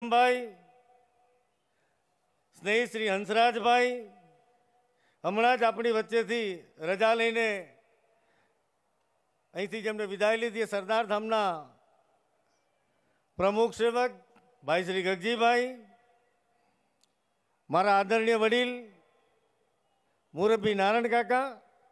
વિક્રમભાઈ, સ્નેહી શ્રી હંસરાજભાઈ, હમણાં જ આપણી વચ્ચેથી રજા લઈને અહીંથી જેમને વિદાય લીધી, સરદાર ધામના પ્રમુખ સેવક ભાઈ શ્રી ગગજીભાઈ, મારા આદરણીય વડીલ મુરબ્બી નારાયણ કાકા,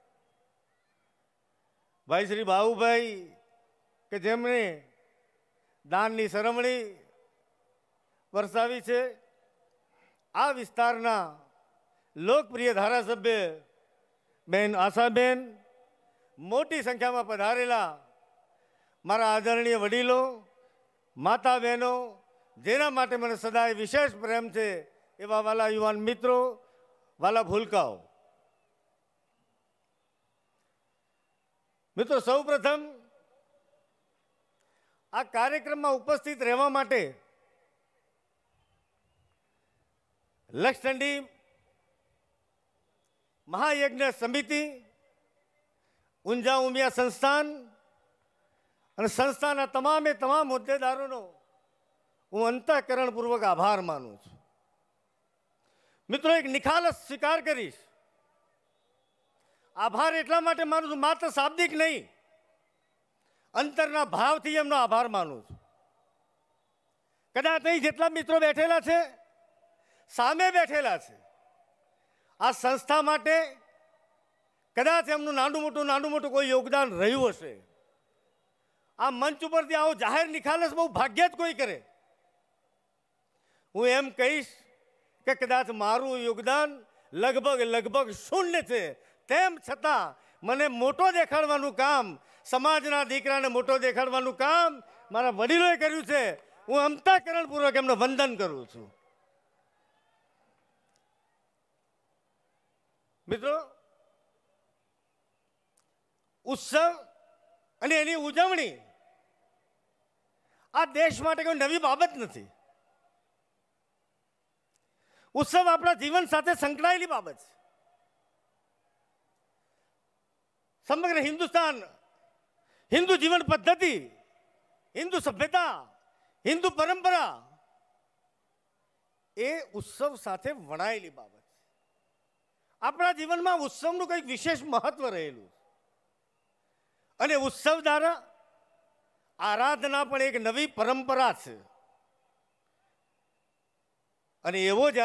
ભાઈ શ્રી બાબુભાઈ કે જેમણે દાનની સરમણી વરસાવી છે, આ વિસ્તારના લોકપ્રિય ધારાસભ્ય બેન આશાબેન, મોટી સંખ્યામાં પધારેલા મારા આદરણીય વડીલો, માતા બહેનો, જેના માટે મને સદાય વિશેષ પ્રેમ છે, એવા વાલા યુવાન મિત્રો, વાલા ભૂલકાઓ. મિત્રો, સૌ પ્રથમ આ કાર્યક્રમમાં ઉપસ્થિત રહેવા માટે લક્ષચંડી મહાયજ્ઞ સમિતિ, ઊંઝા ઉમિયા સંસ્થાન અને સંસ્થાના તમામે તમામ હોદ્દેદારોનો હું અંતઃકરણપૂર્વક આભાર માનું છું. મિત્રો, એક નિખાલસ સ્વીકાર કરીશ, આભાર એટલા માટે માનું છું, માત્ર શાબ્દિક નહીં, અંતરના ભાવથી એમનો આભાર માનું છું. કદાચ અહીં જેટલા મિત્રો બેઠેલા છે, સામે બેઠેલા છે, આ સંસ્થા માટે કદાચ એમનું નાનું મોટું કોઈ યોગદાન રહ્યું હશે. આ મંચ ઉપરથી આવો જાહેર નિખાલસ બહુ ભાગ્ય જ કોઈ કરે. હું એમ કહીશ કે કદાચ મારું યોગદાન લગભગ શૂન્ય છે, તેમ છતાં મને મોટો દેખાડવાનું કામ, સમાજના દીકરાને મોટો દેખાડવાનું કામ મારા વડીલોએ કર્યું છે. હું અંતઃકરણપૂર્વક એમને વંદન કરું છું. મિત્રો, ઉત્સવ અને એની ઉજવણી આ દેશ માટે કોઈ નવી બાબત નથી. ઉત્સવ આપણા જીવન સાથે સંકળાયેલી બાબત છે. સમગ્ર હિન્દુસ્તાન, હિન્દુ જીવન પદ્ધતિ, હિન્દુ સભ્યતા, હિન્દુ પરંપરા એ ઉત્સવ સાથે વણાયેલી બાબત છે. આપણા જીવનમાં ઉત્સવનું કંઈક વિશેષ મહત્વ રહેલું અને ઉત્સવ દ્વારા આરાધના પણ એક નવી પરંપરા છે. અને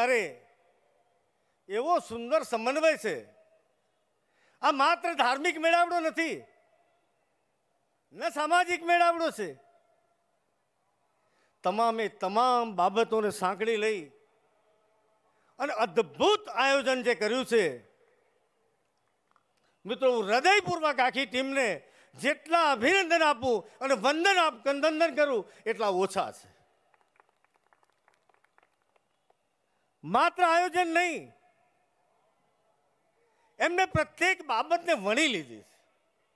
એવો સુંદર સમન્વય છે. આ માત્ર ધાર્મિક મેળાવડો નથી, ન સામાજિક મેળાવડો છે. તમામે તમામ બાબતોને સાંકળી લઈ અને અદ્ભુત આયોજન જે કર્યું છે, મિત્રો, હું હૃદયપૂર્વક આખી ટીમને જેટલા અભિનંદન આપું અને વંદન કરું એટલા ઓછા છે. માત્ર આયોજન નહીં, એમને પ્રત્યેક બાબતને વણી લીધી છે.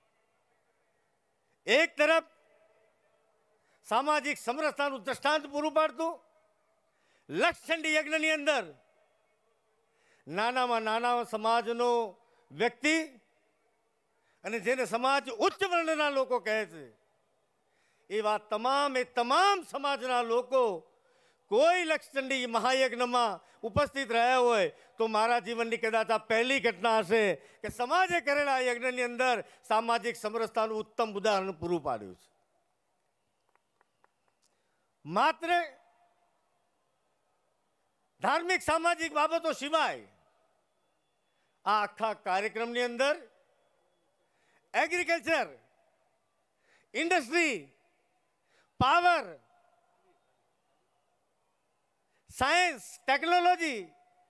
એક તરફ સામાજિક સમરસતાનું દ્રષ્ટાંત પૂરું પાડતું લક્ષચંડી યજ્ઞની અંદર નાનામાં નાના સમાજનો વ્યક્તિ અને જેને સમાજ ઉચ્ચ વર્ણના લોકો કહે છે, એવા તમામ સમાજના લોકો કોઈ લક્ષચંડી મહાયજ્ઞમાં ઉપસ્થિત રહ્યા હોય તો મારા જીવનની કદાચ આ પહેલી ઘટના હશે કે સમાજે કરેલા યજ્ઞની અંદર સામાજિક સમરસતાનું ઉત્તમ ઉદાહરણ પૂરું પાડ્યું છે. માત્ર ધાર્મિક સામાજિક બાબતો સિવાય આ આખા કાર્યક્રમની અંદર agriculture, industry, power, science, technology,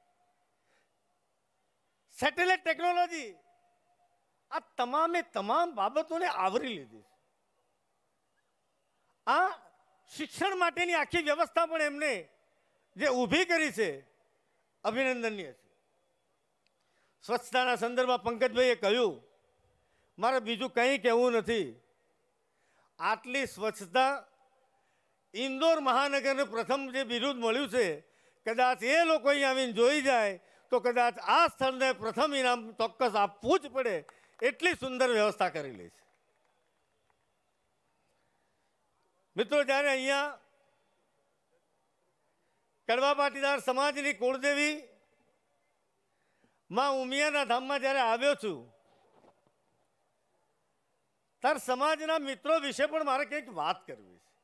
satellite technology, આ તમામ બાબતોને આવરી લીધી. આ શિક્ષણ માટેની આખી વ્યવસ્થા પણ એમને જે ઊભી કરી છે, અભિનંદનીય છે. સ્વચ્છતાના સંદર્ભમાં પંકજભાઈએ કહ્યું, મારે બીજું કંઈ કહેવું નથી. આટલી સ્વચ્છતા ઇન્દોર મહાનગરને પ્રથમ જે બિરુદ મળ્યું છે, કદાચ એ લોકો અહીં આવીને જોઈ જાય તો કદાચ આ સ્થળને પ્રથમ ઇનામ ચોક્કસ આપવું જ પડે, એટલી સુંદર વ્યવસ્થા કરેલી છે. મિત્રો, જ્યારે અહીંયા કડવા પાટીદાર સમાજની કુળદેવી માં ઉમિયાના ધામમાં જ્યારે આવ્યો છું ત્યારે સમાજના મિત્રો વિશે પણ મારે કંઈક વાત કરવી છે.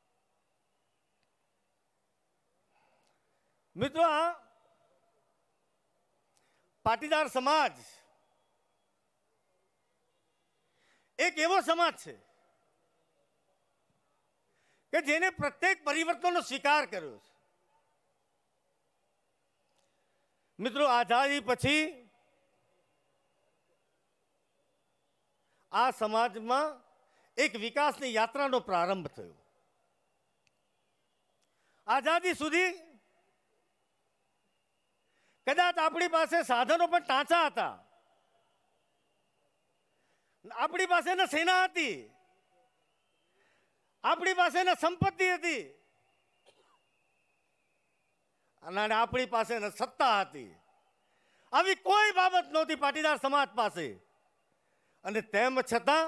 મિત્રો, આ પાટીદાર સમાજ એક એવો સમાજ છે કે જેને પ્રત્યેક પરિવર્તનનો સ્વીકાર કર્યો છે. મિત્રો, આઝાદી પછી આ સમાજમાં એક વિકાસની યાત્રાનો પ્રારંભ થયો. આઝાદી સુધી કદાચ આપણી પાસે સાધનો પણ ટાંચા હતા, આપણી પાસે ન સેના હતી, આપણી પાસે ન સંપત્તિ હતી, અને આપણી પાસે ન સત્તા હતી. આવી કોઈ બાબત નહોતી પાટીદાર સમાજ પાસે. અને તેમ છતાં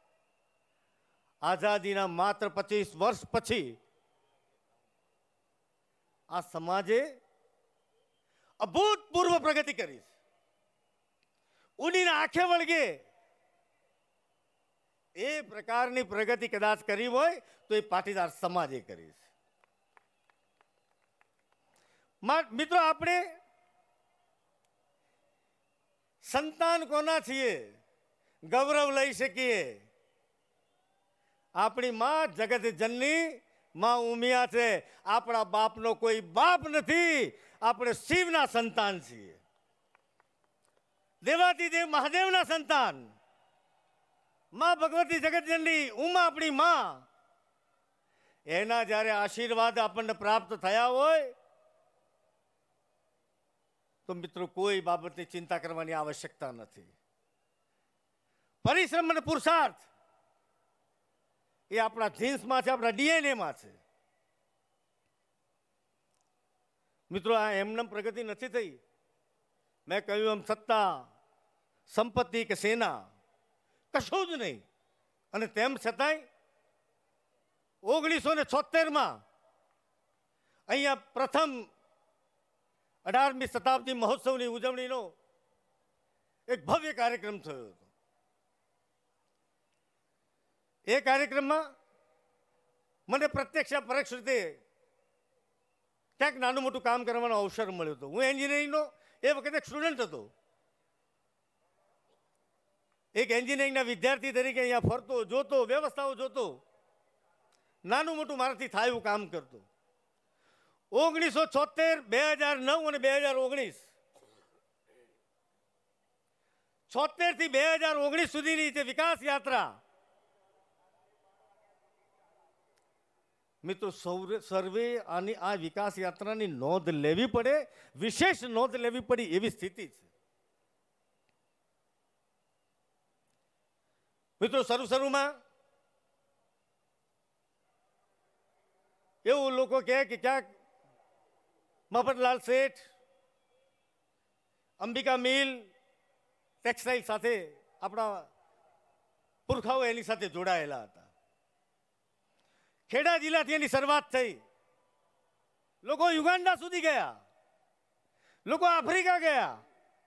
આઝાદીના માત્ર 25 વર્ષ પછી આ સમાજે અભૂતપૂર્વ પ્રગતિ કરી છે. ઉડીને આંખે વળગે એ પ્રકારની પ્રગતિ કદાચ કરી હોય તો એ પાટીદાર સમાજે કરી છે. મિત્રો, આપણે સંતાન કોના છીએ ગૌરવ લઈ શકીએ? આપણી માં જગત જનની માં ઉમિયા છે. આપણા બાપનો કોઈ બાપ નથી. આપણે શિવના સંતાન છીએ, દેવાતીદેવ મહાદેવના સંતાન. માં ભગવતી જગતજનની ઉમા આપણી માં, એના જ્યારે આશીર્વાદ આપણને પ્રાપ્ત થયા હોય તો મિત્રો કોઈ બાબતની ચિંતા કરવાની આવશ્યકતા નથી. પરિશ્રમ અને પુરુષાર્થ એ આપણા જીન્સમાં છે, આપણા ડીએનએમાં છે. મિત્રો, આ એમને પ્રગતિ નથી થઈ. મેં કહ્યું એમ સત્તા, સંપત્તિ કે સેના કશું જ નહીં. અને તેમ છતાંય 1976માં અહીંયા પ્રથમ 18મી શતાબ્દી મહોત્સવની ઉજવણીનો એક ભવ્ય કાર્યક્રમ થયો હતો. એ કાર્યક્રમમાં મને પ્રત્યક્ષ પરોક્ષ રીતે ક્યાંક નાનું મોટું કામ કરવાનો અવસર મળ્યો હતો. હું એન્જિનિયરિંગનો એ વખતે એક સ્ટુડન્ટ હતો. એક એન્જિનિયરિંગના વિદ્યાર્થી તરીકે અહીંયા ફરતો, જોતો, વ્યવસ્થાઓ જોતો, નાનું મોટું મારાથી થાય એવું કામ કરતો. 1976, 2009 અને 2019, 76 થી 2019 સુધીની જે વિકાસ યાત્રા, મિત્રો સર્વે આની આ વિકાસ યાત્રાની નોંધ લેવી પડે, વિશેષ નોંધ લેવી પડી એવી સ્થિતિ છે. મિત્રો, શરૂમાં એવું લોકો કહે કે ક્યાંક મફતલાલ શેઠ, અંબિકા મિલ, ટેક્સટાઇલ સાથે આપણા પુરખાઓ એની સાથે જોડાયેલા હતા. ખેડા જિલ્લાથી એની શરૂઆત થઈ. લોકો યુગાન્ડા સુધી ગયા, લોકો આફ્રિકા ગયા.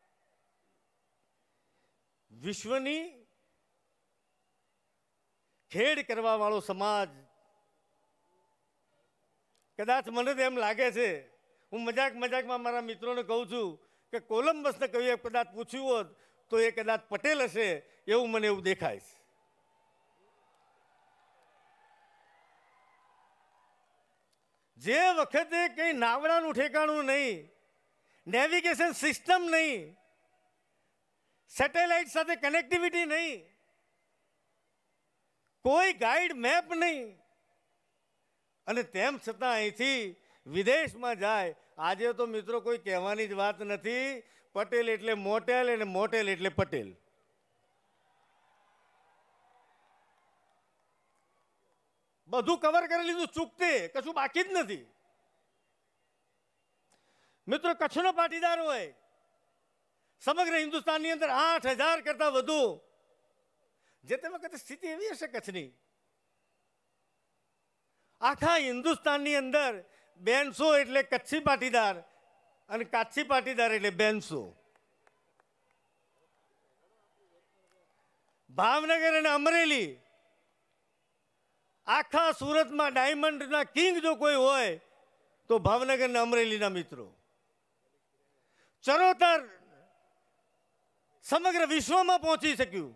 વિશ્વની ખેડ કરવા વાળો સમાજ. કદાચ મને તો એમ લાગે છે, હું મજાકમાં મારા મિત્રોને કહું છું કે કોલંબસને કહ્યું કદાચ પૂછ્યું હોત તો એ કદાચ પટેલ હશે, એવું મને એવું દેખાય છે. જે વખતે કંઈ નાવડાનું ઠેકાણું નહીં, નેવિગેશન સિસ્ટમ નહીં, સેટેલાઇટ સાથે કનેક્ટિવિટી નહીં, કોઈ ગાઈડ મેપ નહીં, અને તેમ છતાં અહીંથી વિદેશમાં જાય. આજે તો મિત્રો કોઈ કહેવાની જ વાત નથી. પટેલ એટલે મોટેલ અને મોટેલ એટલે પટેલ. બધું કવર કરી લીધું, ચૂકતે કશું બાકી જ નથી. મિત્રો, કચ્છનો પાટીદાર હોય, સમગ્ર હિન્દુસ્તાનની અંદર 8,000 કરતા વધુ, જે તે વખતે સ્થિતિ એવી હશે કચ્છની, આખા હિન્દુસ્તાનની અંદર બેનસો એટલે કચ્છી પાટીદાર અને કાચ્છી પાટીદાર એટલે બેનસો. ભાવનગર અને અમરેલી આખા સુરતમાં ડાયમંડના કિંગ જો કોઈ હોય તો ભાવનગર અને અમરેલીના મિત્રો. ચરોતર સમગ્ર વિશ્વમાં પહોંચી શક્યું.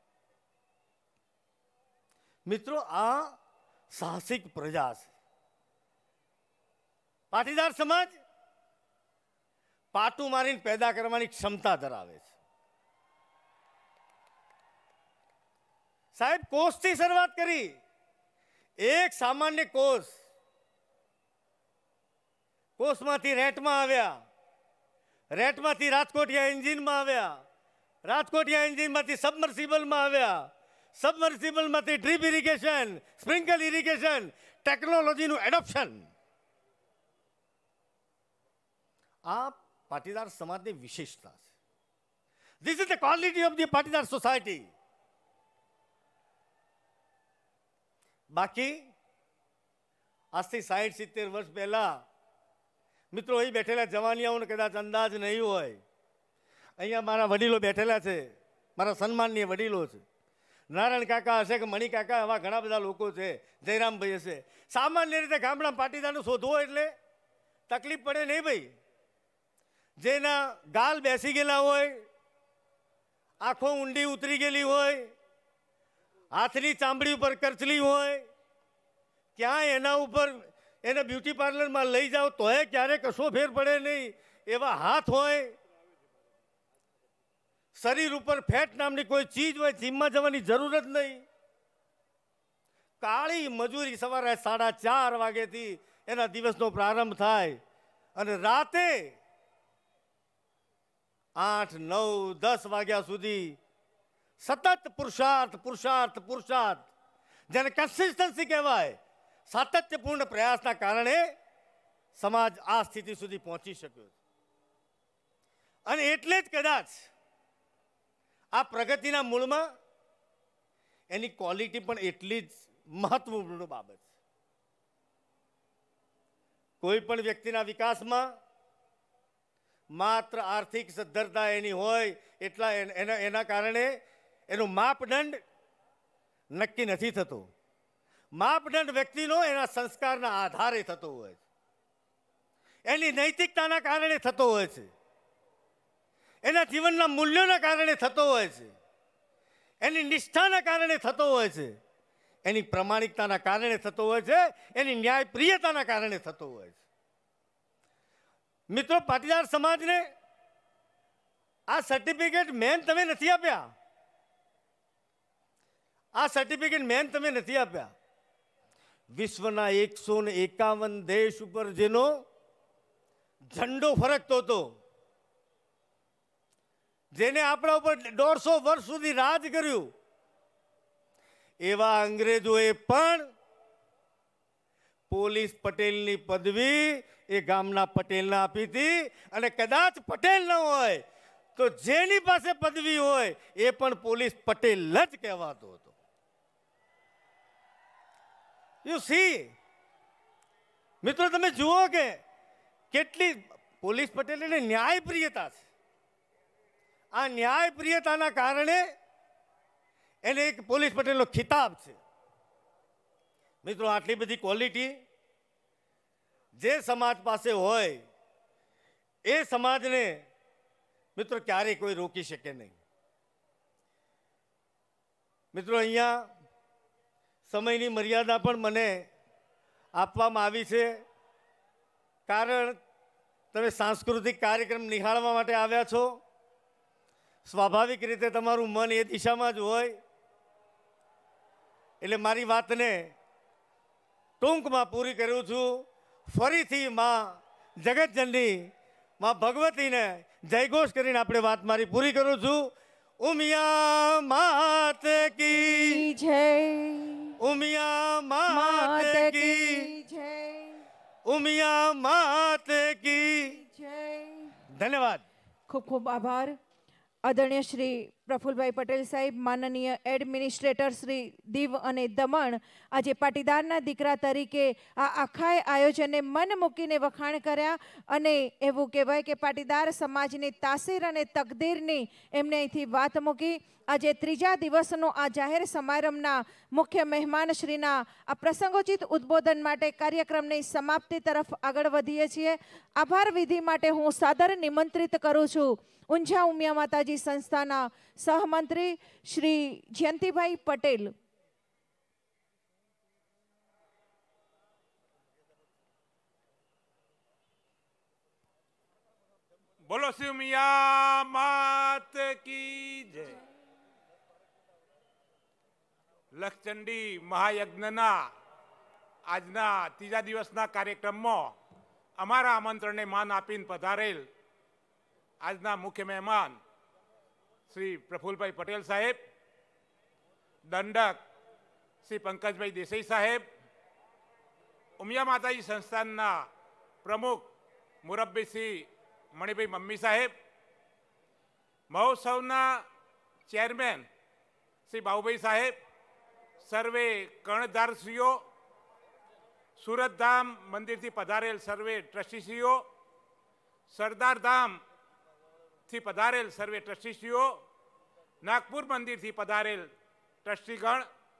મિત્રો, આ સાહસિક પ્રજા છે. પાટીદાર સમાજ પાટું મારીને પેદા કરવાની ક્ષમતા ધરાવે છે. સાહેબ, કોષથી શરૂઆત કરી. એક સામાન્ય કોષમાંથી રેટમાં આવ્યા, રેટમાંથી રાજકોટિયા એન્જિનમાં આવ્યા, રાજકોટિયા એન્જિનમાંથી સબમર્સિબલમાં આવ્યા, સબમર્સિબલમાંથી ડ્રીપ ઇરિગેશન, સ્પ્રિંકલ ઇરિગેશન, ટેકનોલોજીનું એડોપ્શન. આ પાટીદાર સમાજની વિશેષતા છે. This is the quality of the Patidar society. બાકી આજથી 60-70 વર્ષ પહેલા મિત્રો અહીં બેઠેલા જવાનિયાઓને કદાચ અંદાજ નહીં હોય. અહીંયા મારા વડીલો બેઠેલા છે, મારા સન્માનનીય વડીલો છે. નારાયણ કાકા હશે કે મણિ કાકા, એવા ઘણા બધા લોકો છે, જયરામભાઈ હશે. સામાન્ય રીતે ગામડામાં પાટીદારનું શોધવો એટલે તકલીફ પડે નહીં ભાઈ. જેના ગાલ બેસી ગયેલા હોય, આંખો ઊંડી ઉતરી ગયેલી હોય, હાથની ચામડી ઉપર કરચલી હોય, ક્યાંય એના ઉપર એને બ્યુટી પાર્લરમાં લઈ જાઓ તોય ક્યારે કશો ફેર પડે નહીં એવા હાથ હોય, શરીર ઉપર ફેટ નામની કોઈ ચીજ હોય, જીમમાં જવાની જરૂર જ નહીં. કાળી મજૂરી સવારે 4:30 વાગ્યાથી એના દિવસનો પ્રારંભ થાય અને રાતે 8, 9, 10 વાગ્યા સુધી સતત પુરુષાર્થ પુરુષાર્થ પુરુષાર્થ, જેને કન્સિસ્ટન્સી કહેવાય, સાતત્યપૂર્ણ પ્રયાસના કારણે સમાજ આ સ્થિતિ સુધી પહોંચી શક્યો. અને એટલે જ કદાચ આ પ્રગતિના મૂળમાં એની ક્વોલિટી પણ એટલી જ મહત્વપૂર્ણ બાબત છે. કોઈ પણ વ્યક્તિના વિકાસમાં માત્ર આર્થિક સદ્ધરતા એની હોય એટલા એના કારણે એનો માપદંડ નક્કી નથી થતો. માપદંડ વ્યક્તિનો એના સંસ્કારના આધારે થતો હોય છે, એની નૈતિકતાના કારણે થતો હોય છે, એના જીવનના મૂલ્યોના કારણે થતો હોય છે, એની નિષ્ઠાના કારણે થતો હોય છે, એની પ્રમાણિકતાના કારણે થતો હોય છે, એની ન્યાયપ્રિયતાના કારણે થતો હોય છે. મિત્રો, પાટીદાર સમાજને આ સર્ટિફિકેટ મેન તમે નથી આપ્યા. આ સર્ટિફિકેટ મેન તમે નથી આપ્યા. વિશ્વના 151 દેશ ઉપર જેનો ઝંડો ફરકતો હતો, જેને આપણા ઉપર 150 વર્ષ સુધી રાજ કર્યું, એવા અંગ્રેજોએ પણ પોલીસ પટેલની પદવી એ ગામના પટેલને આપી હતી. અને કદાચ પટેલ ન હોય તો જેની પાસે પદવી હોય એ પણ પોલીસ પટેલ જ કહેવાતો હતો. યુ સી મિત્રો, તમે જુઓ કે કેટલી પોલીસ પટેલને ન્યાયપ્રિયતા છે. આ ન્યાયપ્રિયતાના કારણે એને એક પોલીસ પટેલનો ખિતાબ છે. મિત્રો, આટલી બધી ક્વોલિટી જે સમાજ પાસે હોય એ સમાજને મિત્રો ક્યારેય કોઈ રોકી શકે નહીં. મિત્રો, અહીંયા સમયની મર્યાદા પણ મને આપવામાં આવી છે, કારણ તમે સાંસ્કૃતિક કાર્યક્રમ નિહાળવા માટે આવ્યા છો. સ્વાભાવિક રીતે તમારું મન એ દિશામાં જ હોય. એટલે મારી વાતને ટૂંકમાં પૂરી કરું છું. ફરીથી માં જગતજનની માં ભગવતીને જયઘોષ કરીને આપણે વાત મારી પૂરી કરું છું. ઉમિયા માત કી જય, ઉમિયા માત કી જય, ઉમિયા માત કી જય. ધન્યવાદ. ખૂબ ખૂબ આભાર. આદરણીય શ્રી પ્રફુલભાઈ પટેલ સાહેબ, માનનીય એડમિનિસ્ટ્રેટર શ્રી દીવ અને દમણ, આજે પાટીદારના દીકરા તરીકે આ આખા આયોજનને મન મૂકીને વખાણ કર્યા અને એવું કહેવાય કે પાટીદાર સમાજની તાસીર અને તકદીરની એમને અહીંથી વાત મૂકી. આજે ત્રીજા દિવસનો આ જાહેર સમારંભના મુખ્ય મહેમાનશ્રીના આ પ્રસંગોચિત ઉદ્બોધન માટે કાર્યક્રમની સમાપ્તિ તરફ આગળ વધીએ છીએ. આભાર વિધિ માટે હું સાદર નિમંત્રિત કરું છું ઊંઝા ઉમિયા માતાજી સંસ્થાના સહમંત્રી શ્રી જયંતિભાઈ પટેલ. બોલો શ્રી ઉમિયા માત કી જય. લક્ષચંડી મહાયજ્ઞના આજના ત્રીજા દિવસના કાર્યક્રમમાં અમારા આમંત્રણને માન આપીને પધારેલ આજના મુખ્ય મહેમાન શ્રી પ્રફુલભાઈ પટેલ સાહેબ, દંડક શ્રી પંકજભાઈ દેસાઈ સાહેબ, ઉમિયા માતાજી સંસ્થાનના પ્રમુખ મુરબ્બી શ્રી મણિભાઈ મમ્મી સાહેબ, મહોત્સવના ચેરમેન શ્રી બાબુભાઈ સાહેબ, સર્વે કર્ણધારશ્રીઓ, સુરતધામ મંદિરથી પધારેલ સર્વે ટ્રસ્ટીશ્રીઓ, સરદારધામથી પધારેલ સર્વે ટ્રસ્ટીશ્રીઓ, નાગપુર મંદિરથી પધારેલ ટ્રસ્ટીગણ,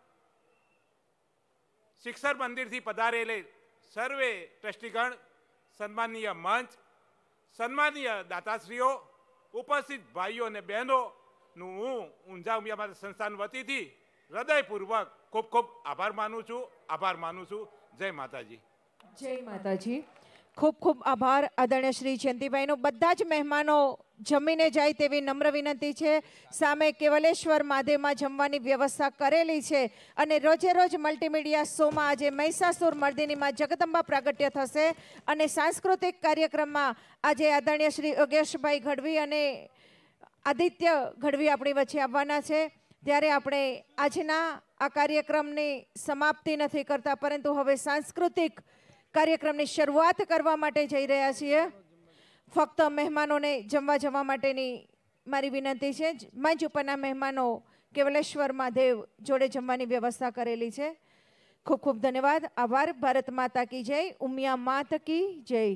શિક્ષર મંદિરથી પધારેલે સર્વે ટ્રસ્ટીગણ, સન્માનીય મંચ, સન્માનીય દાતાશ્રીઓ, ઉપસ્થિત ભાઈઓ અને બહેનોનું હું ઊંઝા ઉમિયા માતા સંસ્થાન વતીથી હૃદયપૂર્વક ખૂબ ખૂબ આભાર માનું છું. જય માતાજી. જય માતાજી. ખૂબ ખૂબ આભાર આદરણીય શ્રી જયંતિભાઈનો. બધા જ મહેમાનો જમીને જાય તેવી નમ્ર વિનંતી છે. સામે કેવલેશ્વર મહાદેવમાં જમવાની વ્યવસ્થા કરેલી છે અને રોજે રોજ મલ્ટીમીડિયા શોમાં આજે મહિષાસુર મર્દિનીમાં જગદંબા પ્રાગટ્ય થશે અને સાંસ્કૃતિક કાર્યક્રમમાં આજે આદરણીય શ્રી યોગેશભાઈ ગઢવી અને આદિત્ય ગઢવી આપણી વચ્ચે આવવાના છે. ત્યારે આપણે આજના આ કાર્યક્રમની સમાપ્તિ નથી કરતા, પરંતુ હવે સાંસ્કૃતિક કાર્યક્રમની શરૂઆત કરવા માટે જઈ રહ્યા છીએ. ફક્ત મહેમાનોને જમવા જવા માટેની મારી વિનંતી છે. મંચ ઉપરના મહેમાનો કેવલેશ્વર મહાદેવ જોડે જમવાની વ્યવસ્થા કરેલી છે. ખૂબ ખૂબ ધન્યવાદ. આભાર. ભારત માતા કી જય. ઉમિયા માત કી જય.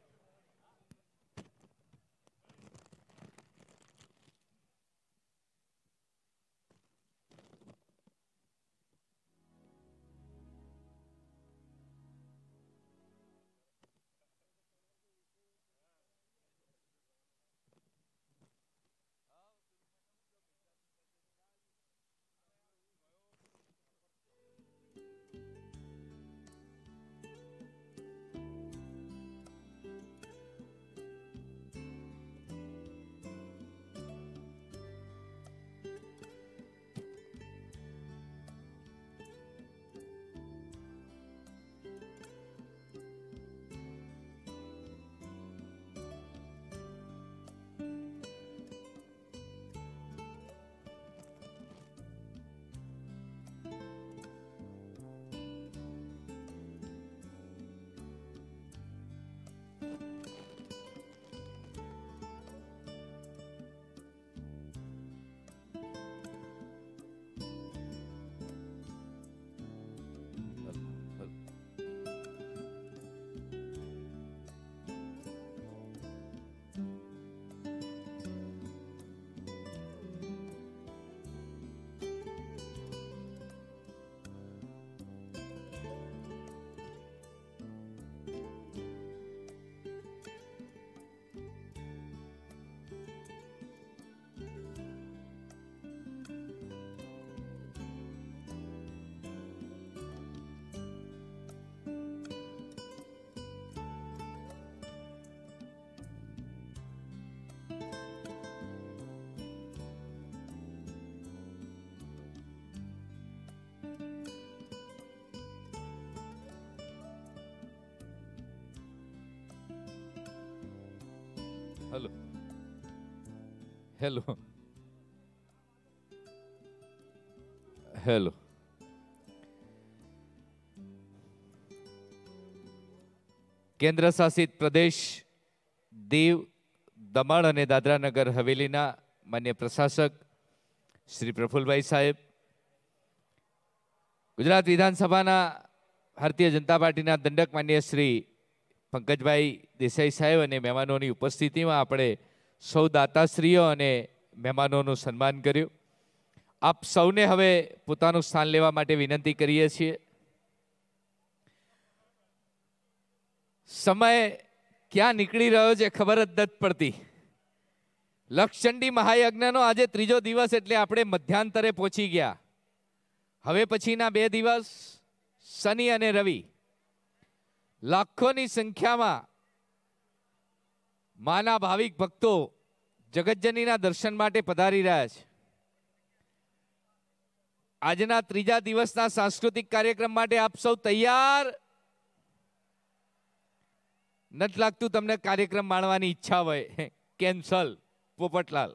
Hello hello hello. કેન્દ્ર શાસિત પ્રદેશ દીવ, દમણ અને દાદરા નગર હવેલીના માન્ય પ્રશાસક શ્રી પ્રફુલભાઈ સાહેબ, ગુજરાત વિધાનસભાના ભારતીય જનતા પાર્ટીના દંડક માન્ય શ્રી પંકજભાઈ દેસાઈ સાહેબ અને મહેમાનોની ઉપસ્થિતિમાં આપણે સૌ દાતાશ્રીઓ અને મહેમાનોનું સન્માન કર્યું. આપ સૌને હવે પોતાનું સ્થાન લેવા માટે વિનંતી કરીએ છીએ. સમય ક્યાં નીકળી રહ્યો છે ખબર જ નથી પડતી. લક્ષચંડી મહાયજ્ઞનો આજે ત્રીજો દિવસ એટલે આપણે મધ્યાંતરે પહોંચી ગયા. હવે પછીના 2 દિવસ શનિ અને રવિ લાખોની સંખ્યામાં માના ભાવિક ભક્તો જગતજનીના દર્શન માટે પધારી રહ્યા છે. આજના ત્રીજા દિવસના સાંસ્કૃતિક કાર્યક્રમ માટે આપ સૌ તૈયાર? નથી લાગતું તમને કાર્યક્રમ માણવાની ઈચ્છા હોય. કેન્સલ. પોપટલાલ,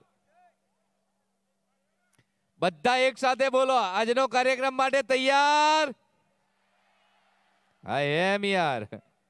બધા એક સાથે બોલો, આજનો કાર્યક્રમ માટે તૈયાર? હા એમ યાર.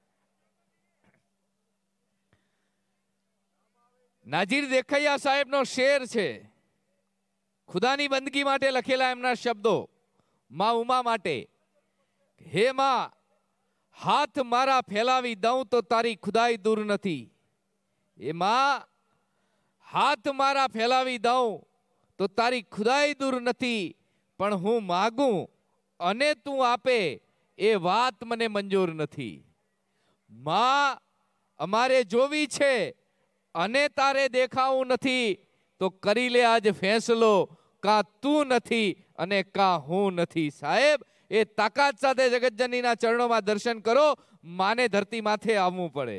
નાજીર દેખૈયા સાહેબનો શેર છે, ખુદાની બંદગી માટે લખેલા એમના શબ્દો. માં ઉમા માટે, હે માં, હાથ મારા ફેલાવી દઉં તો તારી ખુદાઈ દૂર નથી. એ માં, હાથ મારા ફેલાવી દઉં તો તારી ખુદાઈ દૂર નથી, પણ હું માગું અને તું આપે એ વાત મને મંજૂર નથી. માં, અમારે જોવી છે અને તારે દેખાવું નથી, તો કરી લે આજ ફેંસલો, કાં તું નથી અને કાં હું નથી. સાહેબ, એ તાકાત સાથે જગતજનીના ચરણોમાં દર્શન કરો. માને ધરતી માથે આવવું પડે.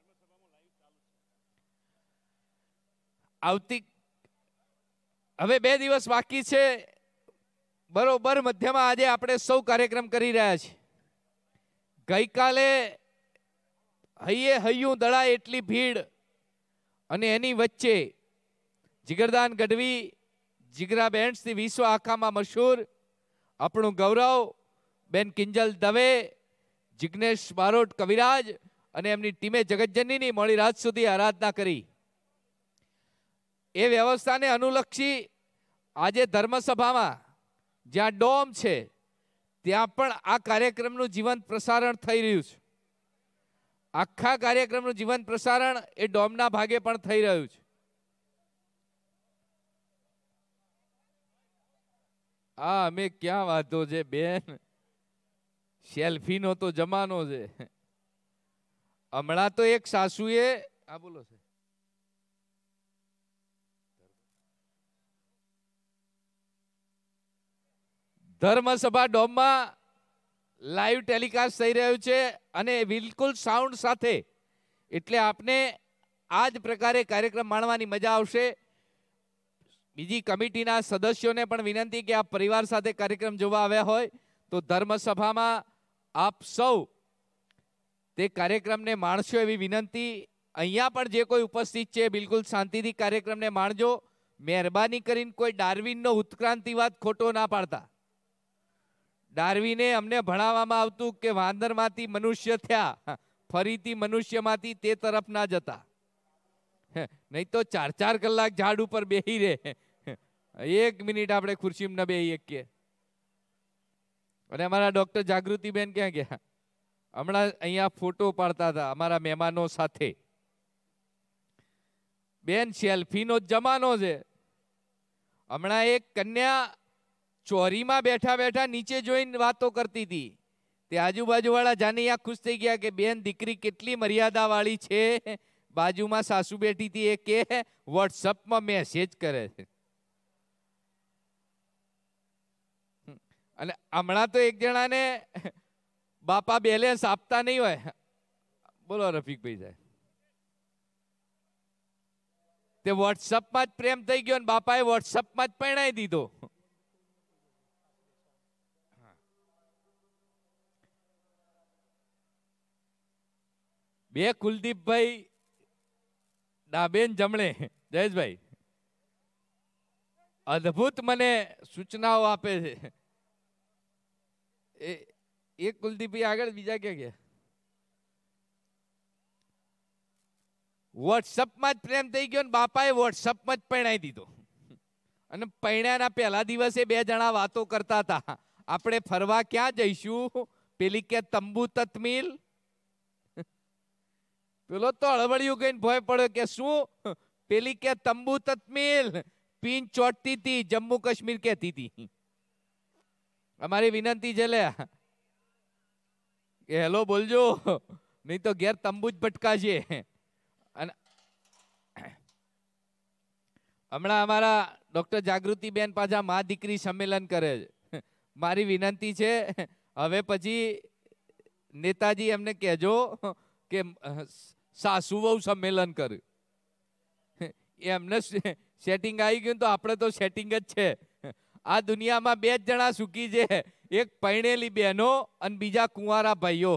હવે 2 દિવસ બાકી છે. બરોબર મધ્યમાં આજે આપણે સૌ કાર્યક્રમ કરી રહ્યા છીએ. ગઈકાલે હૈયે હૈયું દળાય એટલી ભીડ અને એની વચ્ચે જીગરદાન ગઢવી, જીગરા બેન્ડ્સથી વિશ્વ આખામાં મશહૂર આપણું ગૌરવ બેન કિંજલ દવે, જિગ્નેશ બારોટ કવિરાજ અને એમની ટીમે જગતજનીની મોડી રાત સુધી આરાધના કરી. એ વ્યવસ્થાને અનુલક્ષી આજે ધર્મસભામાં જ્યાં ડોમ છે ત્યાં પણ આ કાર્યક્રમનું જીવંત પ્રસારણ થઈ રહ્યું છે. આખા કાર્યક્રમનું જીવંત પ્રસારણ એ ડોમના ભાગે પણ થઈ રહ્યું છે. આ અમે ક્યાં વાતો છે બેન, સેલ્ફીનો તો જમાનો છે. હમણાં તો એક સાસુએ આ બોલો છે ધર્મસભા ડોમમાં લાઈવ ટેલિકાસ્ટ થઈ રહ્યું છે અને બિલકુલ સાઉન્ડ સાથે, એટલે આપને આ જ પ્રકારે કાર્યક્રમ માણવાની મજા આવશે. બીજી કમિટીના સદસ્યોને પણ વિનંતી કે આપ પરિવાર સાથે કાર્યક્રમ જોવા આવ્યા હોય તો ધર્મસભામાં આપ સૌ તે કાર્યક્રમને માણશો એવી વિનંતી. અહીંયા પણ જે કોઈ ઉપસ્થિત છે બિલકુલ શાંતિથી કાર્યક્રમને માણજો. મહેરબાની કરીને કોઈ ડાર્વિનનો ઉત્ક્રાંતિવાદ ખોટો ના પાડતા. ડાર્વિને અમને ભણાવવામાં આવતું કે વાંદરમાંથી મનુષ્ય થયા, ફરીથી મનુષ્યમાંથી તે તરફ ના જતા. નહીં તો 4-4 કલાક ઝાડ ઉપર બેહી રહે, 1 મિનિટ આપણે ખુરશીમાં ન બેહી શકીએ. અને અમારા ડોક્ટર જાગૃતિબેન ક્યાં ગયા? હમણાં અહીંયા ફોટો પાડતા હતા અમારા મહેમાનો સાથે. બેન, સેલ્ફીનો જમાનો છે. હમણાં એક કન્યા ચોરીમાં બેઠા બેઠા નીચે જોઈને વાતો કરતી હતી. તે આજુબાજુવાળા જાનૈયા ખુશ થઈ ગયા કે બેન, દીકરી કેટલી મર્યાદાવાળી છે. બાજુમાં સાસુ બેઠી હતી, એ કે વોટ્સઅપમાં મેસેજ કરે છે. અને હમણાં તો એક જણાને બાપા બેલેન્સ આપતા નહીં હોય. બોલો રફીકભાઈ સાહેબ, તે વોટ્સઅપમાં જ પ્રેમ થઈ ગયો ને બાપાએ વોટ્સઅપમાં જ પરણાવી દીધો. બે કુલદીપભાઈ ડાબેન જમણે, જયેશભાઈ અદ્ભુત મને સૂચનાઓ આપે છે. એક કુલદીપભાઈ આગળ, બીજા ક્યાં ગયા? વોટ્સઅપમાં જ પ્રેમ થઈ ગયો ને બાપાએ વોટ્સઅપમાં જ પરણાવી દીધો. અને પૈણાના પહેલા દિવસે 2 જણા વાતો કરતા હતા, આપણે ફરવા ક્યાં જઈશું? પેલી કે તંબુ તતમીલ. પેલો તો અળવડિયું કહીને ભય પડ્યો કે શું? પેલી કે તંબુ તતમીલ પીન ચોટતી હતી, જમ્મુ કાશ્મીર કહેતી હતી. અમારી વિનંતી છે લે કે હેલો બોલજો, નહીં તો ઘેર તંબુ જ ભટકાશે. અને હમણાં અમારા ડોક્ટર જાગૃતિબેન પાછા મા દીકરી સંમેલન કરે છે. મારી વિનંતી છે હવે પછી નેતાજી એમને કહેજો કે સાસુ વહુ સંમેલન કર્યું. એમને સેટિંગ આવી ગયું તો આપણે તો સેટિંગ જ છે. આ દુનિયામાં 2 જ જણા સુખી છે, એક પૈણેલી બહેનો અને બીજા કુંવારા ભાઈઓ.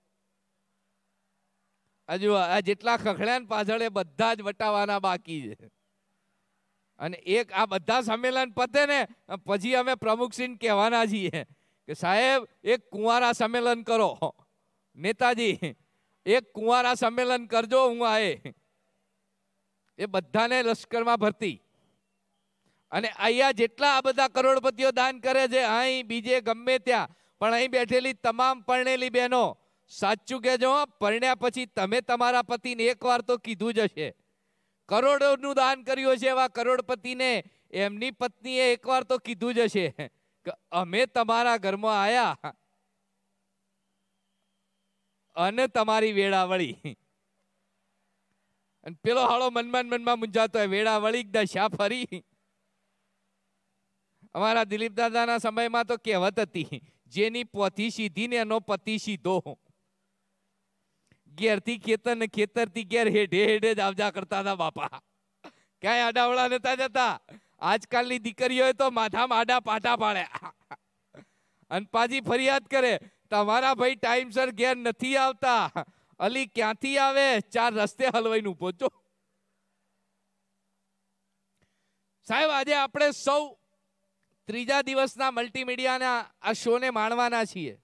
હજુ આ જેટલા ખખડ્યા ને પાછળ એ બધા જ વટાવાના બાકી છે. અને એક આ બધા સંમેલન પતે ને પછી અમે પ્રમુખશ્રીને કહેવાના છીએ કે સાહેબ એક કુંવારા સંમેલન કરો. નેતાજી એક કુંવારા સંમેલન કરજો, હું આએ. એ બધાને લશ્કરમાં ભરતી. અને અહીંયા જેટલા આ બધા કરોડપતિઓ દાન કરે છે, અહીં બીજે ગમે ત્યાં, પણ અહીં બેઠેલી તમામ પરણેલી બહેનો સાચું કહેજો, પરણ્યા પછી તમે તમારા પતિને એકવાર તો કીધું જ હશે. કરોડોનું દાન કર્યું છે એવા કરોડપતિને એમની પત્નીએ એકવાર તો કીધું જ હશે કે અમે તમારા ઘરમાં આયા અને તમારી વેળાવળી. અને પેલો હાળો મનમાં મૂંઝાતો હોય, વેળાવળી દશા ફરી. અમારા દિલીપ દાદાના સમયમાં તો કહેવત હતી, જેની પોથી સીધી ને એનો પતિ સીધો. ઘેરથી ખેતર ને ખેતરથી ઘેર હેઠે હેઠે જ આવજા કરતા હતા બાપા. ક્યાંય આડાવડા નતા જતા. આજકાલની દીકરીઓએ તો માથામાં આડા પાટા પાડ્યા અને પાછી ફરિયાદ કરે, તમારા ભાઈ ટાઈમસર ઘેર નથી આવતા. અલી ક્યાંથી આવે? 4 રસ્તે હલવાઈને ઉભો છો. સાહેબ આજે આપણે સૌ ત્રીજા દિવસના મલ્ટીમીડિયાના આ શોને માણવાના છીએ.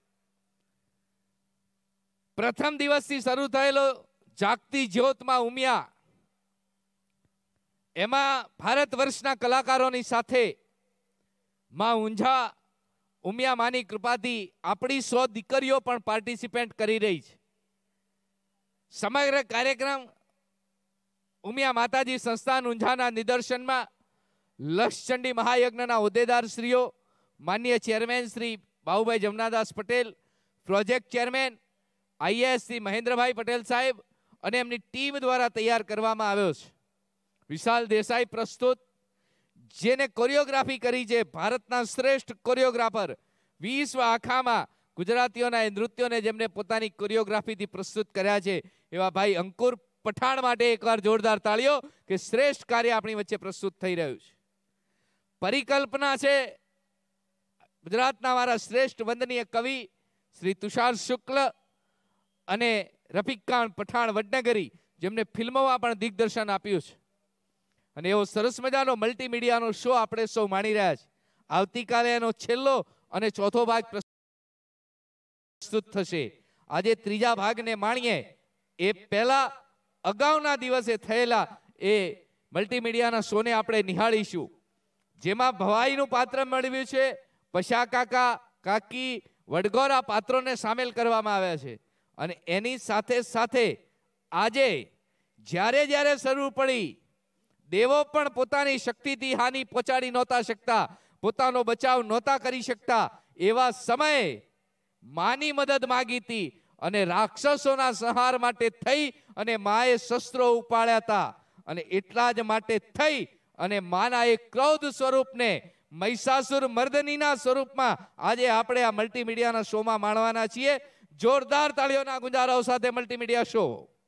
પ્રથમ દિવસથી શરૂ થયેલો જાગતી જ્યોતમાં ઉમિયા, એમાં ભારત વર્ષના કલાકારોની સાથે માં ઊંઝા ઉમિયા માની કૃપાથી આપણી 100 દીકરીઓ પણ પાર્ટિસિપેટ કરી રહી છે. સમગ્ર કાર્યક્રમ ઉમિયા માતાજી સંસ્થાન ઊંઝાના નિદર્શનમાં લક્ષચંડી મહાયજ્ઞના હોદ્દેદારશ્રીઓ, માનનીય chairman Shri Babubhai Jamnadas Patel, project chairman IAS Shri Mahendrabhai Patel સાહેબ અને એમની ટીમ દ્વારા તૈયાર કરવામાં આવ્યો છે. વિશાલ દેસાઈ પ્રસ્તુત, જેને કોરિયોગ્રાફી કરી છે ભારતના શ્રેષ્ઠ કોરિયોગ્રાફર, વિશ્વ આખામાં ગુજરાતીઓના એ નૃત્યોને જેમને પોતાની કોરિયોગ્રાફીથી પ્રસ્તુત કર્યા છે એવા ભાઈ અંકુર પઠાણ માટે એકવાર જોરદાર તાળીઓ કે શ્રેષ્ઠ કાર્ય આપણી વચ્ચે પ્રસ્તુત થઈ રહ્યું છે. પરિકલ્પના છે ગુજરાતના મારા શ્રેષ્ઠ વંદનીય કવિ શ્રી તુષાર શુક્લ અને રફીક ખાન પઠાણ વડનગરી, જેમને ફિલ્મોમાં પણ દિગ્દર્શન આપ્યું છે. અને એવો સરસ મજાનો મલ્ટીમીડિયાનો શો આપણે સૌ માણી રહ્યા છે. આવતીકાલે એનો છેલ્લો અને ચોથો ભાગ પ્રસ્તુત થશે. આજે ત્રીજા ભાગને માણીએ એ પહેલા અગાઉના દિવસે થયેલા એ મલ્ટીમીડિયાના શોને આપણે નિહાળીશું, જેમાં ભવાઈનું પાત્ર મેળવ્યું છે. પશા કાકા, કાકી, વડગોરા પાત્રોને સામેલ કરવામાં આવ્યા છે. અને એની સાથે સાથે આજે જ્યારે જ્યારે શરૂ પડી, દેવો પણ પોતાની શક્તિથી હાનિ પહોંચાડી નહોતા શકતા, પોતાનો બચાવ નહોતા કરી શકતા. એવા સમયે માની મદદ માગી હતી અને રાક્ષસોના સંહાર માટે થઈ અને માએ શસ્ત્રો ઉપાડ્યા હતા. અને એટલા જ માટે થઈ અને માના એક ક્રોધ સ્વરૂપને મહિષાસુર મર્દનીના સ્વરૂપમાં આજે આપણે આ મલ્ટીમીડિયાના શોમાં માણવાના છીએ. જોરદાર તાળીઓના ગુંજારાઓ સાથે મલ્ટીમીડિયા શો.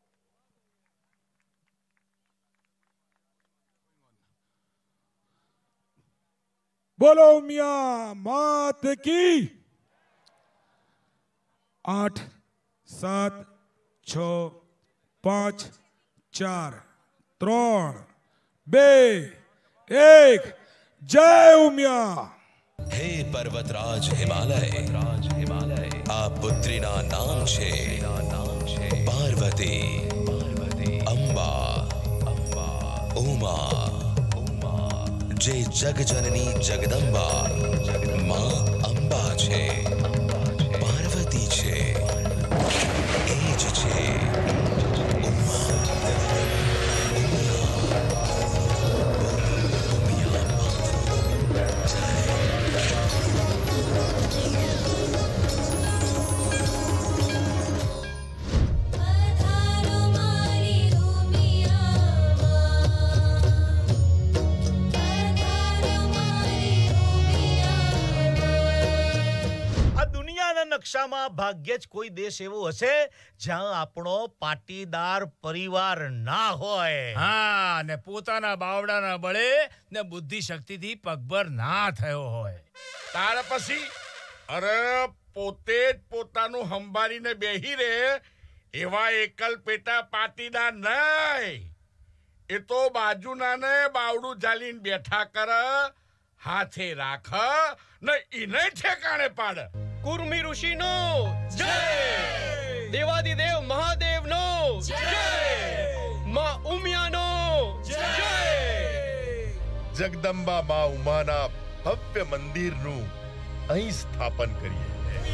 બોલો ઉમિયા માત કી. 8 7 6 5 4 3 2 1 જય ઉમિયા. હે પર્વતરાજ હિમાલય, આ પુત્રીના નામ છે પાર્વતી, અંબા, ઉમા, જે જગજનની જગદંબા માં અંબા છે, પાર્વતી છે, એ જ છે નકશામાં ભાગ્યે જ કોઈ દેશ એવો હશે જ્યાં આપણો પાટીદાર પરિવાર ના હોય. હા, ને પોતાના બાવડાના બળે ને બુદ્ધિ શક્તિથી પગભર ના થયો હોય. તાર પછી અરે પોતે જ પોતાનું હંભારીને બેહી રહે એવા એકલ પેટા પાટીદાર નહીં. એ તો બાજુના ને બાવડું ઝાલીને બેઠા કર, હાથે રાખ ને ઈને ઠેકાણે પાડ. કુર્મી ઋષિનો જય, દેવાદિદેવ મહાદેવનો જય, માં ઉમિયાનો જય. જગદંબા માં ઉમાના ભવ્ય મંદિરનું અહીં સ્થાપન કરીએ.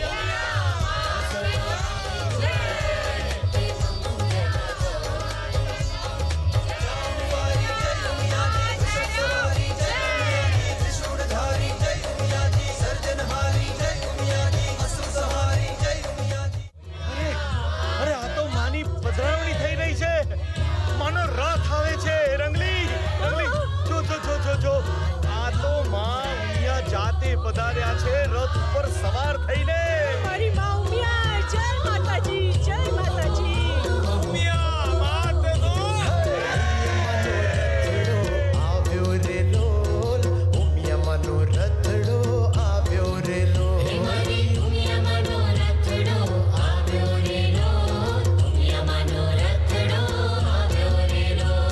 પધાર્યા છે રથ ઉપર સવાર થઈને. મારી માં ઉમિયા, જય માતાજી, જય માતાજી. ઉમિયા માતનો આવ્યો રે લોલ, ઉમિયા માનો રથડો આવ્યો રે લોલ. મારી ઉમિયા માનો રથડો આવ્યો રે લોલ, ઉમિયા માનો રથડો આવ્યો રે લોલ.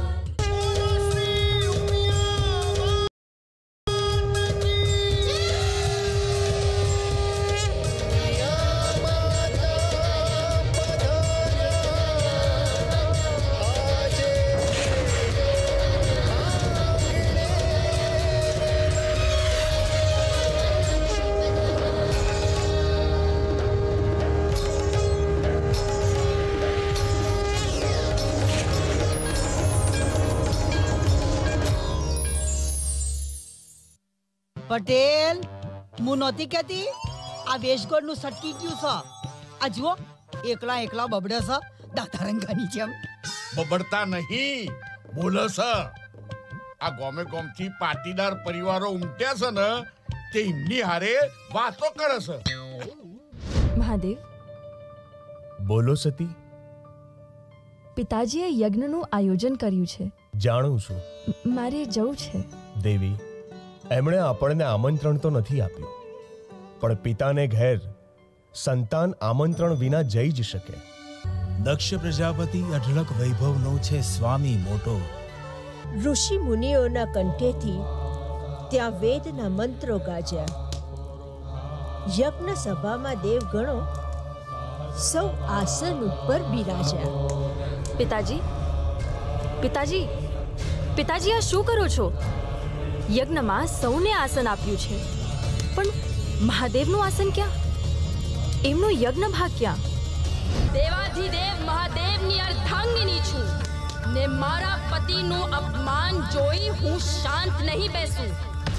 પટેલ, હું નહોતી કહેતી આ વેશગોળનું સટકી ગયું છે. આ જુઓ એકલા એકલા બબડે છે દાદા રંગાની જેમ. બબડતા નહીં, બોલે છે. આ ગોમે ગોમથી પાટીદાર પરિવારો ઉમટ્યા છે ને તે એમની હારે વાતો કરે છે. મહાદેવ, બોલો સતી. પિતાજીએ યજ્ઞનું આયોજન કર્યું છે. જાણું છું. મારે જવું છે. દેવી, એમણે આપણને આમંત્રણ તો નથી આપ્યું, પણ પિતાને ઘેર સંતાન આમંત્રણ વિના જઈ જ શકે. દક્ષ પ્રજાપતિ અઢળક વૈભવનો છે સ્વામી મોટો. ઋષિ મુનિઓના કંઠેથી ત્યાં વેદના મંત્રો ગાજ્યા. યજ્ઞ સભામાં દેવગણો સૌ આસન ઉપર બિરાજ્યા. પિતાજી, પિતાજી, પિતાજી, આ શું કરો છો? યજ્ઞમાં સૌને આસન આપ્યું છે, પણ મહાદેવનું આસન ક્યાં? એમનો યજ્ઞ ભાગ ક્યાં? દેવાધિદેવ મહાદેવની અર્ધાંગિની છું ને મારા પતિનું અપમાન જોઈ હું શાંત નહીં બેસું.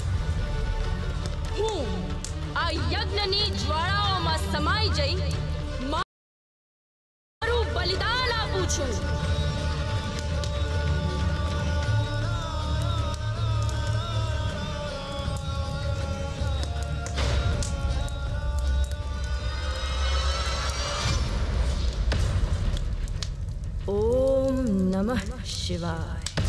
હું આ યજ્ઞની જ્વાળાઓમાં સમાઈ જઈ મારું બલિદાન આપું છું. ઓમ નમઃ શિવાય.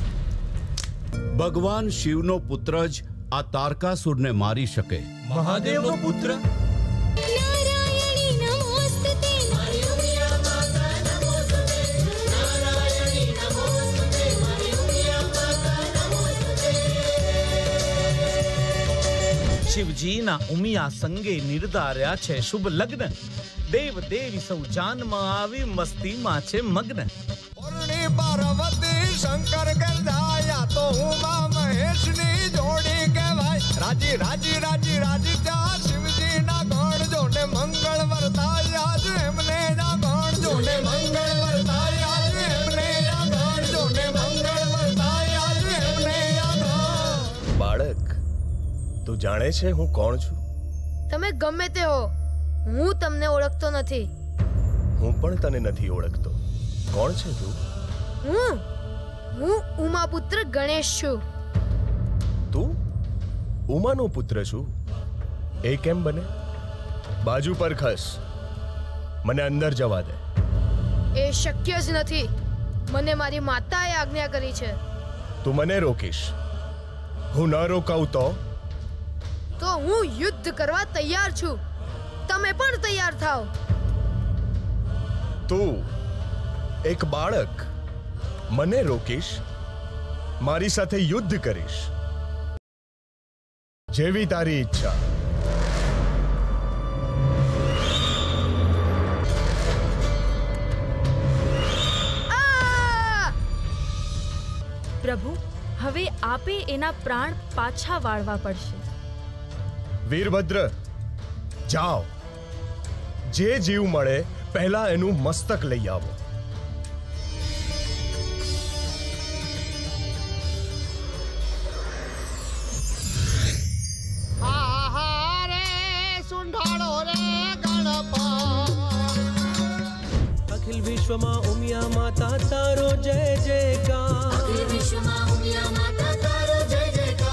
ભગવાન શિવનો પુત્ર જ આ તારકાસુરને મારી શકે. મહાદેવનો પુત્ર? નારાયણી નમોસ્તુતે, મારી ઉમિયા માતા નમોસ્તુતે, નારાયણી નમોસ્તુતે, મારી ઉમિયા માતા નમોસ્તુતે. શિવજીના ઉમિયા સંગે નિર્ધાર્યા છે શુભ લગ્ન. દેવ દેવી સૌ જાનમાં આવી મસ્તીમાં છે મગ્ન. પાર્વતી શંકર ગરધાયા તો ઉમા મહેશની જાણે છે હું કોણ છું? તમે ગમે તે હો, હું તમને ઓળખતો નથી. હું પણ તને નથી ઓળખતો. કોણ છે તું? હું ઉમાપુત્ર ગણેશ છું. તું ઉમાનો પુત્ર છું? એ કેમ બને? બાજુ પર ખસ, મને અંદર જવા દે. એ શક્ય જ નથી. મને મારી માતાએ આજ્ઞા કરી છે. તું મને રોકીશ? હું ન રોકાઉં તો હું યુદ્ધ કરવા તૈયાર છું. તમે પણ તૈયાર થાઓ. તું એક બાળક, મને રોકીશ? મારી સાથે યુદ્ધ કરીશ? જેવી તારી ઈચ્છા. પ્રભુ, હવે આપે એના પ્રાણ પાછા વાળવા પડશે. વીરભદ્ર, જાઓ. જે જીવ મળે પહેલા એનું મસ્તક લઈ આવો. અખિલ વિશ્વમાં ઉમિયા માતા તારો જય જયકાર. અખિલ વિશ્વમાં ઉમિયા માતા તારો જય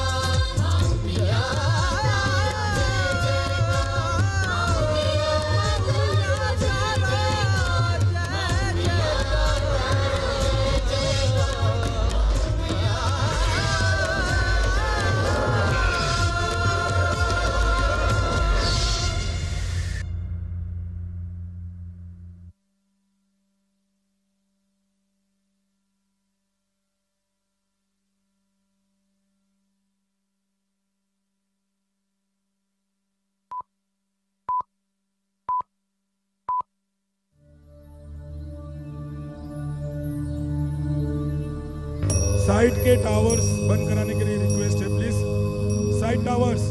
साइड के टावर्स बंद कराने के लिए रिक्वेस्ट है प्लीज. Side towers.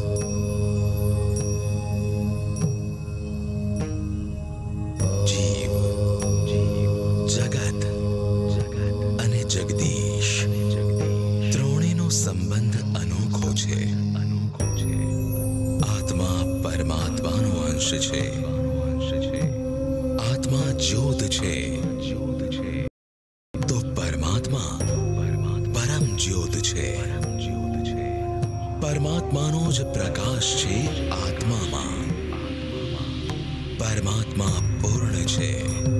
જીવ, જગત અને જગદીશ ત્રણેયનો સંબંધ અનોખો છે. આત્મા પરમાત્માનો અંશ છે. આત્મા જ્યોત છે તો પરમાત્મા પરમ જ્યોત છે. પરમાત્માનો જ પ્રકાશ છે આત્મામાં. પરમાત્મા પૂર્ણ છે.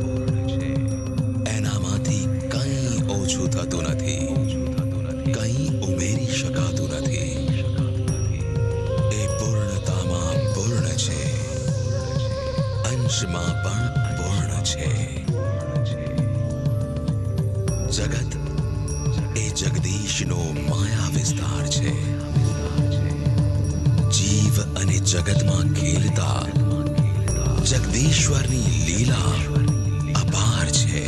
એનામાંથી કંઈ ઓછું થતું નથી, કંઈ ઉમેરી શકાતું નથી. એ પૂર્ણતામાં પૂર્ણ છે, અંશમાં પણ પૂર્ણ છે. જગત એ જગદીશનો માયા વિસ્તાર છે. જીવ અને જગતમાં ખેલતા જગદીશ્વરની લીલા અપાર છે.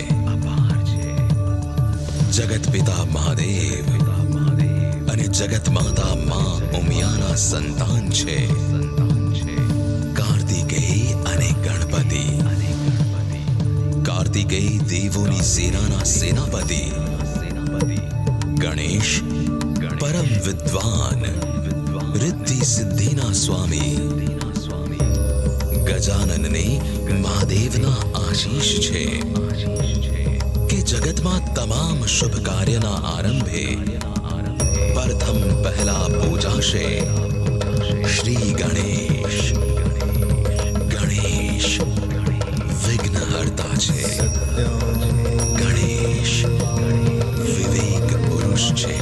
જગત પિતા મહાદેવ અને જગત માતા માં ઉમિયાના સંતાન છે. કાર્તિકેય અને ગણપતિ. કાર્તિકેય દેવોની સેનાના સેનાપતિ. ગણેશ પરમ વિદ્વાન, રિદ્ધિ સિદ્ધિના સ્વામી. ગજાનનને મહાદેવના આશીષ છે કે જગતમાં તમામ શુભ કાર્યના આરંભે પ્રથમ પહેલા પૂજાશે શ્રી ગણેશ. ગણેશ વિઘ્નહર્તા છે. ગણેશ વિવેક પુરુષ છે.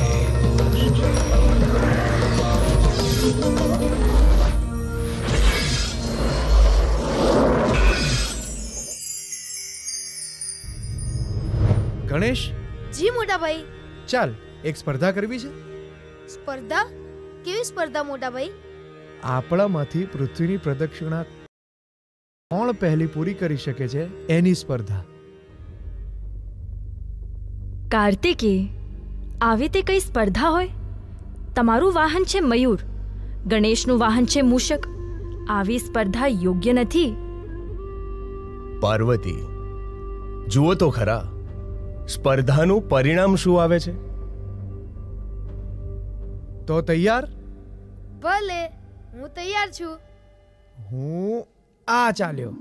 ગણેશ, જી મોટા ભાઈ. ચાલ એક સ્પર્ધા કરવી છે. સ્પર્ધા? કેવી સ્પર્ધા મોટા ભાઈ? આપણામાંથી પૃથ્વીની પ્રદક્ષિણા કોણ પહેલી પૂરી કરી શકે છે એની સ્પર્ધા. કાર્તિકેય, આવી તે કઈ સ્પર્ધા હોય? તમારું વાહન છે મયુર, ગણેશનું વાહન છે મૂષક. આવી સ્પર્ધા યોગ્ય નથી. પાર્વતી, જુઓ તો ખરા, સ્પર્ધાનું પરિણામ શું આવે છે. તો તૈયાર? ભલે. હું તૈયાર છું. હું આ ચાલ્યો.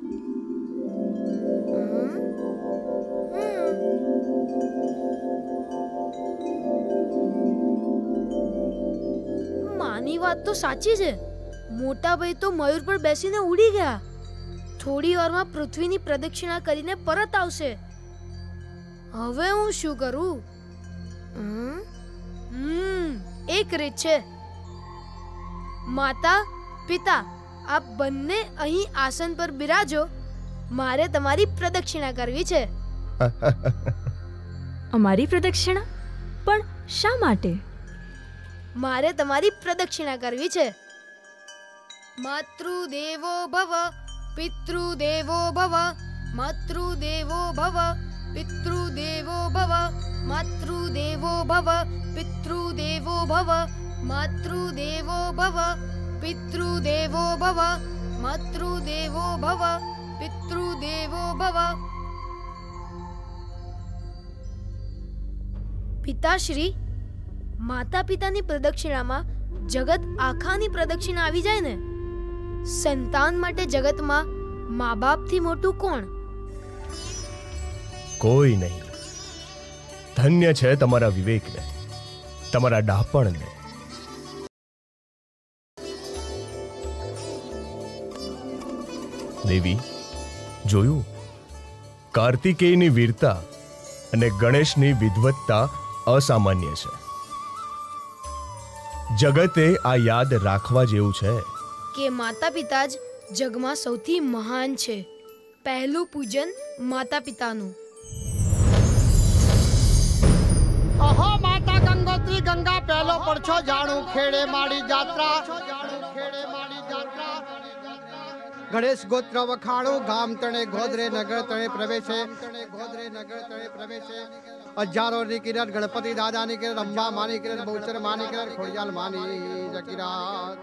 માની વાત તો સાચી છે. મોટા ભાઈ તો મયુર પર બેસીને ઉડી ગયા. થોડી વારમાં પૃથ્વીની પ્રદક્ષિણા કરીને પરત આવશે. હવે હું શું કરું? એક રીત છે. માતા પિતા આપ બંને અહીં આસન પર બિરાજો. મારે તમારી પ્રદક્ષિણા કરવી છે. અમારી પ્રદક્ષિણા? પણ શા માટે? મારે તમારી પ્રદક્ષિણા કરવી છે. માતૃદેવો ભવ પિતૃદેવો ભવ માતૃદેવો ભવ પિતૃદેવો ભવ માતૃદેવો ભવ પિતૃદેવો ભવ માતૃદેવો ભવ પિતૃદેવો ભવ માતૃદેવો ભવ પિતૃદેવો ભવ. પિતાશ્રી, માતા પિતાની પ્રદક્ષિણામાં જગત આખાની પ્રદક્ષિણા આવી જાય ને. સંતાન માટે જગતમાં મા બાપથી મોટું કોણ? કોઈ નહીં. ધન્ય છે તમારા વિવેકને, તમારા ડાપણને. દેવી, જોયું? કાર્તિકેયની વીરતા અને ગણેશની વિદ્વત્તા અસામાન્ય છે. જગતે આ યાદ રાખવા જેવું છે કે માતા પિતા જ જગમાં સૌથી મહાન છે. પહેલું પૂજન માતા પિતાનું. અહો માતા ગંગોત્રી ગંગા પહેલો પડછો જાણું ખેડે માડી જાત્રા. ગણેશ ગોત્ર વખાણું ગામ તણે ગોદરે નગર તણે પ્રવેશે. હજારોની કિરણ ગણપતિ દાદાની કિરણ અંબા માની કિરણ બહુચર માની કિરણ ખોડિયાલ માની જગીરાત.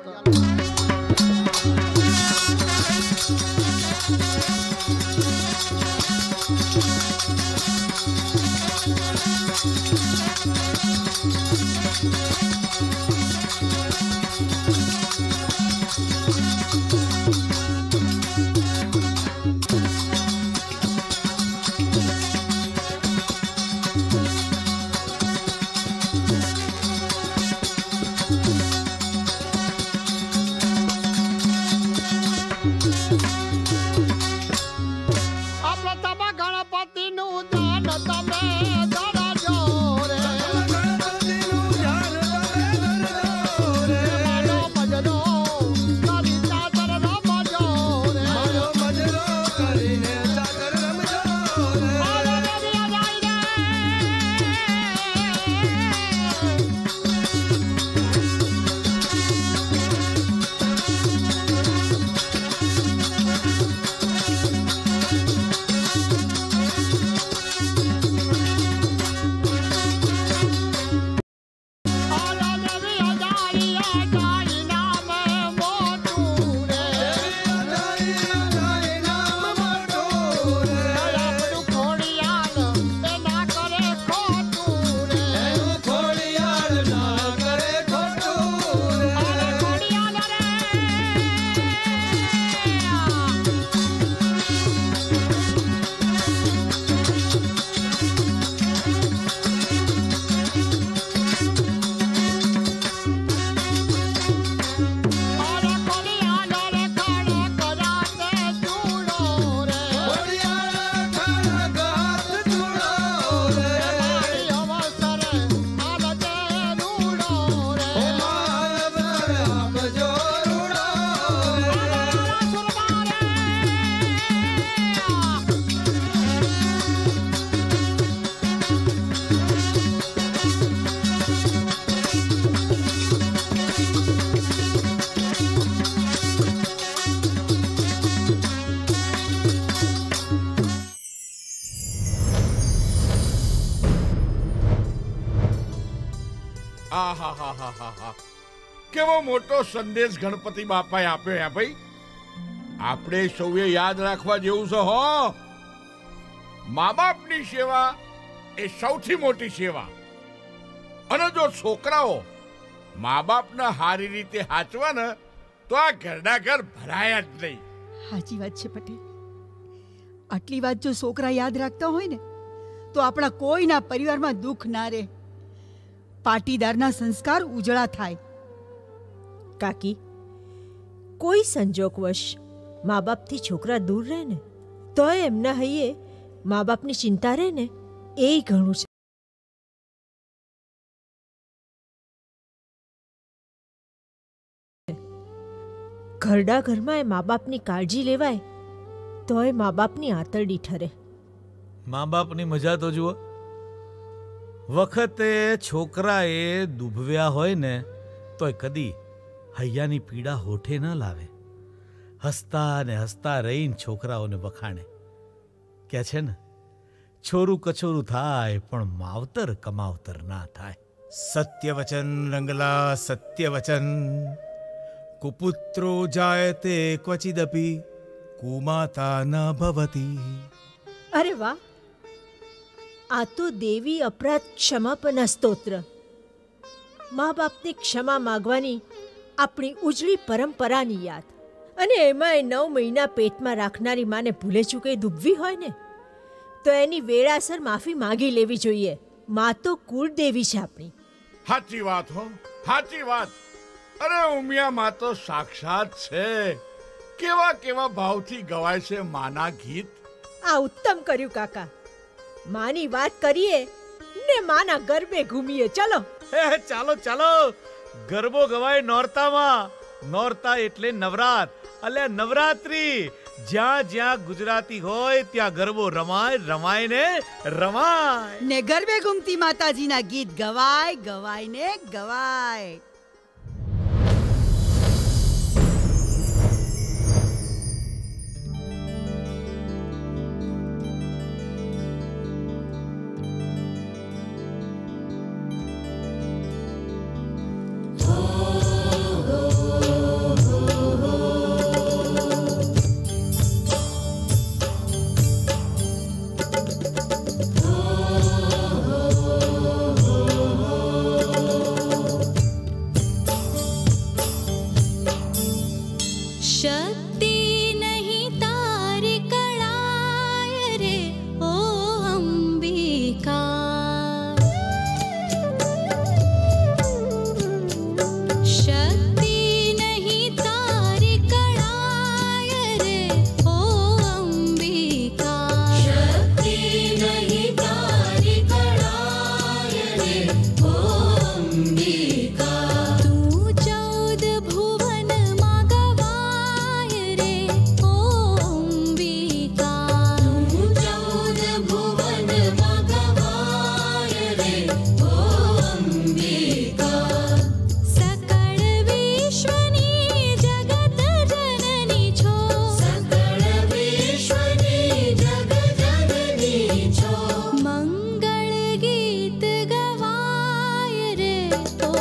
કેવો મોટો સંદેશ ગણપતિ બાપાએ આપ્યો હે ભાઈ. આપણે સૌએ યાદ રાખવા જેવું છે હો. મા બાપની સેવા એ સૌથી મોટી સેવા. અને જો છોકરાઓ મા બાપને સારી રીતે સાચવા ને તો આ ઘરના ઘર ભરાયા જ નહીં. સાચી વાત છે પટેલ. આટલી વાત જો છોકરા યાદ રાખતા હોય ને તો આપણા કોઈના પરિવારમાં દુઃખ ના રહે, પાટીદારના સંસ્કાર ઉજળા થાય. કાકી, કોઈ સંજોગવશ મા બાપથી છોકરા દૂર રહે ને તો એમના હૈયે મા બાપની ચિંતા રહે ને એ ઘણું છે. ઘરડા ઘરમાં એ મા બાપની કાળજી લેવાય તો એ મા બાપની આંતરડી ઠરે. મા બાપની મજા તો જુઓ. વખતે છોકરાએ દુભવ્યા હોય ને તોય કદી હૈયાની પીડા હોઠે ન લાવે. હસતા ને હસતા રહીને છોકરાઓને વખાણે. કે છે ને, છોરું કછોરું થાય પણ માવતર કમાવતર ના થાય. સત્ય વચન રંગલા સત્ય વચન, કુપુત્રો જાયતે ક્વચિદપી કુમાતા ન ભવતી. અરે વાહ, આ તો દેવી અપરાધ ક્ષમાપના સ્તોત્ર. મા બાપની ક્ષમા માગવાની આપણી ઉજળી પરંપરાની યાદ. અને એમાંય 9 મહિના પેટમાં રાખનારી માને ભૂલે ચૂકે દુભવી હોય ને તો એની વેળાસર માફી માંગી લેવી જોઈએ. મા તો કુળદેવી છે આપણી. સાચી વાત હો, સાચી વાત. અરે ઉમિયા માં તો સાક્ષાત છે. કેવા કેવા ભાવથી ગવાય છે માના ગીત. આ ઉત્તમ કર્યું કાકા. માની વાત કરીએ ને માના ગરબે ઘૂમીએ. ચલો ચાલો ચાલો, ગરબો ગવાય નોરતામાં. નોરતા એટલે નવરાત, એટલે નવરાત્રી. જ્યાં જ્યાં ગુજરાતી હોય ત્યાં ગરબો રમાય, રમાય ને રમાય. ને ગરબે ઘૂમતી માતાજીના ગીત ગવાય, ગવાય ને ગવાય. મંગળ ગીત ગવાય રે.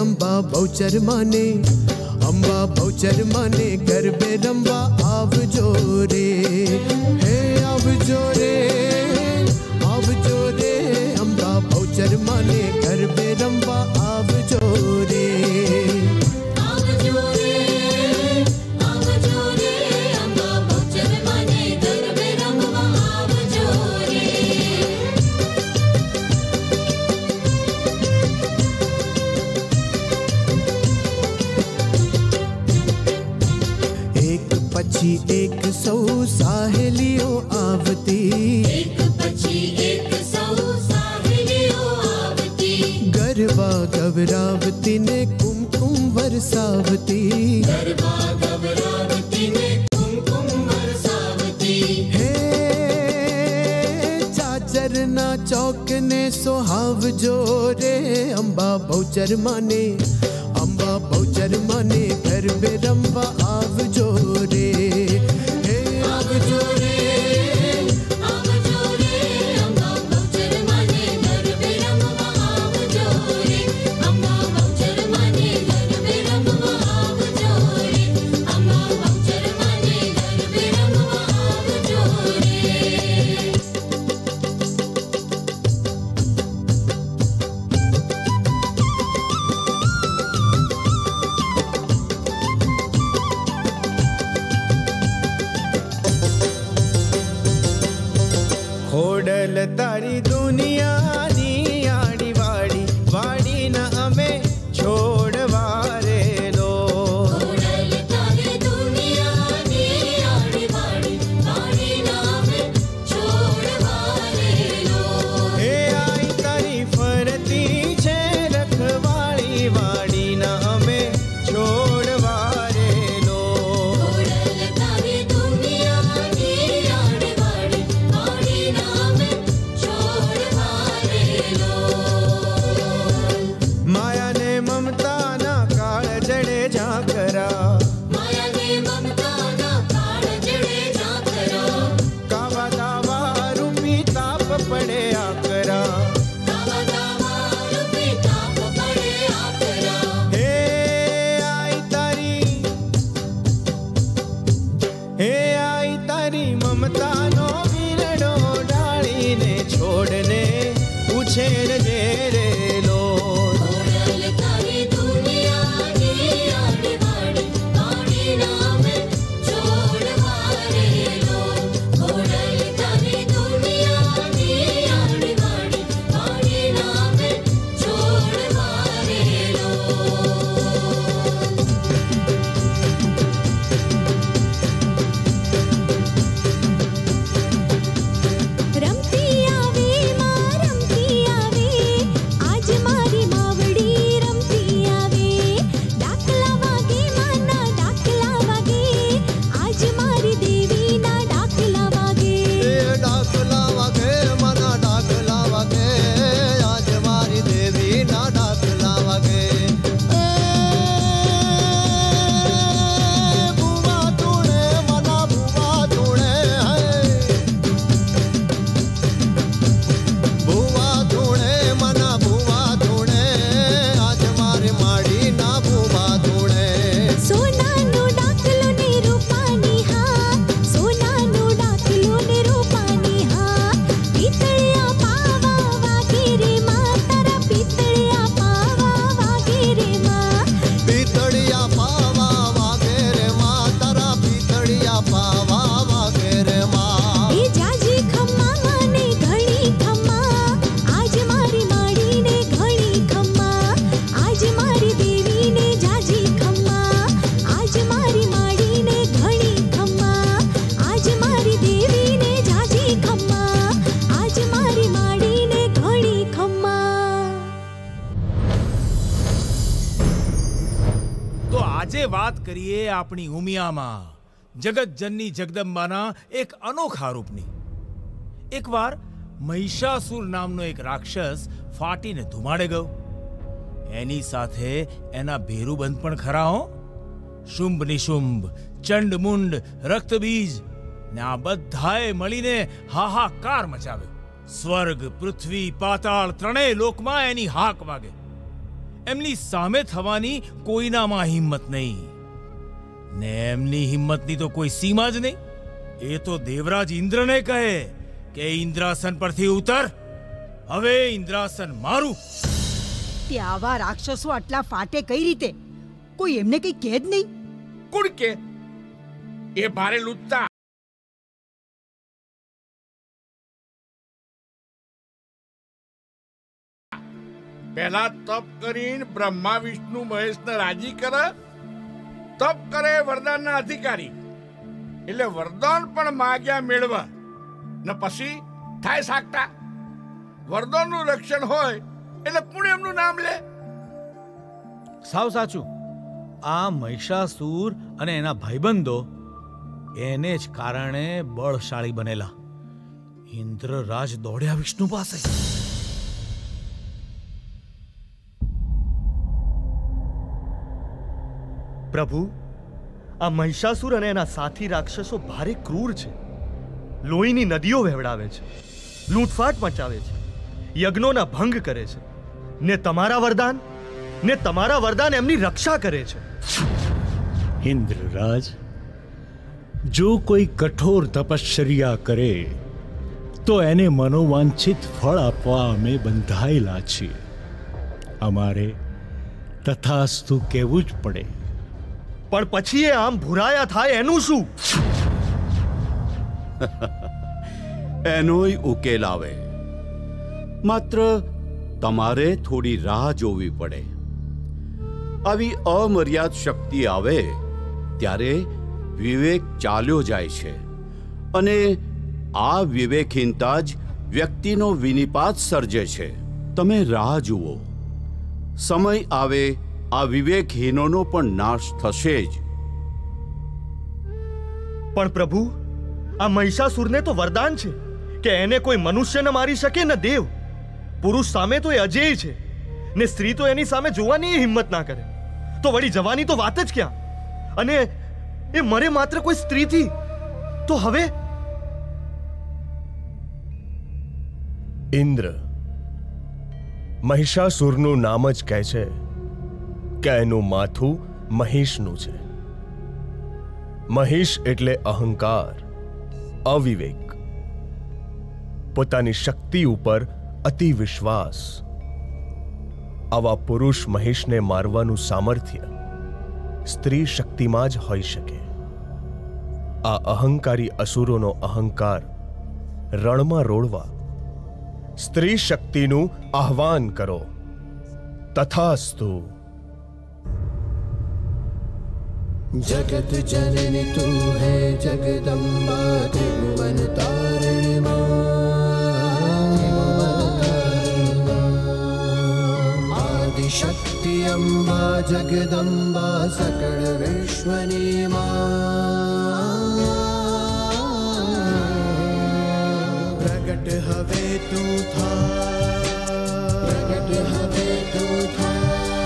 અંબા બહુચર માને ગરબે રમવા આવજો રે હે આવજો રે અંબા બહુચર માને ગરબે રમવા આવજો રે एक सौ साहेलियों आवती गरबा गवरावती ने कुमकुम बरसावती हे चाचर ना चौक ने सोहाव जो रे अंबा बहूचर माने गरबे रमवा आवजो रे हे आवजो रे अंबा बहूचर माने गरबे रमवा आवजो रे अंबा बहूचर माने गरबे रमवा आवजो रे अंबा बहूचर माने गरबे रमवा आवजो रे खोडल तारी दुनिया नी आड़ी वाड़ी न अमे छोड़वा रे लो खोडल तारी दुनिया नी आड़ी वाड़ी न अमे छोड़वा रे लो हे आई तारी फरती छे रखवाड़ी वाड़ी न अमे छोड़वा रे लो खोडल तारी दुनिया नी आड़ी वाड़ी माया ने ममता ना काल जड़े जाकरा कावा दावा रूपी ताप पड़े आकरा हे आई तारी ममता नो वीरडो डाली ने छोड़ने उछेर जे रे लो खोडल तारी दुनिया नी आड़ी वाड़ी न अमे छोड़वा रे लो खोडल तारी दुनिया नी आड़ी वाड़ी न अमे छोड़वा रे लो रमती आवे मां रमती आवे आज मारी मावड़ी रमती आवे डाकला वागे माना डाकला वागे आज मारी देवी ना डाकला वागे माना डाकला वागे आज मारी देवी ना डाकला वागे बुवा तूने मना बुवा तूने बुवा धूणे मना बुवा धूणे आज मारी माड़ी ना बुवा धूणे सोना नु डाकलो ने रूपानी हाँ सोना नु डाकलो ने रूपानी हाँ पीतळिया पावा वागे रे मां तारा पीतळिया पावा वागे रे मां पीतळिया पावा वागे रे मां तारा पीतळिया पावा वागे रे मां ए जाजी खम्मा माने घणी खम्मा आज मारी माड़ी ने घणी खम्मा आज मारी देवी ने जाजी खम्मा आज मारी माड़ी ने घणी खम्मा आज मारी देवी ने जाजी खम्मा आज मारी माड़ी ने घणी खम्मा તો આજે વાત કરીએ આપણી ઉમિયામાં જગત જનની જગદંબાના એક અનોખા રૂપની. એકવાર મહિષાસુર નામનો એક રાક્ષસ ફાટીને ધુમાડે ગયો. એની સાથે એના ભેરુબંધ પણ ખરા હો. શુંભ નિશુંભ, ચંડ મુંડ, રક્તબીજ ને આ બધાએ મળીને હાહાકાર મચાવ્યો. સ્વર્ગ, પૃથ્વી, પાતાળ ત્રણેય લોકમાં એની હાક વાગે. એમની સામે થવાની કોઈનામાં હિંમત નહીં ને એમની હિંમતની તો કોઈ સીમા જ નહીં. એ તો દેવરાજ ઇન્દ્રને કહે કે ઇન્દ્રાસન પરથી ઉતર, હવે ઇન્દ્રાસન મારું. તે આવા રાક્ષસો આટલા ફાટે કઈ રીતે? કોઈ એમને કઈ કહે જ નહીં. કોણ કે? એ ભારે લૂંટતા પહેલા તપ કરીને બ્રહ્મા વિષ્ણુ મહેશને રાજી કરે. તપ કરે વરદાનના અધિકારી, એટલે વરદાન પણ માગ્યા મેળવા ને પછી થાય સાકતા. વરદાનનું રક્ષણ હોય એટલે કોણ એમનું નામ લે? સાવ સાચું. આ મહિષાસુર અને એના ભાઈબંધો એને જ કારણે બળશાળી બનેલા. ઇન્દ્રરાજ દોડ્યા વિષ્ણુ પાસે. પ્રભુ, આ મહિષાસુર અને એના સાથી રાક્ષસો ભારે ક્રૂર છે. લોહીની નદીઓ વહેવડાવે છે, લૂંટફાટ મચાવે છે, યજ્ઞોના ભંગ કરે છે, ને તમારા વરદાન એમની રક્ષા કરે છે. ઇન્દ્રરાજ, જો કોઈ કઠોર તપશ્ચર્યા કરે તો એને મનોવાંછિત ફળ આપવા અમે બંધાયેલા છીએ. અમારે તથાસ્તુ કહેવું જ પડે. પણ પછી એ આમ ભૂરાયા થાય એનું શું? એનોય ઉકેલ આવે. માત્ર તમારે થોડી રાહ જોવી પડે. આવી અમર્યાદ શક્તિ આવે ત્યારે વિવેક ચાલ્યો જાય છે અને આ વિવેકહીનતા જ વ્યક્તિનો વિનિપાત સર્જે છે. તમે રાહ જુઓ, સમય આવે આ વિવેકહીનોનો પણ નાશ થશે જ. પણ પ્રભુ, આ મહિષાસુરને તો વરદાન છે કે એને કોઈ મનુષ્ય ન મારી શકે ન દેવ. પુરુષ સામે તો એ અજેય છે ને સ્ત્રી તો એની સામે જોવાની હિંમત ના કરે, તો વળી જવાની તો વાત જ ક્યાં. અને એ મરે માત્ર કોઈ સ્ત્રીથી તો હવે ઇન્દ્ર મહિષાસુરનું નામ જ કહે છે કે એનું માથું મહિષનું છે. મહિષ એટલે અહંકાર, અવિવેક, પોતાની શક્તિ ઉપર અતિ વિશ્વાસ. આવા પુરુષ મહિષને મારવાનું સામર્થ્ય સ્ત્રી શક્તિમાં જ હોઈ શકે. આ અહંકારી અસુરોનો અહંકાર રણમાં રોળવા સ્ત્રી શક્તિનું આહ્વાન કરો. તથાસ્તુ. जगत जननी तू है जगदम्बा त्रिभुवन तारिणी आदि शक्ति अम्बा जगदम्बा सकल विश्वनी प्रगट हवे तू था, प्रगट हवे तू था,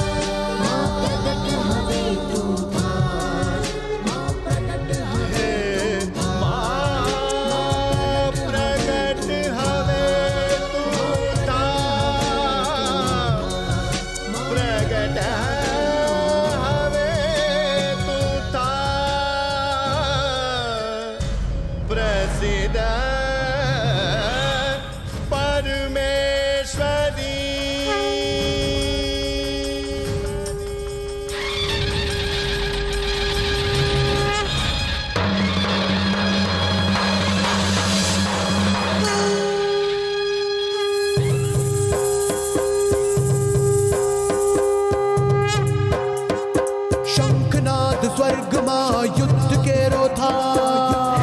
स्वर्ग मां युद्ध केरो था,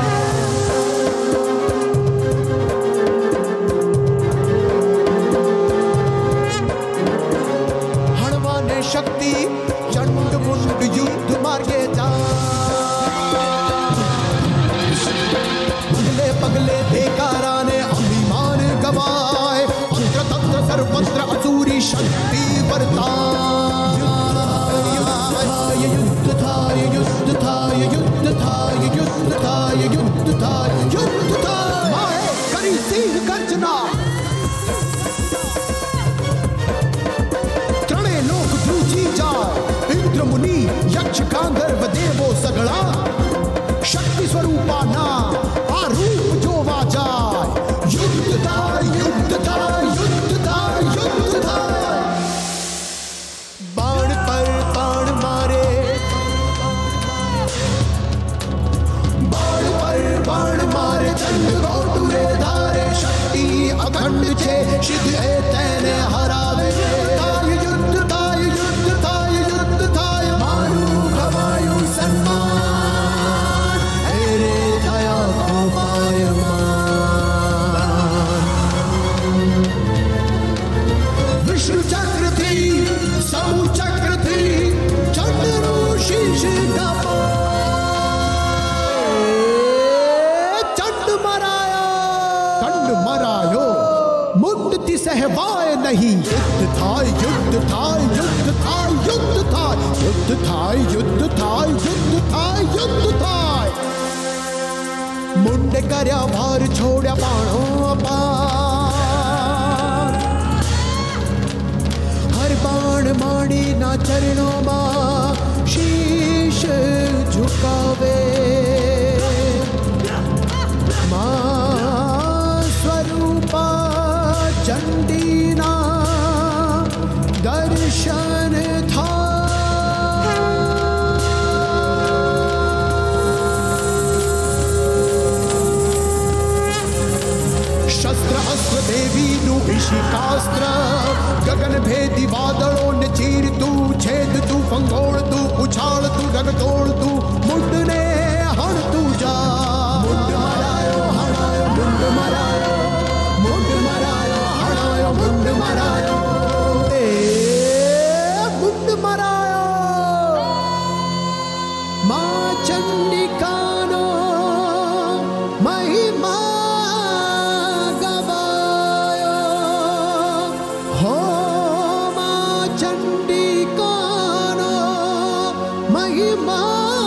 हणवाने शक्ति चंड मुंड युद्ध मार्गे जा, पगले पगले बेकारा ने अभिमान गवाए, मंत्र तंत्र सर्वत्र असुरी शक्ति वर्ता. युद्ध था, युद्ध था, युद्ध था, युद्ध था, युद्ध था. यक्ष गांधर्व देवो सगळा शक्ती स्वरूपाना आ रूप जोवा जाय युद्ध थाय युद्ध थाय युद्ध थाय युद्ध थाय बाण पर बाण मारे बाण पर बाण मारे चंड गोटुरे धारे शक्ति अखंड छे सिद्ध है तेने हरावे युद्ध थाय युद्ध थाय युद्ध थाय मारू गवायु सन्मान हेरे थया विष्णु चक्र थी समूह चक्र थी चंद्रो शीश कपा चंड मरायो मुंडति सहवाय नहीं युद्ध थाय युद्ध थाय युद्ध थाय युद्ध थाय युद्ध थाय युद्ध थाय युद्ध थाय युद्ध थाय मुंडे कर्या भार छोड्या बाणो पार हर बाण माणी ना चरणों मां शीश झुकावे मां स्वरूपा चंडीना दर्शन था शस्त्र अस्त्र देवी नु ऋषिकास्त्र गगन भेदी वादळों ने चीर तू छेद तू फंगोड़ तू उछाल तू रग तोड़ तू मुंड ने हण तू जा मुंड मरायो हणायो मुंड मरायो मुंड मरायो हणायो मुंड मरायो मुंड मरायो मां चंडिकानो महिमा गवायो हो मां चंडिकानो महिमा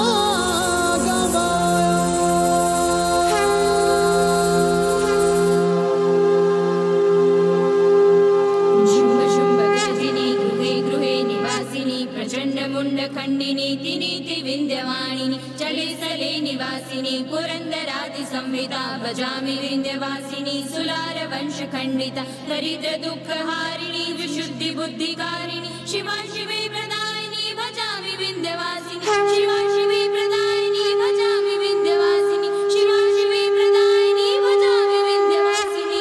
खंडिनी तिनीति विंध्यवाणिनी चले सले निवासिनी पुरंदरादि संविदा भजामि विंध्यवासिनी सुलार वंश खंडिता दरिद्र दुख हारिणी विशुद्धि बुद्धिकारिणी शिवा शिवे प्रदायिनी भजामि विंध्यवासिनी शिवा शिवे प्रदायिनी भजामि विंध्यवासिनी शिवा शिवे प्रदायिनी भजामि विंध्यवासिनी।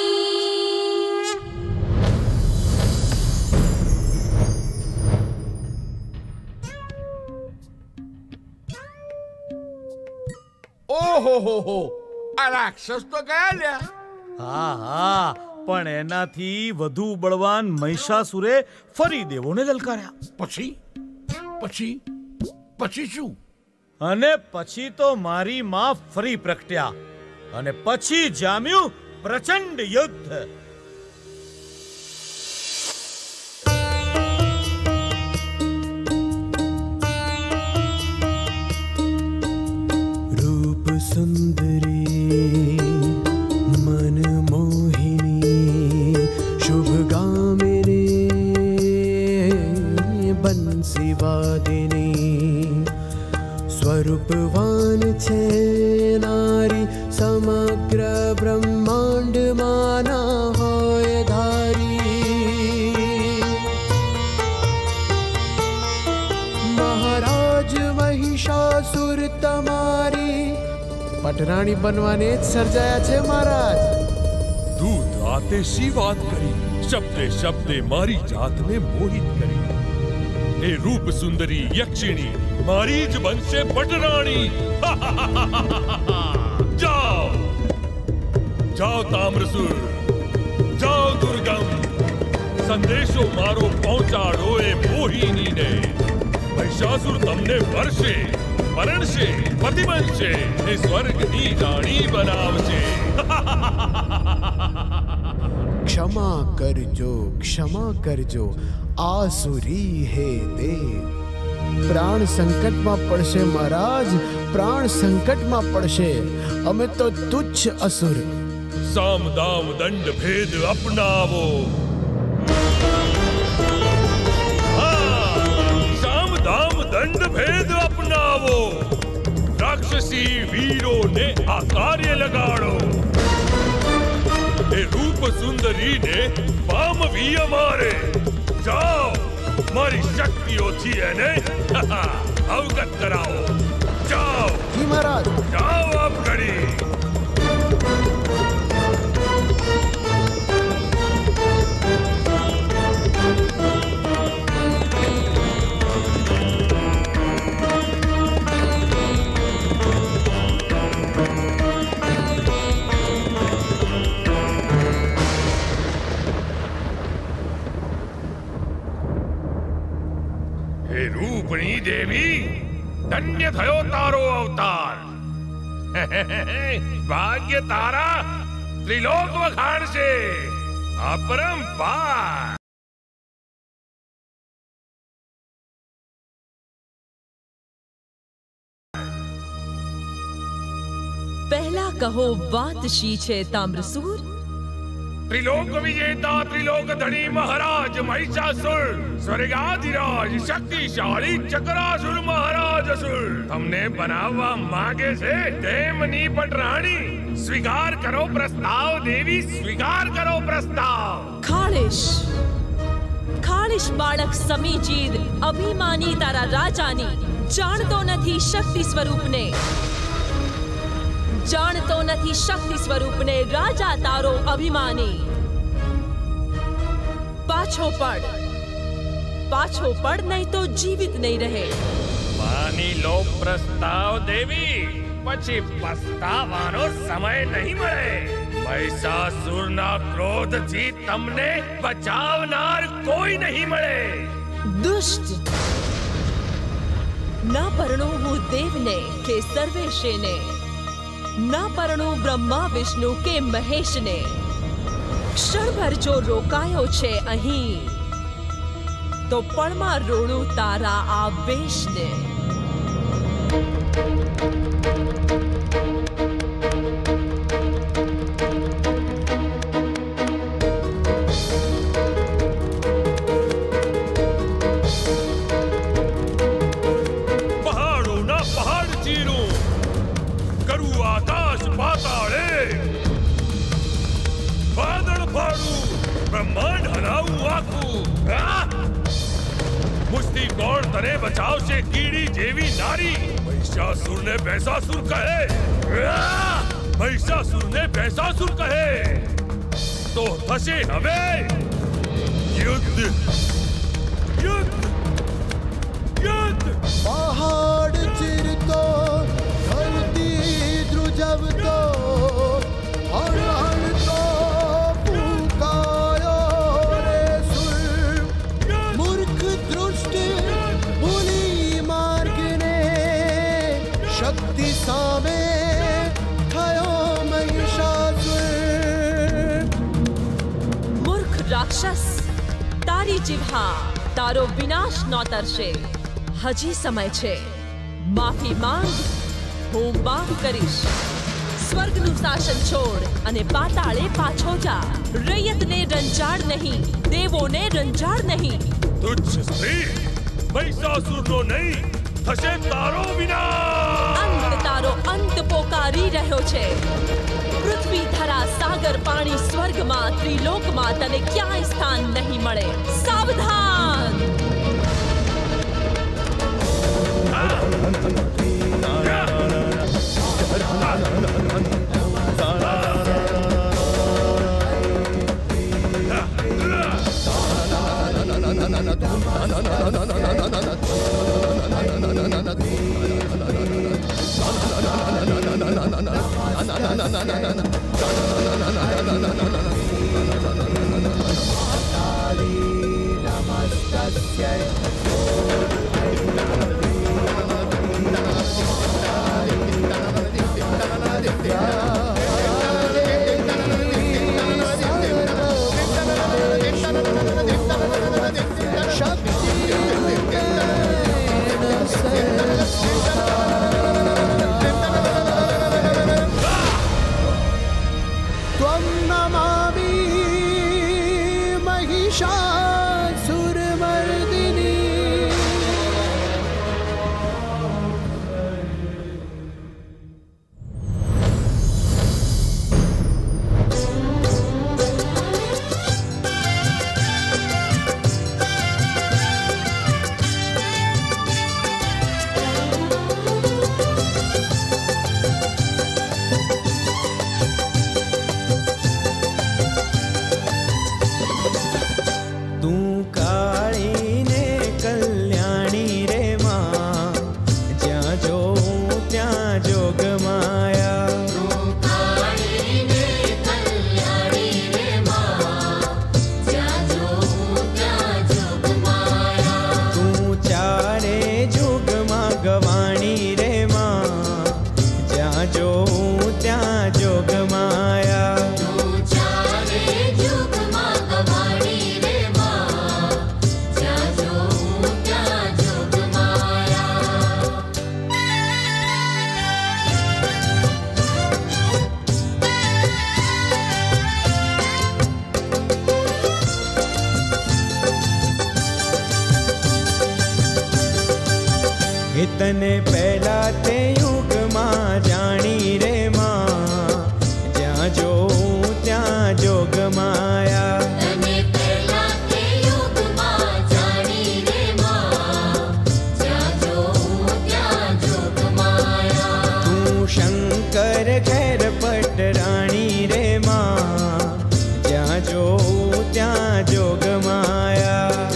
ઓહો આ રાક્ષસ તો ગયા લ્યા હા હા પણ એનાથી વધુ બળવાન મહિષાસુરે ફરી દેવોને લલકાર્યા પછી પછી પછી શું અને પછી તો મારી માં ફરી પ્રગટ્યા અને પછી જામ્યું પ્રચંડ યુદ્ધ सुंदरी मन मोहिनी शुभ गामिनी बंसी वादिनी स्वरूपवान छे नारी समग्र ब्रह्मांड माना होय धारी महाराज महिषासुर તમારી पटराणी बनवाने सर्जाया छे महाराज તું આતેશી વાત કરી શબ્દે શબ્દે મારી જાતને મોહિત કરી એ રૂપ સુંદરી યક્ષિણી મારી જ બનશે પટરાણી જાઓ જાઓ તામ્રસુર જાઓ દુર્ગમ સંદેશો મારો પહોંચાડો એ મોહિનીને મહિષાસુર તમને વરસે પરણશે પતિ બનશે એ સ્વર્ગની રાણી બનાવશે क्षमा करजो आसुरी हे देव प्राण संकट में पड़शे महाराज प्राण संकट में पड़शे अमे तो तुच्छ असुर साम दाम दंड भेद अपनावो साम दाम दंड भेद अपनावो का कार्य लगाड़ो। ये रूप सुंदरी ने पाम भी हमारे। जाओ, हमारी शक्ति ओछी है ने अवगत कराओ। जाओ जी महाराज। जाओ अब घड़ी। रूपणी देवी, धन्य थयो तारो अवतार। भाग्य तारा त्रिलोक वखाण से अपरंपार। पहला कहो बात शी छे ताम्रसूर। त्रिलोक विजेता त्रिलोक धनी महाराज महिषासुर, स्वर्गाधिराज शक्तिशाली चक्रासुर महाराज असुर, हमने बना हुआ मांगे से देवनी पटरानी। स्वीकार करो प्रस्ताव देवी, स्वीकार करो प्रस्ताव। खालिश खालिश बाळक समीचीर अभिमानी तारा राजानी जाणतो नथी शक्ति स्वरूप ने। जाणतो नथी शक्ति स्वरूप ने राजा तारो अभिमानी। पाछो पड़ नहीं तो जीवित नहीं रहे। मानी लो प्रस्ताव देवी, પછી પસ્તાવાનો સમય નહીં મળે। મહિષાસુરના ક્રોધથી તમને બચાવનાર કોઈ નહીં મળે। दुष्ट न परણું હું દેવને કે સર્વેશને, न परણું બ્રહ્મા વિષ્ણુ કે મહેશને। ક્ષણભર જો રોકાયો છે અહીં, તો પળમાં રોડું તારા આવેશને। પહાડો ના પહાડ ચીરું, કરું આકાશ પાતાળે, વાદળ ફાડું, બ્રહ્માંડ હલાવું આખું। मुझती कौन तने बचाव से कीड़ी जेवी नारी। महिषासुर ने भैंसासुर कहे, महिषासुर ने भैंसासुर कहे, तो थशे हवे युद्ध युद्ध युद्ध। पहाड़ चिरतो धरती ध्रुजवतो, अरण तो फूकायो रे सुर। मूर्ख दृष्ट भूली मार्ग ने, शक्ति सामे थयो महिषासुर। मूर्ख राक्षस, तारी जिह्वा तारो विनाश न तरशे। हजी समय छे, माफी मांग, હું માંગ કરીશ। સ્વર્ગનું શાસન છોડ અને પાતાળે પાછો જા। રૈયતને રંજાડ નહીં, દેવોને રંજાડ નહીં। तुच्छ स्त्री, महिषासुरનો નહીં થશે તારો વિનાશ। અંત તારો અંત પોકારી રહ્યો છે। પૃથ્વી ધરા સાગર પાણી સ્વર્ગમાં ત્રિલોકમાં તને ક્યાંય સ્થાન નહીં મળે। સાવધાન। त्वं नमामि महिषासुरमर्दिनी। तने पहला ते युग में जानी रे मां ज्यां जो त्यां जोग माया तने पहला ते युग में जानी रे मां ज्यां जो त्यां जोग माया तू शंकर खैर पटराणी रे मां ज्यां जो त्यां जोग माया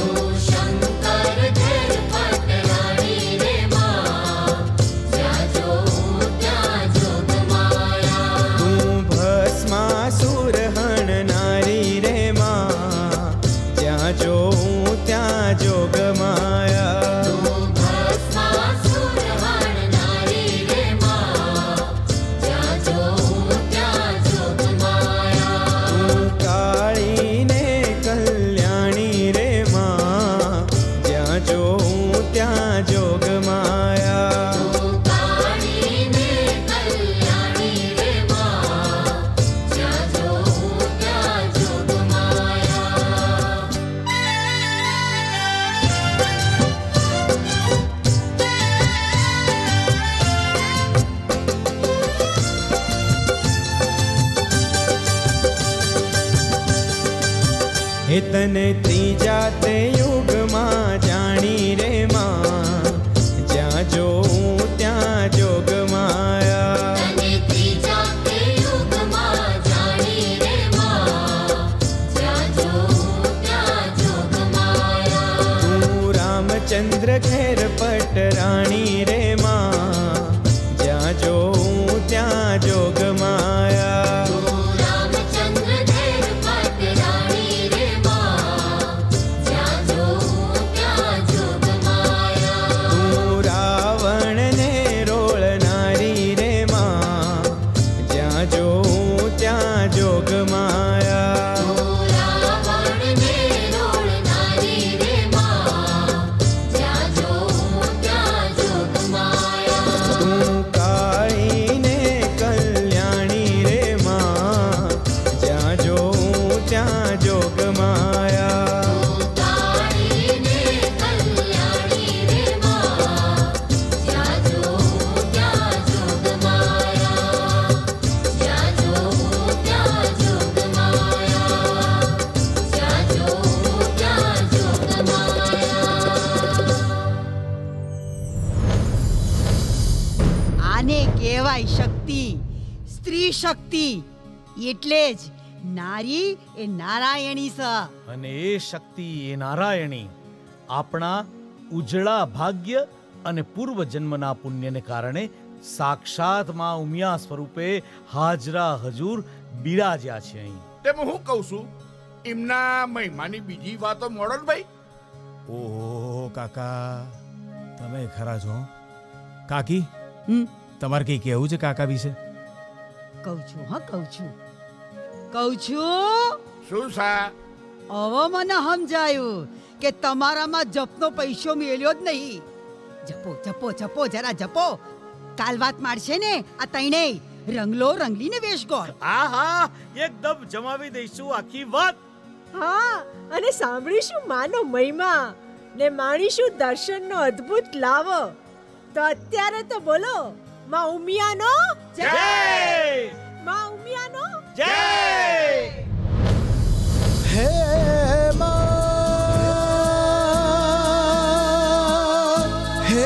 जोग माया तू भस्मासुर हरनारी रे मां ज्यां जो त्यां जोग माया तू काली ने कल्याणी रे मां ज्यां जो त्यां जोग माया तू काली ने कल्याणी रे मां ज्यां जो त्यां जोग माया तने तीजा ते युग में जानी रे मां ज्यां जो त्यां जोग माया तने तीजा ते युग में जानी रे मां ज्यां जो त्यां जोग माया तू रामचंद्र खैर पटराणी रे मां ज्यां जो त्यां जोग माया जोग माया रावण ने रोलनारी रे मां ज्यां जो त्यां जोग माया तू काली ने कल्याणी रे मां ज्यां जो त्यां जोग माया काली ने कल्याणी रे मां ज्यां जो त्यां जोग माया ज्यां जो આને કહેવાય શક્તિ સ્ત્રી શક્તિ એટલે જ નારી એ નારાયણી છે અને એ શક્તિ એ નારાયણી આપણા ઉજળા ભાગ્ય અને પૂર્વ જન્મના પુણ્યને કારણે સાક્ષાત માં ઉમિયા સ્વરૂપે હાજરા હજુર બિરાજ્યા છે અહીં તે હું કહું છું એમના મહિમાની બીજી વાતો મોડો ને ભાઈ ઓહો કાકા તમે ખરા છો કાકી તમારે કઈ કહેવું છે કાકા વિશે કહું છું હા કહું છું શું સા હવે મને સમજાયું કે તમારામાં જપનો પૈસો મેલ્યો જ નહીં જપો જપો જપો જરા જપો કાલ વાત મારશે ને આ તૈણે રંગલો રંગલીને વેશગોળ આહા એકદમ જમાવી દઈશું આખી વાત હા અને સાંભળીશું માનો મહિમા ને માણીશું દર્શનનો અદ્ભુત લાવો તો અત્યારે તો બોલો માં ઉમિયાનો જય માં ઉમિયાનો જય હે માં હે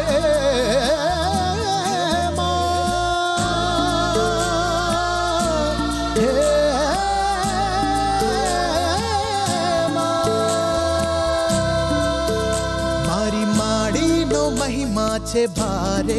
મારી માડીનો મહિમા છે ભારે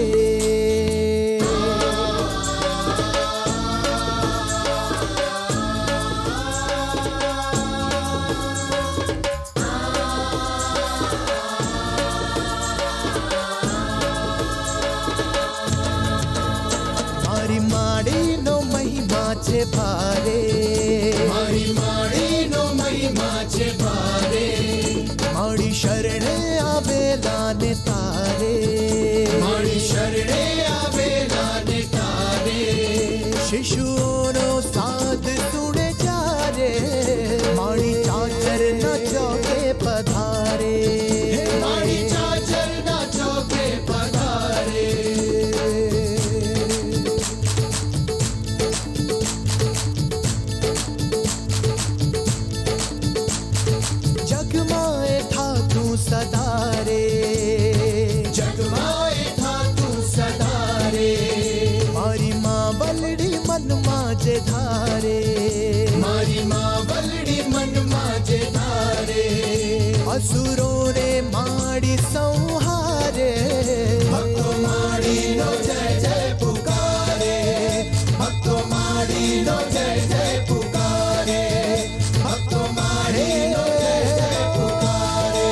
મારી માડીનો મહિમા છે ભારે મારી માડીનો મહિમા છે ભારે માડી શરણે આવેલા ને તારે માડી શરણે આવેલા ને તારે શિશુઓનો સાથ સુણે ચારે માડી ચાચર ના ચોકે પધારે માડી ચાચર ના ચોકે પધારે જે ધારે મારી માં વલડી મનમાં જે ધારે અસુરોને માડી સંહારે ભક્તો માડીનો જય જય પુકારે ભક્તો માડીનો જય જય પુકારે ભક્તો માડીનો જય જય પુકારે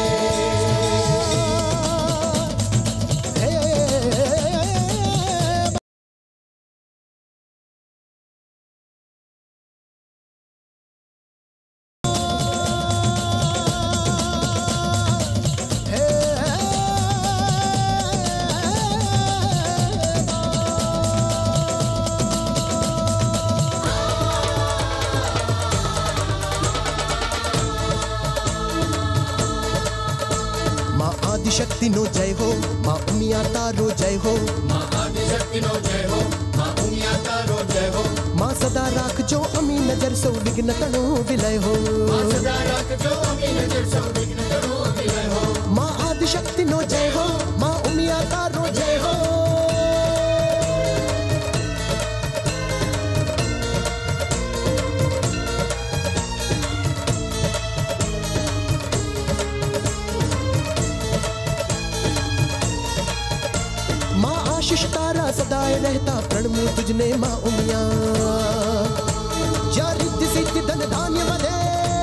आदिशक्ति नो जय हो माँ उमिया तारो जय हो माँ आदिशक्ति नो जय हो माँ उमिया तारो जय हो माँ सदा राखजो अमी नजर सौ विघ्न तणो विलय हो माँ सदा राखजो अमी नजर सौ विघ्न तणो विलय हो माँ आदिशक्ति नो जय हो माँ उमिया तारो जय हो आशीष तारा सदाए रहता प्रणमु तुझने माँ उमिया जा रिद्धि सिद्धि धन धान्य वधे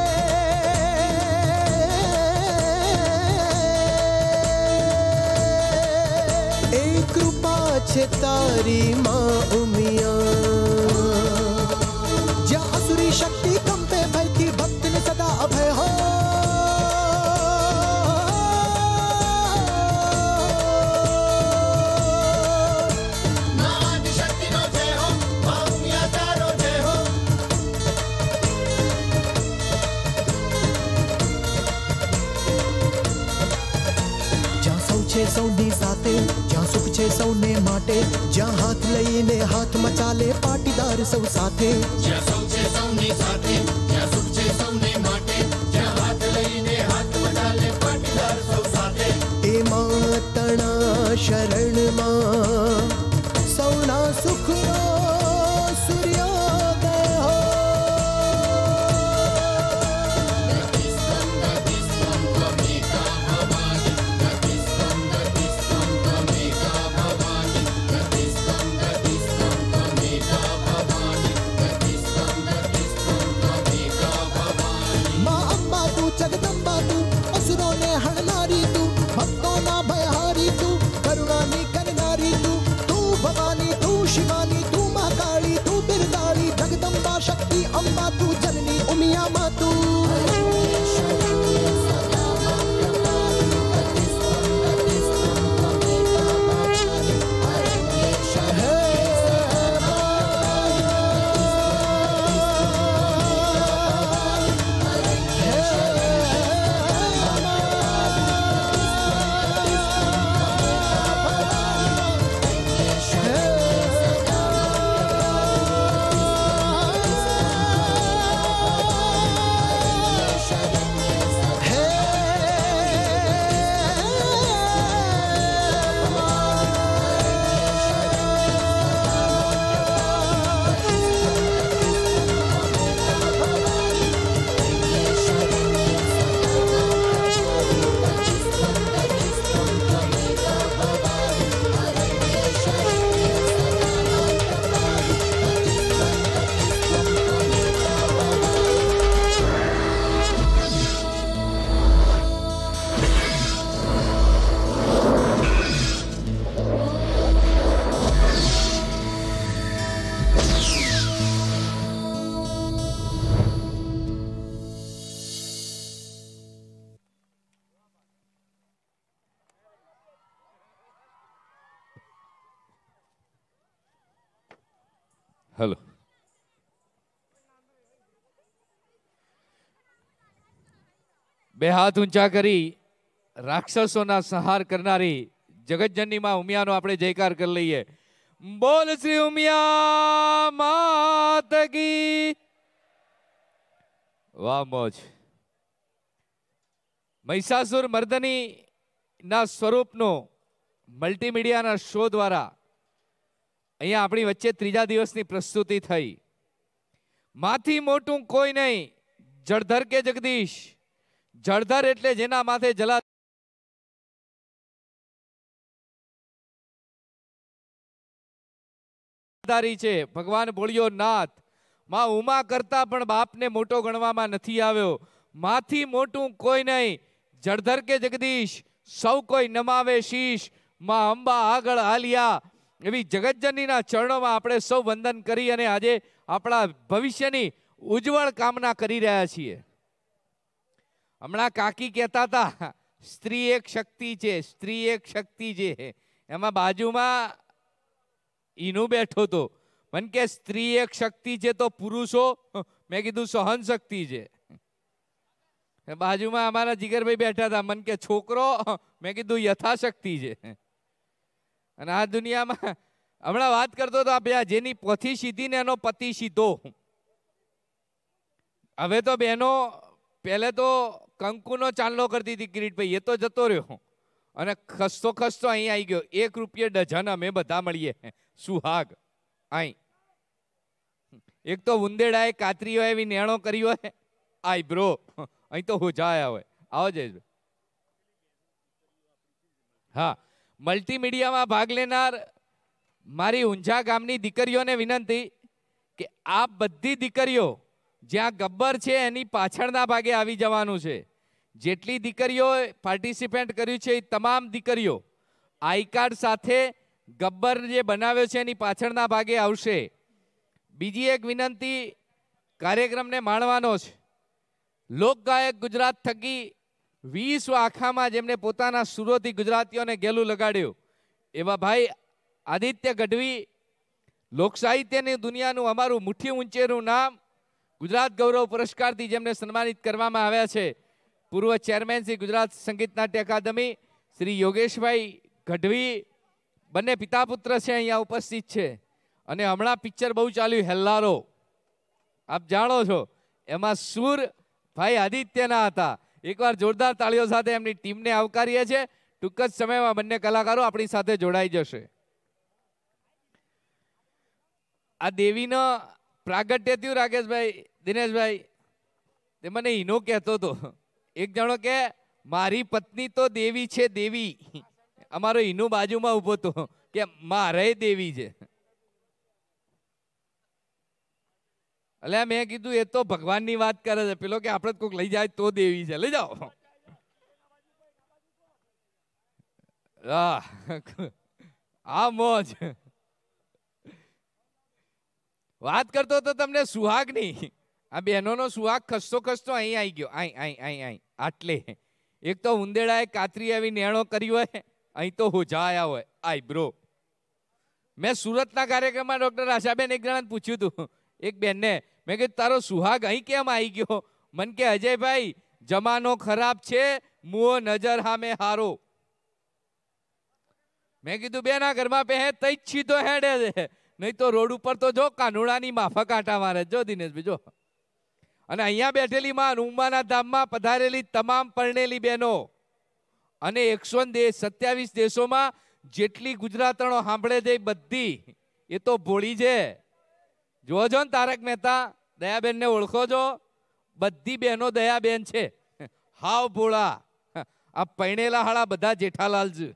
एक कृपा छे तारी माँ उमिया जा असुरी शक्ति कंपे भयती भक्त ने सदा अभय हो સૌની સાથે જ્યાં સુખ છે સૌને માટે જ્યાં હાથ લઈને હાથ મચાલે પાટીદાર સૌ સાથે જ્યાં સૌ છે સૌની સાથે જ્યાં સુખ છે સૌને માટે જ્યાં હાથ લઈને હાથ મચાલે પાટીદાર સૌ સાથે એમાં તણા શરણમાં સૌના સુખનો સૂર્યોદય હો जगदम्बा तू असुरों ने हणनारी तू भक्तों ना भयहारी तू करुणानी करनारी तू तू भवानी तू शिवानी तू माँ काली तू बिरदाड़ी जगदम्बा शक्ति अम्बा तू जननी उमिया माँ तू हेलो બે હાથ ઊંચા કરી રાક્ષસોના સંહાર કરનારી જગતજનની માં ઉમિયાનો આપણે જયકાર કરી લઈએ. બોલ શ્રી ઉમિયા માત કી. વાહ મોજ. મહિષાસુર મર્દની ના સ્વરૂપનો મલ્ટીમીડિયાના શો દ્વારા અહીંયા આપણી વચ્ચે ત્રીજા દિવસની પ્રસ્તુતિ થઈ. માથી મોટું કોઈ નહીં, જળધર કે જગદીશ. જળધર એટલે જેના માથે જલાધારી છે, ભગવાન ભોળિયો નાથ. માં ઉમા કરતા પણ બાપને મોટો ગણવામાં નથી આવ્યો. માથી મોટું કોઈ નહીં, જળધર કે જગદીશ, સૌ કોઈ નમાવે શીશ. માં અંબા આગળ હાલ્યા. એવી જગતજનનીના ચરણોમાં આપણે સૌ વંદન કરી અને આજે આપણા ભવિષ્યની ઉજ્જવળ કામના કરી રહ્યા છીએ. હમણાં કાકી કહેતા હતા સ્ત્રી એક શક્તિ છે, સ્ત્રી એક શક્તિ છે. એમાં બાજુમાં ઈનું બેઠો હતો. મને કે સ્ત્રી એક શક્તિ છે તો પુરુષો, મેં કીધું સહન શક્તિ છે. બાજુમાં અમારા જીગરભાઈ બેઠા હતા. મને કે છોકરો, મેં કીધું યથાશક્તિ છે. અને આ દુનિયામાં હમણાં વાત કરતો હતો જેની પોથી સીધી ને એનો પતિ સીધો. હવે તો બહેનો પહેલે તો કંકુનો ચાંદલો કરતી હતી કિરીટભાઈ, એ તો જતો રહ્યો અને ખસતો ખસતો અહીં આવી ગયો. 1 રૂપિયે ડઝન અમે બધા મળીએ સુહાગ. અહીં એક તો ઉંદેડાએ કાતરી હોય એવી નેણો કરી હોય. આઈ બ્રો, અહીં તો હોજાયા હોય. આવો જય. હા, મલ્ટીમીડિયામાં ભાગ લેનાર મારી ઊંઝા ગામની દીકરીઓને વિનંતી કે આ બધી દીકરીઓ જ્યાં ગબ્બર છે એની પાછળના ભાગે આવી જવાનું છે. જેટલી દીકરીઓ પાર્ટિસિપેટ કર્યું છે એ તમામ દીકરીઓ આઈ કાર્ડ સાથે ગબ્બર જે બનાવ્યો છે એની પાછળના ભાગે આવશે. બીજી એક વિનંતી, કાર્યક્રમને માણવાનો છે. લોકગાયક ગુજરાત થકી 20 આખામાં જેમને પોતાના સુરોથી ગુજરાતીઓને ગેલું લગાડ્યું એવા ભાઈ આદિત્ય ગઢવી, લોકસાહિત્યની દુનિયાનું અમારું મુઠ્ઠી ઊંચેનું નામ ગુજરાત ગૌરવ પુરસ્કારથી જેમને સન્માનિત કરવામાં આવ્યા છે. પૂર્વ ચેરમેન શ્રી ગુજરાત સંગીત નાટ્ય અકાદમી શ્રી યોગેશભાઈ ગઢવી, બંને પિતા પુત્ર છે, અહીંયા ઉપસ્થિત છે. અને હમણાં પિક્ચર બહુ ચાલ્યું હેલ્લારો, આપ જાણો છો, એમાં સુર ભાઈ આદિત્યના હતા. એકવાર જોરદાર તાળીઓ સાથે એમની ટીમને આવકારીએ છીએ. ટૂંક જ સમયમાં બંને કલાકારો આપણી સાથે જોડાઈ જશે. આ દેવીનો પ્રાગટ્ય થયું રાકેશભાઈ, દિનેશભાઈ, તે મને ઈનો કહેતો હતો. એક જણો કે મારી પત્ની તો દેવી છે દેવી. અમારો ઈનું બાજુમાં ઉભો હતો કે મારે દેવી છે. એટલે મેં કીધું એ તો ભગવાનની વાત કરે છે, પેલો કે આપણે કોઈક લઈ જાય તો દેવી છે, લઈ જાઓ. આ મોજ વાત કરતો તો તમને સુહાગની. આ બહેનોનો સુહાગ ખસતો ખસતો અહીં આવી ગયો. અહીં આટલે. એક તો ઉંદેડાએ કાતરી આવી નેણો કરી હોય, અહીં તો હોજાયા હોય. આઈ બ્રો, મેં સુરતના કાર્યક્રમમાં ડોક્ટર આશાબેન એક જણાને પૂછ્યું હતું, એક બેનને, મેં કીધું તારો સુહાગ અહીં કેમ આવી ગયો? મન કે અજયભાઈ જમાનો ખરાબ છે, મુઓ નજર હામે હારો. મેં કીધું બેના ઘરમાં પહે તઈ જ સીધો હેડે છે, નહીં તો રોડ ઉપર તો જો કાનુડાની માફક આંટા મારે. જો દિનેશભાઈ જો. અને અહીંયા બેઠેલી માં ઉમાના ધામમાં પધારેલી તમામ પરણેલી બહેનો અને 127 દેશોમાં જેટલી ગુજરાતણો સાંભળે છે બધી એ તો ભોળી છે. જોજો ને તારક મહેતા, દયાબેનને ઓળખો છો? બધી બહેનો દયાબેન છે. હાવ ભોળા. આ પૈણેલા હાળા બધા જેઠાલાલ છે.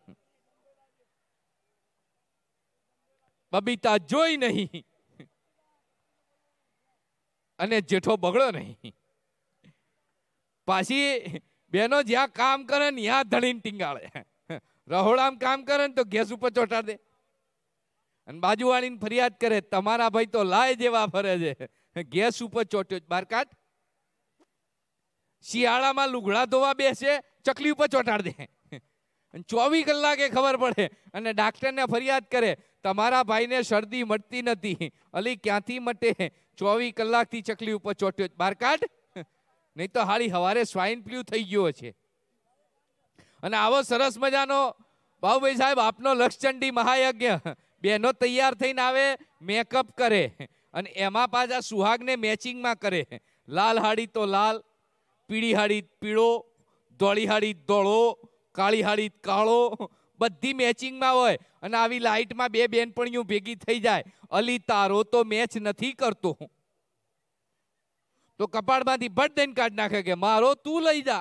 બબીતા જોઈ નહીં અને જેઠો બગડો નહીં. પાછી બેનો જ્યાં કામ કરે ને ત્યાં ધણીને ટીંગાળે. રહોડામાં કામ કરે ને તો ગેસ ઉપર ચોટાડ દે અને બાજુવાળીને ફરિયાદ કરે તમારા ભાઈ તો લાય જેવા ફરે છે, ગેસ ઉપર ચોટ્યો બહાર કાઢ. શિયાળામાં લુગડા ધોવા બેસે, ચકલી ઉપર ચોટાડ દે. 24 કલાકે ખબર પડે અને ડાક્ટરને ફરિયાદ કરે તમારા ભાઈને શરદી મટતી નથી, અલી ક્યાંથી મટે, 24 કલાકથી ચકલી ઉપર ચોટ્યો બહાર કાઢ, નહીં તો હાળી હવારે સ્વાઇન ફ્લુ થઈ ગયો છે. અને આવો સરસ મજાનો બાબુભાઈ સાહેબ આપનો લક્ષચંડી મહાયજ્ઞ, બહેનો તૈયાર થઈને આવે, મેકઅપ કરે અને એમાં પાછા સુહાગને મેચિંગમાં કરે. લાલ હાડી તો લાલ, પીળી હાડી પીળો, ધોળી હાડી ધોળો, કાળી હાડી કાળો, બધી મેચિંગમાં હોય. અને આવી લાઇટમાં બે બેનપણીઓ ભેગી થઈ જાય. અલી તારો તો મેચ નથી કરતો. તો કપાળમાંથી ભટ દઈને કાઢ નાખે કે મારો તું લઈ જા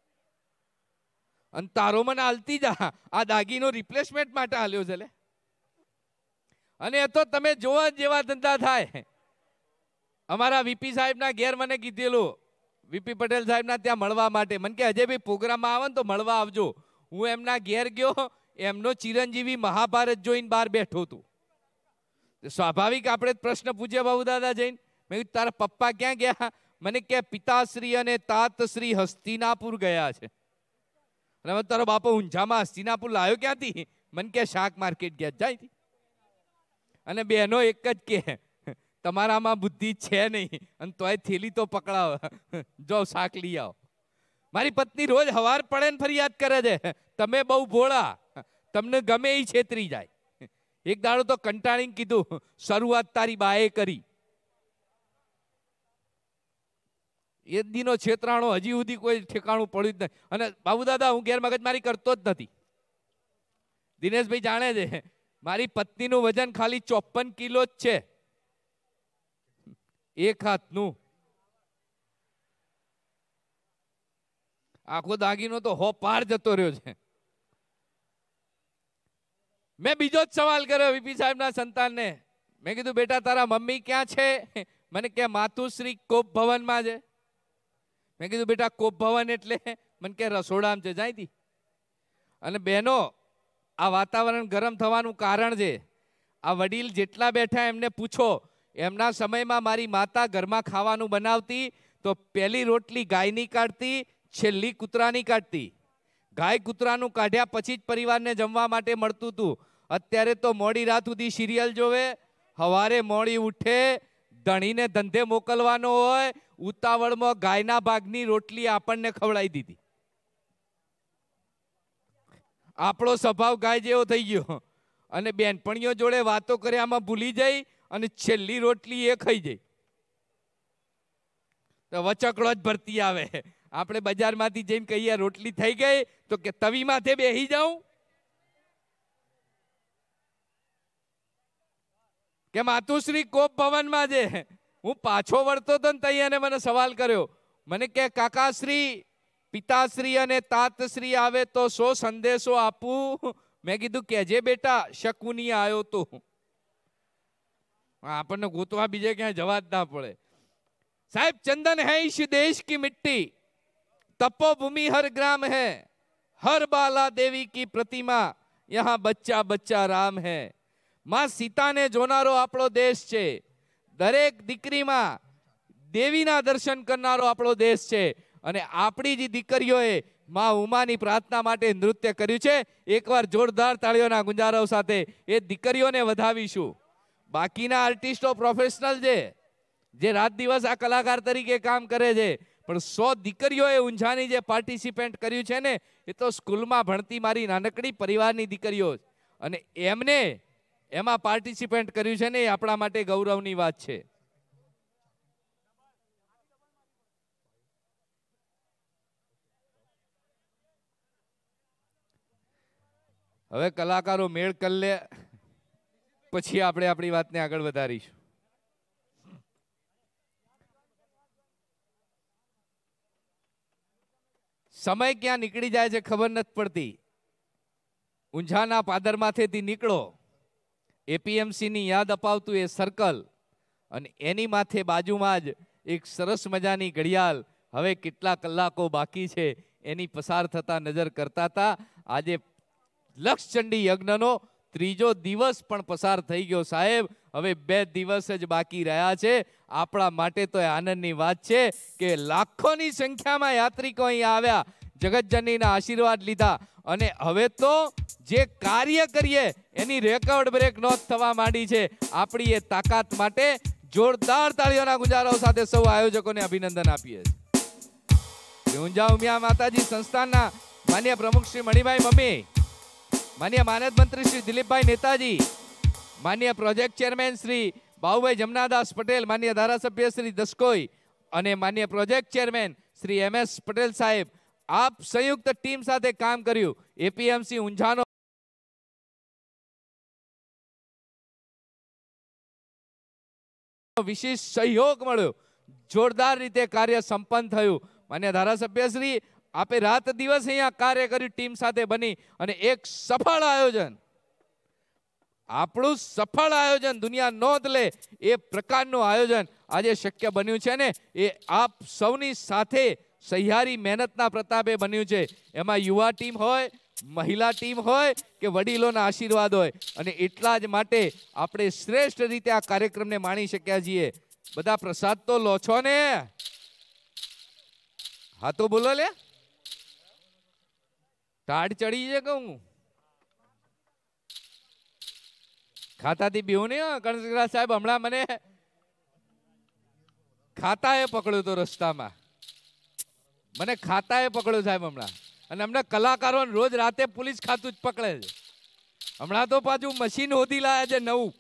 અને તારો મને હાલતી જા. આ દાગીનો રિપ્લેસમેન્ટ માટે હાલ્યો છે લે. અને એ તો તમે જોવા જેવા ધંધા થાય. અમારા વીપી સાહેબના ઘેર મને કીધેલું, વીપી પટેલ સાહેબના ત્યાં મળવા માટે. મને કે અજય ભાઈ પ્રોગ્રામમાં આવે ને તો મળવા આવજો. હું એમના ઘેર ગયો, એમનો ચિરંજીવી મહાભારત જોઈને બહાર બેઠો હતો. સ્વાભાવિક આપણે પ્રશ્ન પૂછ્યા બાબુ દાદા જઈને, મેં કીધું તારા પપ્પા ક્યાં ગયા? મને કે પિતાશ્રી અને તાતશ્રી હસ્તિનાપુર ગયા છે. અને તારો બાપો ઊંઝામાં હસ્તિનાપુર લાવ્યો ક્યાંથી? મને કે શાક માર્કેટ ગયા જાય. અને બહેનો એક જ કે તમારામાં બુદ્ધિ છે નહીં અને તોય થેલી તો પકડાવ, જો શાક લઈ આવો. મારી પત્ની રોજ હવાર પડે ને ફરિયાદ કરે છે, તમે બહુ ભોળા, તમને ગમે એ છેતરી જાય. એક દાડો તો કંટાળીને કીધું શરૂઆત તારી બાએ કરી. એ દીનો છેતરાણો હજી સુધી કોઈ ઠેકાણું પડ્યું જ નહીં. અને બાબુ દાદા હું ગેરમગજમારી કરતો જ નથી. દિનેશભાઈ જાણે છે મારી પત્નીનું વજન ખાલી 54 કિલો જ છે, એક હાથનું. આખો દાગીનો તો હો પાર જતો રહ્યો છે. મેં બીજો જ સવાલ કર્યો વીપી સાહેબના સંતાનને. મેં કીધું બેટા તારા મમ્મી ક્યાં છે? મને કે માતુશ્રી કોપ ભવનમાં છે. મેં કીધું બેટા કોપ ભવન એટલે? મને કે રસોડામાં છે, જાયતી. અને બહેનો આ વાતાવરણ ગરમ થવાનું કારણ છે. આ વડીલ જેટલા બેઠા એમને પૂછો, એમના સમયમાં મારી માતા ઘરમાં ખાવાનું બનાવતી તો પહેલી રોટલી ગાયની કાઢતી, છેલ્લી કૂતરાની કાઢતી. ગાય કૂતરાનું કાઢ્યા પછી જ પરિવારને જમવા માટે મળતું હતું. અત્યારે તો મોડી રાત સુધી સિરિયલ જોવે, સવારે મોડી ઉઠે, ધણીને ધંધે મોકલવાનો હોય, ઉતાવળમાં ગાયના ભાગની રોટલી આપણને ખવડાવી દીધી. આપણો સ્વભાવ ગાય જેવો થઈ ગયો. અને બેનપણીઓ જોડે વાતો કર્યામાં ભૂલી જઈ અને છેલ્લી રોટલી એ ખાઈ જાય તો વચકડો જ ભરતી આવે. આપણે બજારમાંથી જઈને કહીએ રોટલી થઈ ગઈ તો કે તવી માથે બેસી જાઉં કે માતુશ્રી કોપ ભવનમાં છે. હું પાછો વળતો હતો ને તઈ અને મને સવાલ કર્યો. મને કે કાકાશ્રી પિતાશ્રી અને તાતશ્રી આવે તો શો સંદેશો આપું? મેં કીધું કેજે બેટા શકુની આવ્યો તો. આપણને ગોતવા બીજે ક્યાંય જવા જ ના પડે. साहब चंदन है इस देश की मिट्टी, तपोभूमि हर ग्राम है, हर बाला देवी की प्रतिमा, यहाँ बच्चा बच्चा राम है. मां सीता ने जोनारो આપણો દેશ છે. દરેક દીકરીમાં દેવીના દર્શન કરનારો આપણો દેશ છે. અને આપણી જે દીકરીઓએ માં ઉમાની પ્રાર્થના માટે નૃત્ય કર્યું છે. એકવાર જોરદાર તાળીઓના ગુંજારવ સાથે એ દીકરીઓને વધાવીશું. બાકીના આર્ટિસ્ટો પ્રોફેશનલ છે, જે રાત દિવસ આ કલાકાર તરીકે કામ કરે છે. પણ 100 દીકરીઓએ ઊંઝાની જે પાર્ટિસિપેન્ટ કર્યું છે ને, એ તો સ્કૂલમાં ભણતી મારી નાનકડી પરિવારની દીકરીઓ, અને એમને એમાં પાર્ટિસિપેન્ટ કર્યું છે ને, એ આપણા માટે ગૌરવની વાત છે. હવે કલાકારો મેળ કરી લે, પછી આપણે આપણી વાતને આગળ વધારીશું. સમય ક્યાં નીકળી જાય છે ખબર નથી પડતી. ઊંઝાના પાદરમાથેથી નીકળો, એપીએમસીની યાદ અપાવતું એ સર્કલ, અને એની માથે બાજુમાં જ એક સરસ મજાની ઘડિયાળ, હવે કેટલા કલાકો બાકી છે એની પસાર થતા નજર કરતા હતા. આજે લક્ષચંડી યજ્ઞનો 3જો દિવસ પણ પસાર થઈ ગયો સાહેબ. હવે 2 દિવસ જ બાકી રહ્યા છે. આપણા માટે તો એ આનંદની વાત છે કે લાખોની સંખ્યામાં યાત્રિકો અહીં આવ્યા, જગતજનનીના આશીર્વાદ લીધા, અને હવે તો જે કાર્ય કરીએ એની રેકોર્ડ બ્રેક નોંધ થવા માંડી છે. આપણી એ તાકાત માટે જોરદાર તાળીઓના ગુંજારાઓ સાથે સૌ આયોજકોને અભિનંદન આપીએ છીએ. ઊંઝા ઉમિયા માતાજી સંસ્થાનના માન્ય પ્રમુખ શ્રી મણિભાઈ મમ્મી, માન્ય માનદ મંત્રી શ્રી દિલીપભાઈ નેતાજી, માન્ય પ્રોજેક્ટ ચેરમેન શ્રી બાબુભાઈ જમનાદાસ પટેલ, માન્ય ધારાસભ્ય શ્રી દસકોઈ અને માન્ય project chairman Shri MS Patel સાહેબ, આપ સંયુક્ત ટીમ સાથે કામ કર્યું. એપીએમસી ઊંઝાનો વિશેષ સહયોગ મળ્યો. જોરદાર રીતે કાર્ય સંપન્ન થયું. માન્ય ધારાસભ્યશ્રી, આપે રાત દિવસ અહીંયા કાર્ય કર્યું ટીમ સાથે બની અને એક સફળ આયોજન, આપણું સફળ આયોજન દુનિયા નોંધ લે એ પ્રકારનું આયોજન આજે શક્ય બન્યું છે ને એ આપ સૌની સાથે સહિયારી મહેનતના પ્રતાપે બન્યું છે. એમાં યુવા ટીમ હોય, મહિલા ટીમ હોય કે વડીલોના આશીર્વાદ હોય, અને એટલા જ માટે આપણે શ્રેષ્ઠ રીતે આ કાર્યક્રમને માણી શક્યા છીએ. બધા પ્રસાદ તો લો છો ને? હા તો બોલો લે, ટાઢ ચડી છે કહું ખાતાથી બીવું નહીં. કણસગરા સાહેબ હમણાં મને ખાતાએ પકડ્યો તો રસ્તામાં, મને ખાતાએ પકડ્યો સાહેબ હમણાં. અને અમને કલાકારોને રોજ રાતે પોલીસ ખાતું જ પકડે છે. હમણાં તો પાછું મશીન હોધી લાયા છે નવું.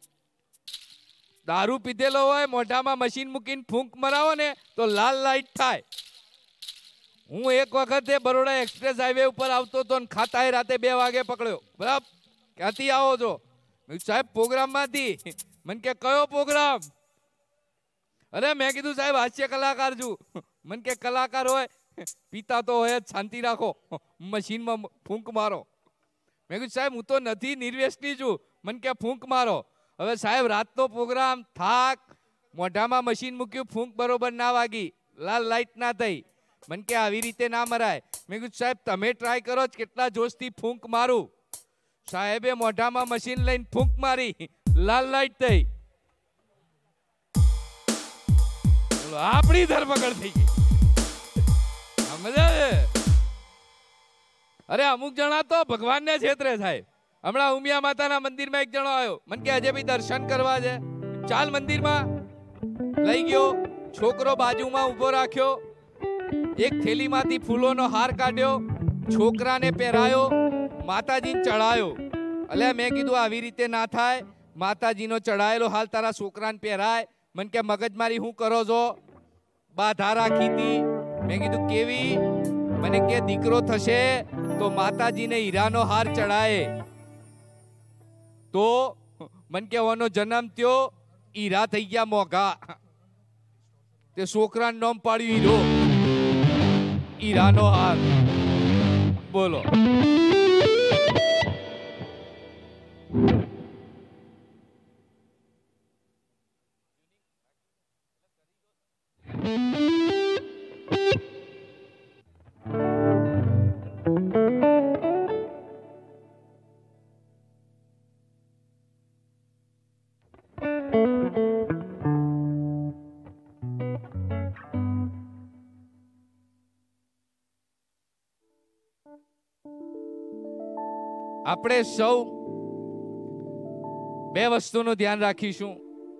દારૂ પીધેલો હોય, મોઢામાં મશીન મૂકીને ફૂંક મરાવો ને તો લાલ લાઈટ થાય. હું એક વખતે બરોડા એક્સપ્રેસ હાઈવે ઉપર આવતો હતો ને ખાતાએ રાતે 2 વાગે પકડ્યો. બરાબર, ક્યાંથી આવો છો? સાહેબ પ્રોગ્રામમાંથી. મને કે કયો પ્રોગ્રામ? અરે મેં કીધું સાહેબ હાસ્ય કલાકાર છું. મને કે કલાકાર હોય પીતા તો હોય જ, શાંતિ રાખો, મશીનમાં ફૂંક મારો. મેં કીધું સાહેબ હું તો નથી, નિર્વ્યસની છું. મને કે ફૂંક મારો. હવે સાહેબ રાતનો પ્રોગ્રામ, થાક, મોઢામાં મશીન મૂક્યું, ફૂંક બરોબર ના વાગી, લાલ લાઈટ ના થઈ. મને કે આવી રીતે ના મરાય. મેં કીધું સાહેબ તમે ટ્રાય કરો જ, કેટલા જોશથી ફૂંક મારું. સાહેબે મોઢામાં મશીન લઈને ફૂંક મારી, લાલ લાઈટ થઈ. બોલો, આપણી ધરપકડ થઈ ગઈ. સમજે? અરે અમુક જણા તો ભગવાનને છેતરે સાહેબ. હમણાં ઉમિયા માતાના મંદિરમાં એક જણો આવ્યો, મને કે આજે ભાઈ દર્શન કરવા છે, ચાલ મંદિરમાં. લઈ ગયો, છોકરો બાજુમાં ઊભો રાખ્યો, એક થેલીમાંથી ફૂલોનો હાર કાઢ્યો, છોકરાને પહેરાયો, માતાજીને ચડાયો. અલે મેં કીધું આવી રીતે ના થાય, માતાજીનો ચડાયેલો હાલ તારા છોકરાને પહેરાય. મને કે મગજમારી શું કરો છો? બાધા રાખી હતી. મેં કીધું કેવી? મને કે દીકરો થશે તો માતાજીને હીરાનો હાર ચડાય. તો મને કે ઓનો જન્મ થયો, હીરા થઈ ગયા મોઘા, તે છોકરાનું નામ પાડ્યું હીરો, હીરાનો હાર. બોલો. આપણે સૌ 2 વસ્તુનું ધ્યાન રાખીશું.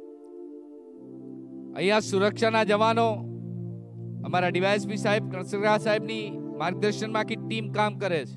અહીંયા સુરક્ષાના જવાનો અમારા ડીવાયએસપી સાહેબ, કણસગરા સાહેબની માર્ગદર્શનમાં આખી ટીમ કામ કરે છે.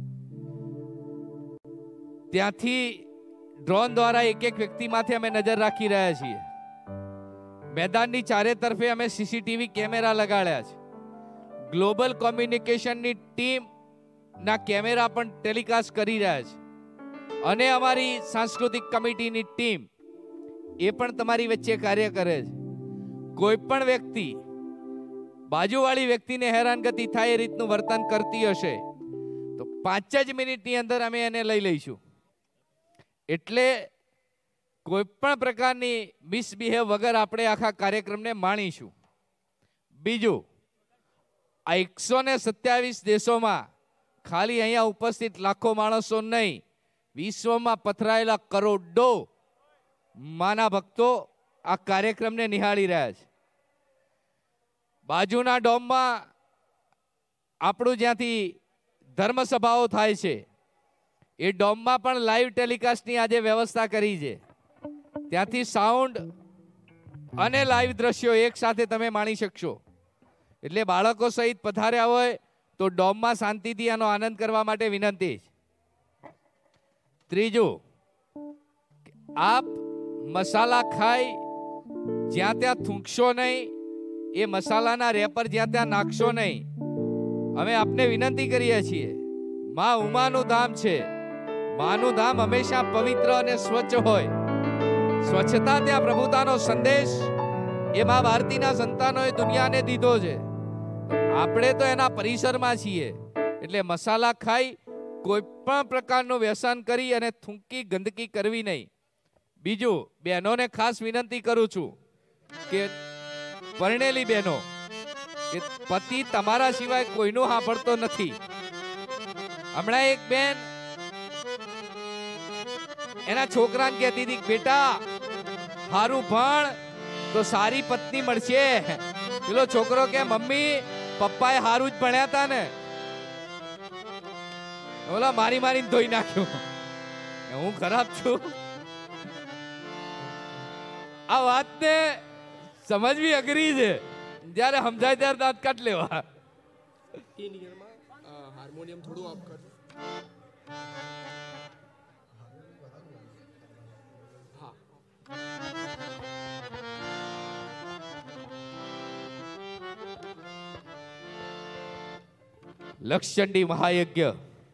ત્યાંથી ડ્રોન દ્વારા એક વ્યક્તિ માથે અમે નજર રાખી રહ્યા છીએ. મેદાનની ચારે તરફે અમે સીસીટીવી કેમેરા લગાડ્યા છે. ગ્લોબલ કોમ્યુનિકેશનની ટીમ ના કેમેરા પણ ટેલિકાસ્ટ કરી રહ્યા છે. અને અમારી સાંસ્કૃતિક કમિટીની ટીમ એ પણ તમારી વચ્ચે કાર્ય કરે છે. કોઈ પણ વ્યક્તિ બાજુવાળી વ્યક્તિને હેરાનગતિ થાય એ રીતનું વર્તન કરતી હશે તો 5 જ મિનિટની અંદર અમે એને લઈ લઈશું. એટલે કોઈ પણ પ્રકારની મિસબિહેવ વગર આપણે આખા કાર્યક્રમને માણીશું. બીજું, આ 127 દેશોમાં ખાલી અહીંયા ઉપસ્થિત લાખો માણસો નહીં, વિશ્વમાં પથરાયેલા કરોડો માના ભક્તો આ કાર્યક્રમને નિહાળી રહ્યા છે. બાજુના ડોમમાં આપણું જ્યાંથી ધર્મસભાઓ થાય છે એ ડોમમાં પણ લાઈવ ટેલિકાસ્ટની આજે વ્યવસ્થા કરી છે. ત્યાંથી સાઉન્ડ અને લાઈવ દ્રશ્યો એક સાથે તમે માણી શકશો. એટલે બાળકો સહિત પધાર્યા હોય તો ડોમમાં શાંતિથી આનો આનંદ કરવા માટે વિનંતી. ત્રીજું, આપ મસાલા ખાઈ જ્યાં ત્યાં થૂંકશો નહીં, એ મસાલાના રેપર જ્યાં ત્યાં નાખશો નહીં. અમે આપને વિનંતી કરીએ છીએ, માં ઉમાનું ધામ છે, માનું ધામ હંમેશા પવિત્ર અને સ્વચ્છ હોય. સ્વચ્છતા ત્યાં પ્રભુતાનો સંદેશ એ માં ભારતીના સંતાનોએ દુનિયાને દીધો છે. આપણે તો એના પરિસરમાં છીએ, એટલે મસાલા ખાઈ કોઈ પણ પ્રકારનું વ્યસન કરી અને થૂંકી ગંદકી કરવી નહીં. બીજું, બહેનોને ખાસ વિનંતી કરું છું કે પરણેલી બહેનો, કે પતિ તમારા સિવાય કોઈનું સાંભળતો નથી. હમણાં એક બેન એના છોકરાને કહેતી હતી, બેટા હારું ભણ તો સારી પત્ની મળશે. પેલો છોકરો કે મમ્મી પપ્પાએ હારું જ ભણ્યા હતા ને. ઓલા મારીને ધોઈ નાખ્યું. હું ખરાબ છું? આ વાતને સમજવી અઘરી છે. જ્યારે સમજાય ત્યારે દાંત કાઢ લેવા. હાર્મોનિયમ થોડું આપ કર. લક્ષચંડી મહાયજ્ઞ,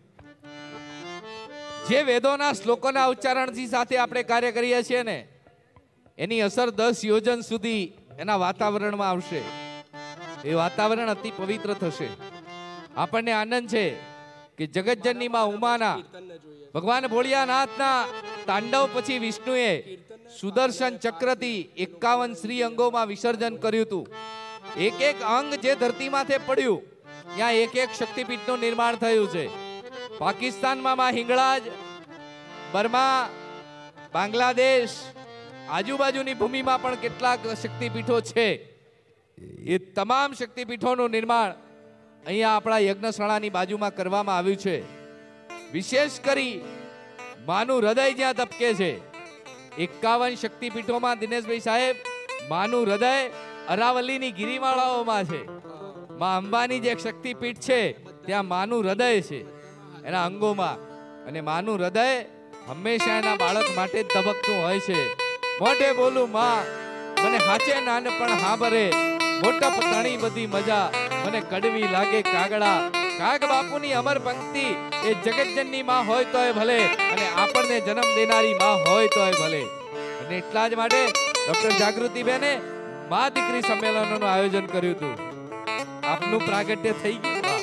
જે વેદોના શ્લોકોના ઉચ્ચારણથી સાથે આપણે કાર્ય કરીએ છીએ ને, એની અસર 10 યોજન સુધી એના વાતાવરણમાં આવશે. એ વાતાવરણ અતિ પવિત્ર થશે. આપણને આનંદ છે કે જગતજનની માં ઉમાના ભગવાન ભોળિયાનાથના તાંડવ પછી વિષ્ણુએ સુદર્શન ચક્રથી 51 શ્રી અંગોમાં વિસર્જન કર્યું હતું. એક એક અંગ જે ધરતીમાંથી પડ્યું ત્યાં એક એક શક્તિપીઠનું નિર્માણ થયું છે. પાકિસ્તાનમાં માં હિંગળાજ, બર્મા, બાંગ્લાદેશ, આજુબાજુની ભૂમિમાં પણ કેટલાક શક્તિપીઠો છે. એ તમામ શક્તિપીઠોનું નિર્માણ અહીંયા આપણા યજ્ઞશાળાની બાજુમાં કરવામાં આવ્યું છે. વિશેષ કરી માનું હૃદય જ્યાં તપકે છે, 51 શક્તિપીઠોમાં દિનેશભાઈ સાહેબ, માનું હૃદય અરાવલીની ગિરિમાળાઓમાં છે. માં અંબાની જે શક્તિપીઠ છે ત્યાં માનું હૃદય છે એના અંગોમાં. અને માનું હૃદય હંમેશા એના બાળક માટે જ ધબકતું હોય છે. મોઢે બોલું માં મને હાચે નાનપણ હાંભરે, મોટા પતાણી બધી મજા મને કડવી લાગે કાગડા. કાગ બાપુની અમર પંક્તિ એ જગતજનની માં હોય તોય ભલે, અને આપણને જન્મ દેનારી માં હોય તોય ભલે. અને એટલા જ માટે ડોક્ટર જાગૃતિબેને માં દીકરી સંમેલનોનું આયોજન કર્યું હતું. આપનું પ્રાગટ્ય થઈ ગયું.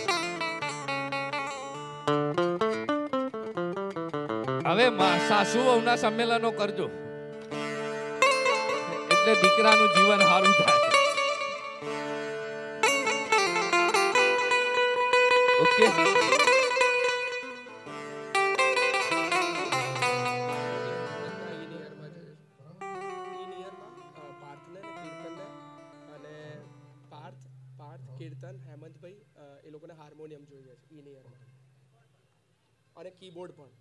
હવે સાસુ વહુના સંમેલનો કરજો, એટલે દીકરાનું જીવન સારું થાય. ઓકે. કીર્તન હેમંતભાઈ એ લોકોને હાર્મોનિયમ જોઈએ છે ઈની યરમાં, અને કીબોર્ડ પણ.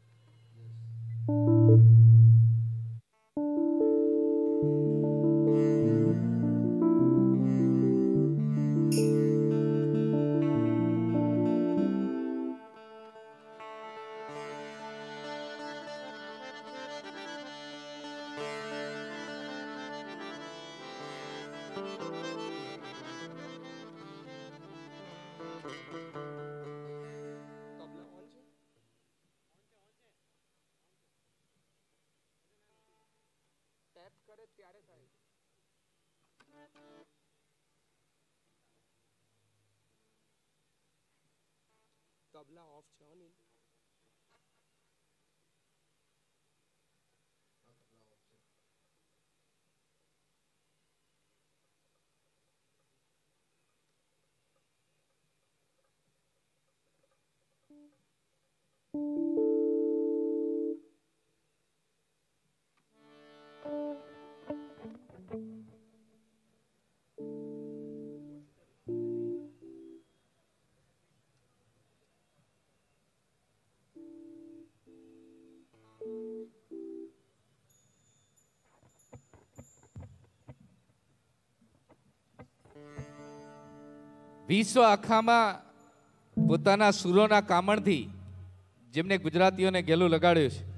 તબલા ઓફ છે ઓન. વિશ્વ આખામાં પોતાના સુરોના કામણથી જેમને ગુજરાતીઓને ગેલું લગાડ્યું છે,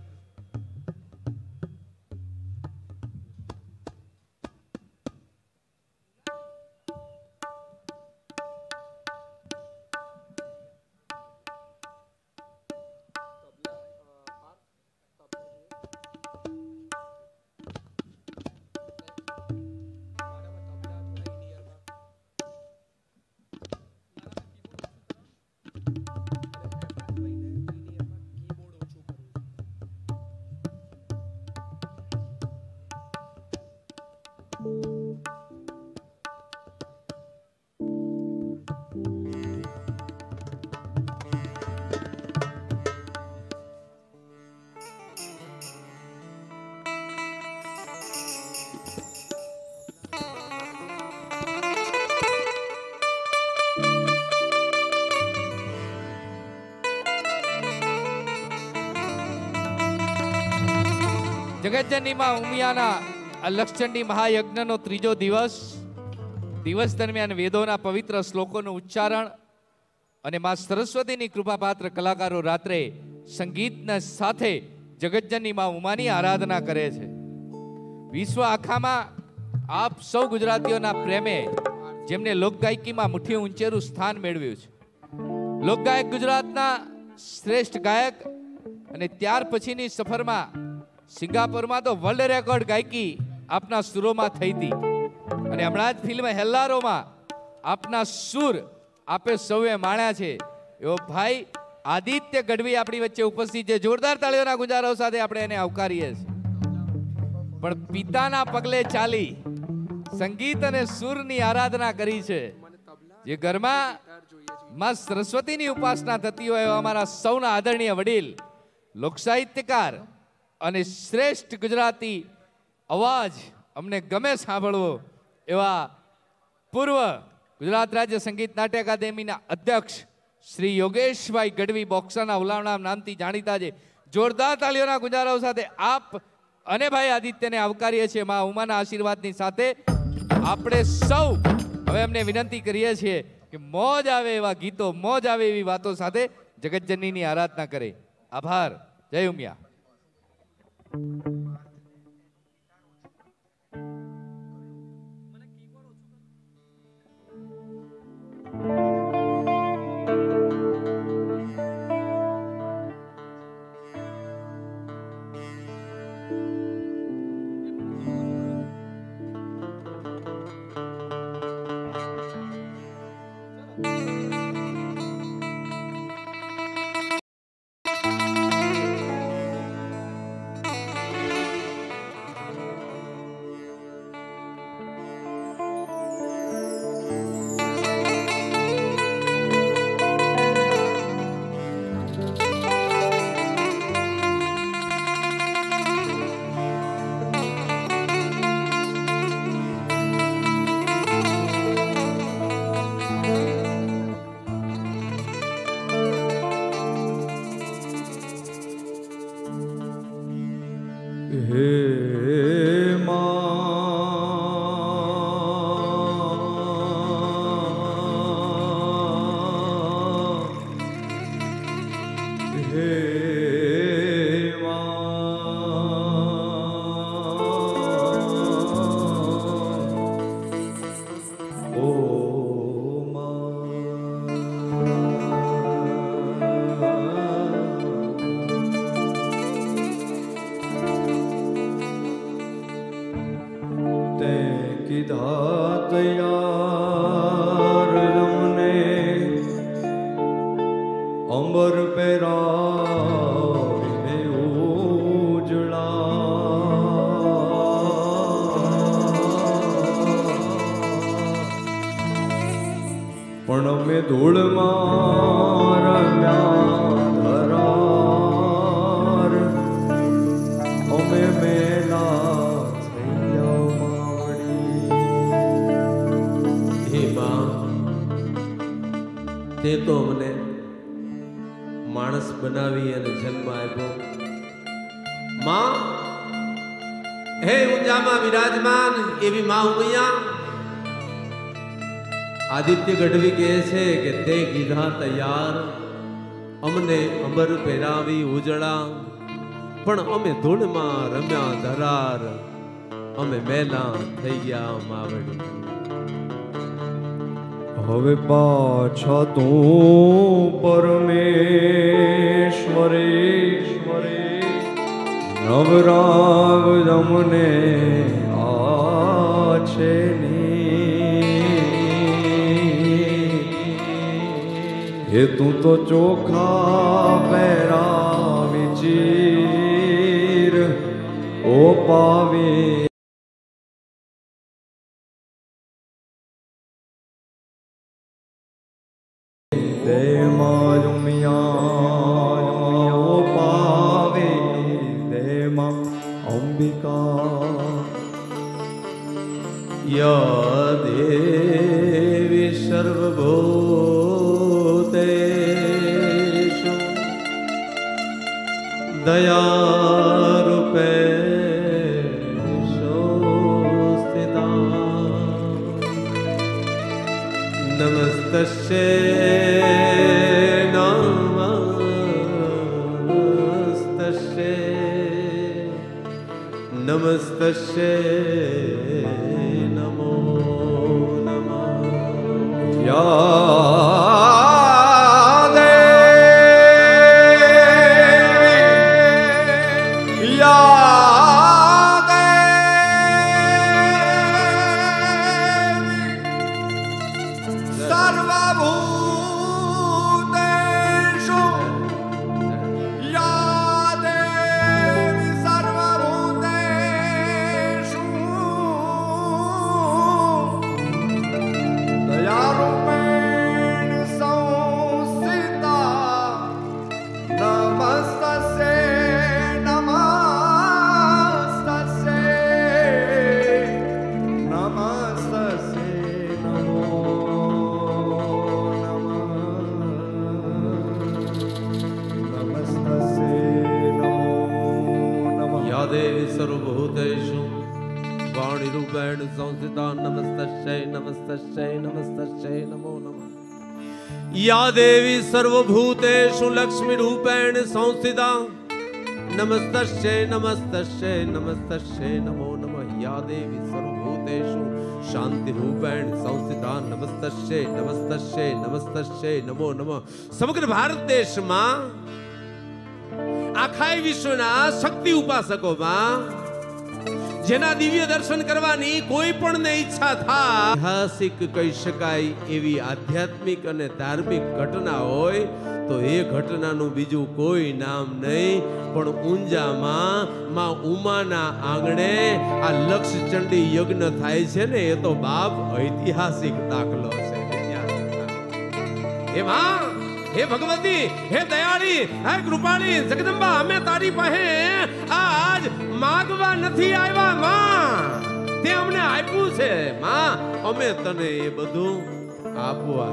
જગતજનની માં ઉમિયાના આ લક્ષચંડી મહાયજ્ઞનો ત્રીજો દિવસ દરમિયાન વેદોના પવિત્ર શ્લોકોનું ઉચ્ચારણ અને માં સરસ્વતીની કૃપાપાત્ર કલાકારો રાત્રે સંગીતના સાથે જગતજનની માં ઉમાની આરાધના કરે છે. વિશ્વ આખામાં આપ સૌ ગુજરાતીઓના પ્રેમે જેમને લોકગાયકીમાં મુઠ્ઠી ઊંચેરું સ્થાન મેળવ્યું છે. લોકગાયક ગુજરાતના શ્રેષ્ઠ ગાયક અને ત્યાર પછીની સફરમાં સિંગાપુરમાં તો વર્લ્ડ રેકોર્ડ ગાયકી આપના સુરોમાં થઈ હતી અને હમણાં જ ફિલ્મ હેલ્લારોમાં આપના સુર આપે સૌએ માણ્યા છે. એવો ભાઈ આદિત્ય ગઢવી આપણી વચ્ચે ઉપસ્થિત છે. જોરદાર તાળીઓના ગુંજારો સાથે આપણે એને આવકારીએ છીએ. પણ પિતાના પગલે ચાલી સંગીત અને સુરની આરાધના કરી છે. જે ઘરમાં માં સરસ્વતીની ઉપાસના થતી હોય એવા અમારા સૌના આદરણીય વડીલ લોક સાહિત્યકાર અને શ્રેષ્ઠ ગુજરાતી અવાજ અમને ગમે સાંભળવો એવા પૂર્વ ગુજરાત રાજ્ય સંગીત નાટ્ય અકાદમીના અધ્યક્ષ શ્રી યોગેશભાઈ ગઢવી બોક્સરના ઉલાવણા નામથી જાણીતા છે. જોરદાર તાળીઓના ગુંજારાઓ સાથે આપ અને ભાઈ આદિત્યને આવકારીએ છીએ. માં ઉમાના આશીર્વાદની સાથે આપણે સૌ હવે અમને વિનંતી કરીએ છીએ કે મોજ આવે એવા ગીતો, મોજ આવે એવી વાતો સાથે જગતજનનીની આરાધના કરે. આભાર. જય ઉમિયા. આદિત્ય ગઢવી કહે છે કે તે કીધા તૈયાર અમને અંબર પહેરાવી ઉજળા, પણ અમે ધૂળમાં રમ્યા ધરાર, અમે મેલા થઈ ગયા માવડી. હવે પાછા તું પરમેશ્વરે નવરાગ અમને આ છે એ તું તો ચોખા પહેરાવી ચીર ઓ પાવી દે માં ઉમિયા ઓ પાવી દે માં અંબિકા યા દેવી સર્વભૂતેષુ દયા રૂપે નમસ્તસ્ય નમો નમઃ યા દેવી યા દેવી સર્વભૂતેષુ યા દેવી સર્વભૂતેષુ દયારૂપેણ સંસ્થિતા નમસ્તસ્ય સર્વભૂતેષુ વાણી રૂપેણ સંસ્થિતા નમસ્તસ્ય નમસ્તસ્ય નમસ્તસ્ય નમો નમઃ યા દેવી સર્વભૂતેષુ લક્ષ્મી રૂપેણ સંસ્થિતા નમસ્તસ્ય નમસ્તસ્ય નમસ્તસ્ય નમો નમઃ યા દેવી સર્વભૂતેષુ શાંતિ રૂપેણ સંસ્થિતા નમસ્તસ્ય નમસ્તસ્ય નમસ્તસ્ય નમો નમઃ સમગ્ર ભારત દેશમાં આખા વિશ્વના શક્તિ ઉપાસકોમાં જેના દિવ્ય દર્શન કરવાની કોઈ પણ ને ઈચ્છા થાય ઐતિહાસિક કહી શકાય એવી આધ્યાત્મિક અને ધાર્મિક ઘટના હોય તો એ ઘટનાનું બીજું કોઈ નામ નહીં પણ ઊંઝામાં માં ઉમાના આંગણે આ લક્ષચંડી યજ્ઞ થાય છે ને એ તો બાપ ઐતિહાસિક દાખલો છે એમાં હે ભગવતી હે દયાળી હે કૃપાળી જગદંબા અમે તારી પાસે આજ માગવા નથી આવ્યા માં તે અમને આપ્યું છે માં અમે તને એ બધું આપવા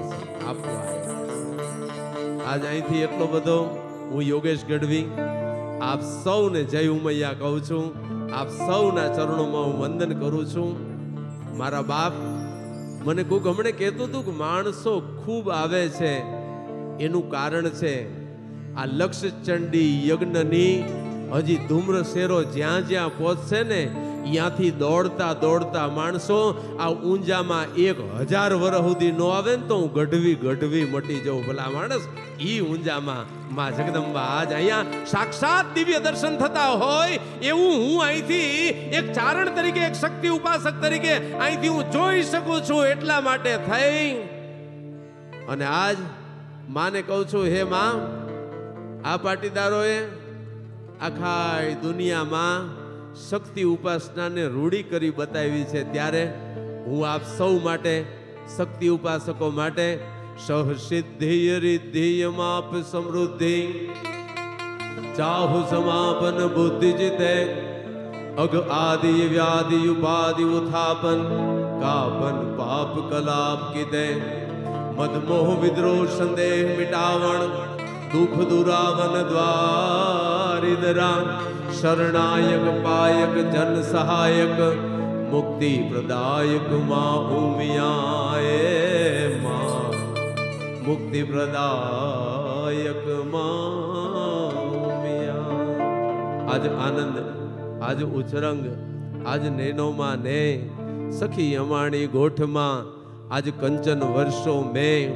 આજ અહીંથી એટલો બધો હું યોગેશ ગઢવી આપ સૌને જય ઉમૈયા કહું છું આપ સૌના ચરણોમાં હું વંદન કરું છું મારા બાપ મને કોક હમણે કહેતું હતું કે માણસો ખૂબ આવે છે એનું કારણ છે આ લક્ષચંડી યજ્ઞની હજી ધૂમ્ર શેરો જ્યાં જ્યાં પહોંચશે ને ત્યાંથી દોડતા દોડતા માણસો આ ઊંઝામાં 1000 વર્ષ સુધી ન આવે ને તો હું ગઢવી મટી જાઉં ભલા માણસ ઈ ઊંઝામાં માં જગદંબા આજ અહીંયા સાક્ષાત દિવ્ય દર્શન થતા હોય એવું હું અહીંથી એક ચારણ તરીકે એક શક્તિ ઉપાસક તરીકે અહીંથી હું જોઈ શકું છું એટલા માટે થઈ અને આજ માને કહું છું હે માં આ પાટીદારોએ આખા દુનિયામાં શક્તિ ઉપાસનાને રૂઢી કરી બતાવી છે ત્યારે હું આપ સૌ માટે શક્તિ ઉપાસકો માટે સહ સિદ્ધિ રિદ્ધિ માપ સમૃદ્ધિ ચાહુ સમાપન બુદ્ધિ જીતે અગ આદિ વ્યાધિ ઉપાધિ ઉત્થાપન કાપન પાપ કલાપ કીધે મદમોહ વિદ્રોહ સંદેહ મિટાવણ દુઃખ દુરાવન દ્વારિદરા શરણાયક પાયક જન સહાયક મુક્તિ પ્રદાયક માં ઉમિયાએ માં મુક્તિ પ્રદાયક માં ઉમિયા આજ આનંદ આજ ઉછરંગ આજ નેનોમાં ને સખી અમાણી ગોઠમાં આજ કંચન વર્ષો મેં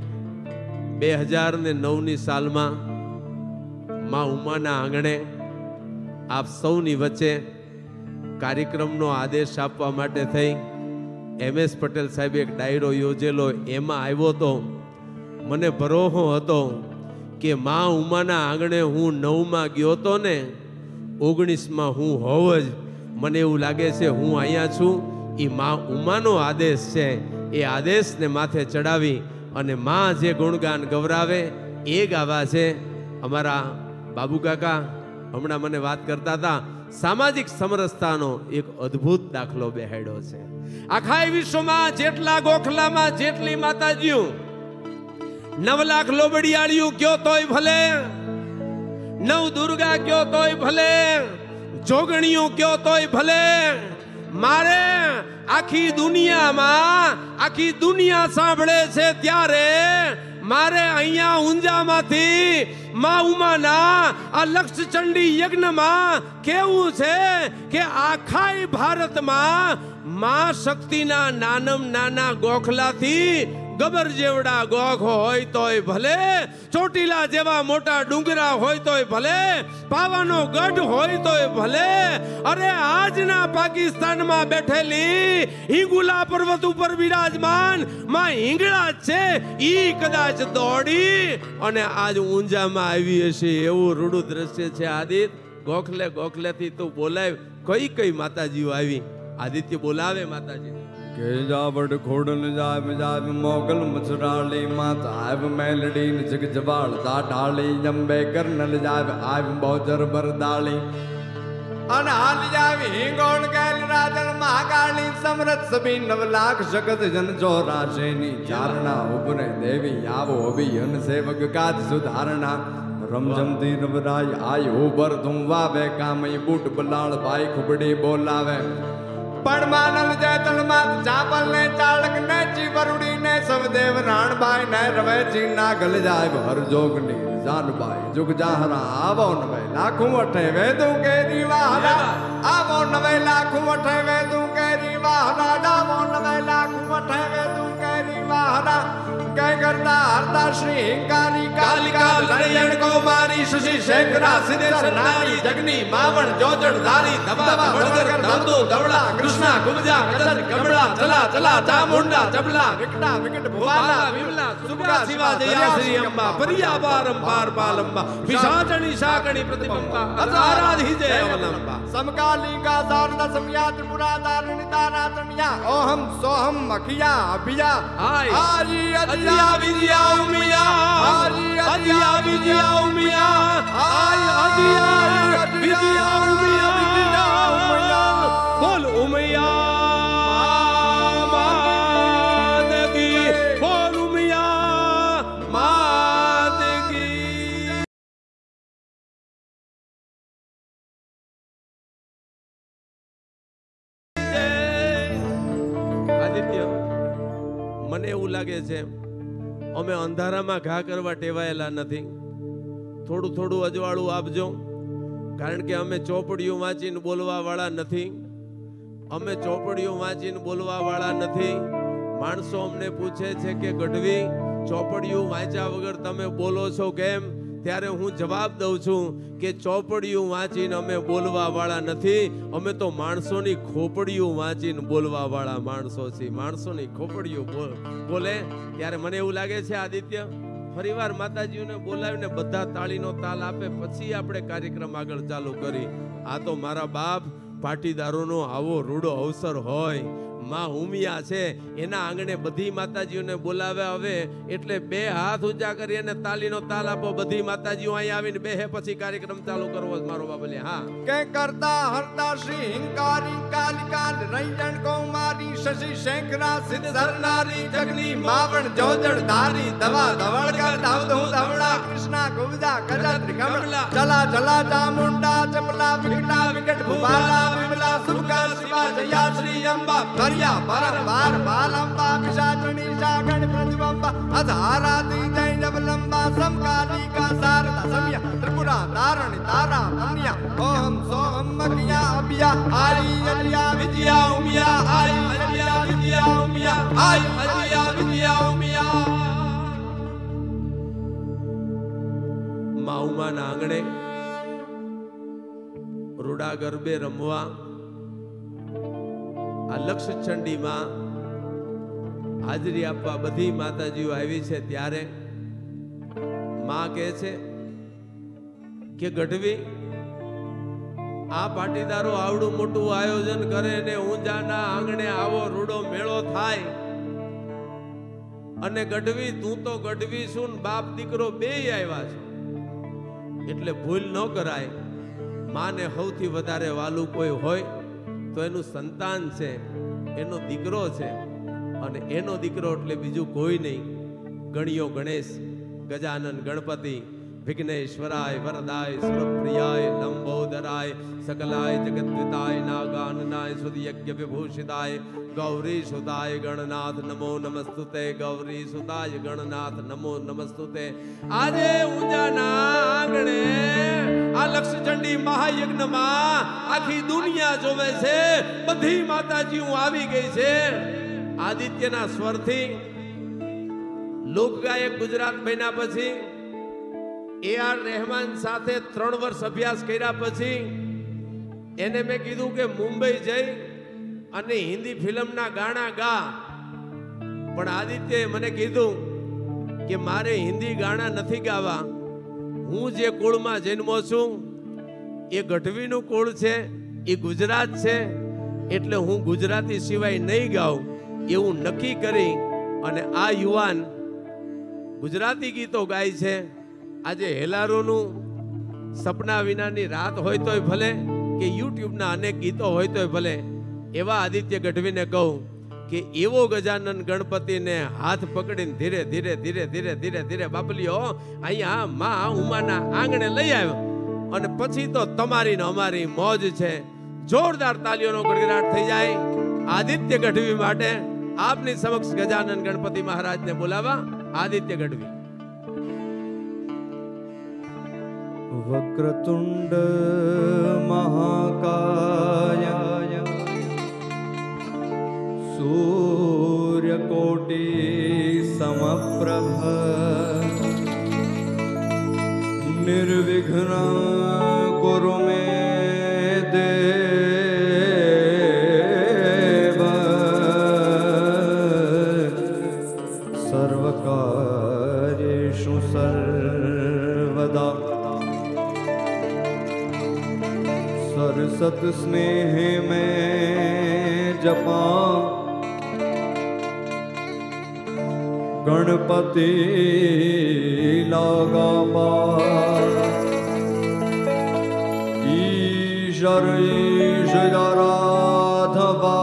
2009ની સાલમાં માં ઉમાના આંગણે આપ સૌની વચ્ચે કાર્યક્રમનો આદેશ આપવા માટે થઈ MS પટેલ સાહેબે એક ડાયરો યોજેલો એમાં આવ્યો તો મને ભરોસો હતો કે માં ઉમાના આંગણે હું 9માં ગયો તો ને 19માં હું હોવ જ મને એવું લાગે છે હું અહીંયા છું એ માં ઉમાનો આદેશ છે એ આદેશને માથે ચડાવી અને માં જે ગુણગાન ગવરાવે એ ગાવા છે અમારા બાબુ કાકા હમણાં મને વાત કરતા હતા સામાજિક સમરસતાનો એક અદ્ભુત દાખલો બેહાડ્યો છે આખા વિશ્વમાં જેટલા ગોખલામાં જેટલી માતાજીઓ 9 લાખ લોબડિયાળીઓ કયો તોય ભલે 9 દુર્ગા કયો તોય ભલે જોગણીઓ કયો તોય ભલે મારે આખી દુનિયા સાંભળે છે ત્યારે મારે અહીંયા ઊંઝામાંથી માં ઉમાના આ લક્ષ ચંડી યજ્ઞમાં કેવું છે કે આખા ભારતમાં માં શક્તિના નાના ગોખલાથી ગબર જેવડા ગોખ હોય તોય ભલે, ચોટીલા જેવા મોટા ડુંગરા હોય તોય ભલે, પાવાનો ગઢ હોય તોય ભલે, અરે આજના પાકિસ્તાનમાં બેઠેલી હિંગુલા પર્વત ઉપર બિરાજમાન માં હિંગળા જ છે, ઈ કદાચ દોડી અને આજ ઊંઝામાં આવી હશે એવું રૂડું દ્રશ્ય છે. આદિત્ય ગોખલે ગોખલેથી તું બોલાવ, કઈ કઈ માતાજીઓ આવી? આદિત્ય બોલાવે માતાજી કે જાવડ ખોડલ જાવ જાવ મોગલ મચરાળી માતા આવ મેલડી ને જગ જવાળ દા ઢાળી જંબે કરનલ જાવ આવ બોજર બરદાળી અન હાલ જાવ હિંગોણ ગેલ રાજન મહાકાળી સમરત સભી 9 લાખ જગત જન ચોરાશેની ચારણા ઉપરે દેવી આવો અભિયન સેવક કાજ સુધારણા રમજમતી રવરાય આય ઉપર તું વાવે કામઈ બૂટ બલાળ ભાઈ ખુબડી બોલાવે પડમાનલ જૈતલ માત ચાપલ ને ચાળક ને ચીવરુડી ને સવદેવ રાણબાઈ ને રવેચી ના ગલ જાય હર જોગની જાનબાઈ જુગ જાહરા આવો નવે લાખું વઠે વેદું કેરી વાહરા આવો નવે લાખું વઠે વેદું કેરી વાહરા ડાવો નવે લાખું વઠે વેદું કેરી વાહરા કઈ કરતા હરતા શ્રી હિંકારી કાલિકા લણયણ કૌમારી શશી શેખરા સિદ્ધેશ્વર નારી જગની માવણ જોજડ ધારી ધબા વળગર ધમદો ધવડા કૃષ્ણા કુબજા કદર કમળા ચલા ચલા ચામુંડા ચબલા વિકટા વિકટ ભુવાલા વિમલા સુબકા શિવા જયા શ્રી અંબા પરિયા પારંપાર પાલંબા વિશાચણી શાકણી પ્રતિબંબા અસારાધી જય અવલંબા સમકાલિકા સારણા સમયા ત્રિપુરા દારણી તારાતણ્યા ઓહમ સોહમ અખિયા અભિયા આજી અજિયા વિજયા ઉમિયા અજિયા વિજયા ઉમિયા અજિયા વિજયા ઉમિયા બોલ ઉમિયા માત કી બોલ ઉમિયા માત કી. આદિત્ય મને એવું લાગે છે અમે અંધારામાં ઘા કરવા ટેવાયેલા નથી. થોડું થોડું અજવાળું આપજો, કારણ કે અમે ચોપડીઓ વાંચીને બોલવા વાળા નથી. અમે ચોપડીઓ વાંચીને બોલવા વાળા નથી. માણસો અમને પૂછે છે કે ગઢવી ચોપડીઓ વાંચ્યા વગર તમે બોલો છો કેમ? ત્યારે હું જવાબ દઉં છું કે ચોપડીઓ વાંચીને અમે બોલવા વાળા નથી. અમે તો માણસોની ખોપડીઓ વાંચીને બોલવા વાળા માણસો છીએ. માણસોની ખોપડીઓ બોલે ત્યારે મને એવું લાગે છે આદિત્ય ફરીવાર માતાજીઓને બોલાવીને બધા તાળીનો તાલ આપે પછી આપણે કાર્યક્રમ આગળ ચાલુ કરી. આ તો મારા બાપ પાટીદારોનો આવો રૂડો અવસર હોય. માં ઉમિયા છે એના આંગણે બધી માતાજીઓને બોલાવે હવે એટલે બે હાથ ઊંચા કરી અને તાલીનો તાલ આપો. બધી માતાજીઓ અહીં આવીને બે પછી કાર્યક્રમ ચાલુ કરવો મારો બાબલે. હા કે કરતા હરતા શ્રી હિંકારી કાલિકા રંજન કૌમારી શશી શેખરા સિદ્ધેશ્વર નારી જગની માવણ જોજડ ધારી ધવા ધવળકર ધવધુ ધવળા કૃષ્ણા કુબજા કદર કમળા ચલા ચલા ચામુંડા ચપલા વિકટા વિકટ ભુવાલા વિમલા સુબકા શિવા જયા શ્રી અંબા પરિયા પરંપાર પાલંબા વિશાચણી શાકણ પ્રતિબંબા અધારાતી જય જબલંબા સમકાલિકા સારદા સમયા ત્રિપુરા તારણી તારા અમિયા ઓહમ સોહમ અખિયા અભિયા આઈ અજિયા વિજયા ઉમિયા આઈ અજિયા વિજયા ઉમિયા આઈ અજિયા વિજયા ઉમિયા. મા ઉમાના આંગણે રૂડા ગરબે રમવા આ લક્ષ ચંડીમાં હાજરી આપવા બધી માતાજીઓ આવી છે. ત્યારે માં કહે છે કે ગઢવી આ પાટીદારો આવડું મોટું આયોજન કરે ને ઊંઝાના આંગણે આવો રૂડો મેળો થાય અને ગઢવી તું તો ગઢવી છું ને બાપ દીકરો બેય આવ્યા છે એટલે ભૂલ ન કરાય. માને સૌથી વધારે વાલું કોઈ હોય તો એનું સંતાન છે, એનો દીકરો છે અને એનો દીકરો એટલે બીજું કોઈ નહીં. ગણ્યો ગણેશ ગજાનન ગણપતિ વિઘ્નેશ્વરાય વરદાય સુરપ્રિયાય લંબોદરાય सकलाय जगद्विताय नागाननाय सुध यज्ञ विभूषिताय गौरी सुताय गणनाथ नमो नमस्तुते गौरी सुताय गणनाथ नमो नमस्तुते। આજે ઊંઝાના આંગણે આ લક્ષચંડી મહાયજ્ઞમાં આખી દુનિયા જોવે છે, બધી માતાજીઓ આવી ગઈ છે। આદિત્યના સ્વરથી લોકગાયક ગુજરાત બન્યા પછી AR રહેમાન સાથે 3 વર્ષ અભ્યાસ કર્યા પછી એને મેં કીધું કે મુંબઈ જઈ અને હિન્દી ફિલ્મના ગાણા ગા, પણ આદિત્યએ મને કીધું કે મારે હિન્દી ગાણા નથી ગાવા, હું જે કુળમાં જન્મો છું એ ગઢવીનું કુળ છે, એ ગુજરાત છે, એટલે હું ગુજરાતી સિવાય નહીં ગાઉં એવું નક્કી કરી અને આ યુવાન ગુજરાતી ગીતો ગાય છે। આજે હેલારોનું સપના વિનાની રાત હોય તોય ભલે કે યુટ્યુબના અનેક ગીતો હોય તોય ભલે, એવા આદિત્ય ગઢવીને કહું કે એવો ગજાનન ગણપતિને હાથ પકડીને ધીરે ધીરે ધીરે ધીરે ધીરે ધીરે બાપલીઓ અહીંયા માં ઉમાના આંગણે લઈ આવ્યો અને પછી તો તમારી ને અમારી મોજ છે। જોરદાર તાલીઓનો ગડગડાટ થઈ જાય આદિત્ય ગઢવી માટે। આપની સમક્ષ ગજાનન ગણપતિ મહારાજને બોલાવા આદિત્ય ગઢવી। वक्रतुंड महाकाय सूर्यकोटि समप्रभ निर्विघ्न कुरु मे देव सर्वकार्येषु सर्वदा सरसत स्नेह में जपा गणपति लागा पार ईशर ईश राधवा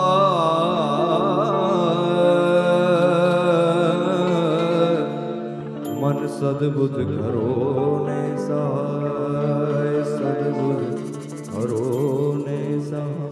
मन सद्बुद्ध करो ने सहाय सद्बुद्ध करो ने सहाय।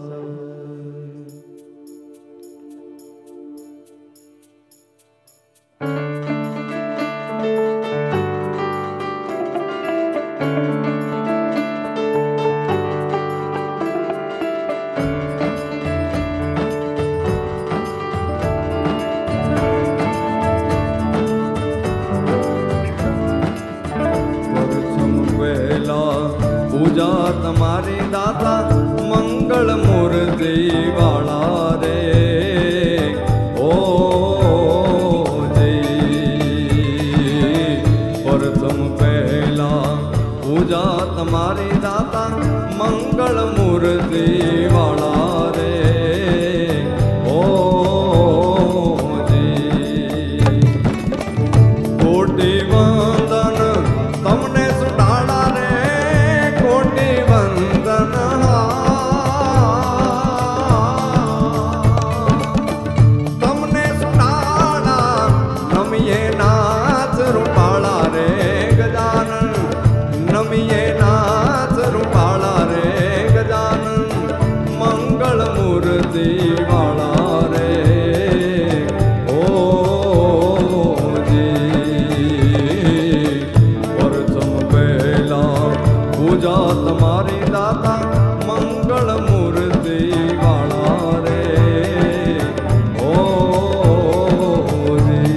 पूजा तुम्हारे दाता मंगल मूर्ति वाला रे ओ जी प्रथम पहला पूजा तुम्हारे दाता मंगल मूर्ति वाला रे ओ जी कोटि वंदन तमने सुटाड़ा रे कोटि वंदन तमने सुटाड़ा नमिये नाथ रूपाला रे गजानन नमिये नाथ रूपाला रे गजानन मंगल मूर्ति वाला रे ओ जी प्रथम पहला पूजा तुम्हारी दाता मंगल मूर्ति वाला रे ओ जी।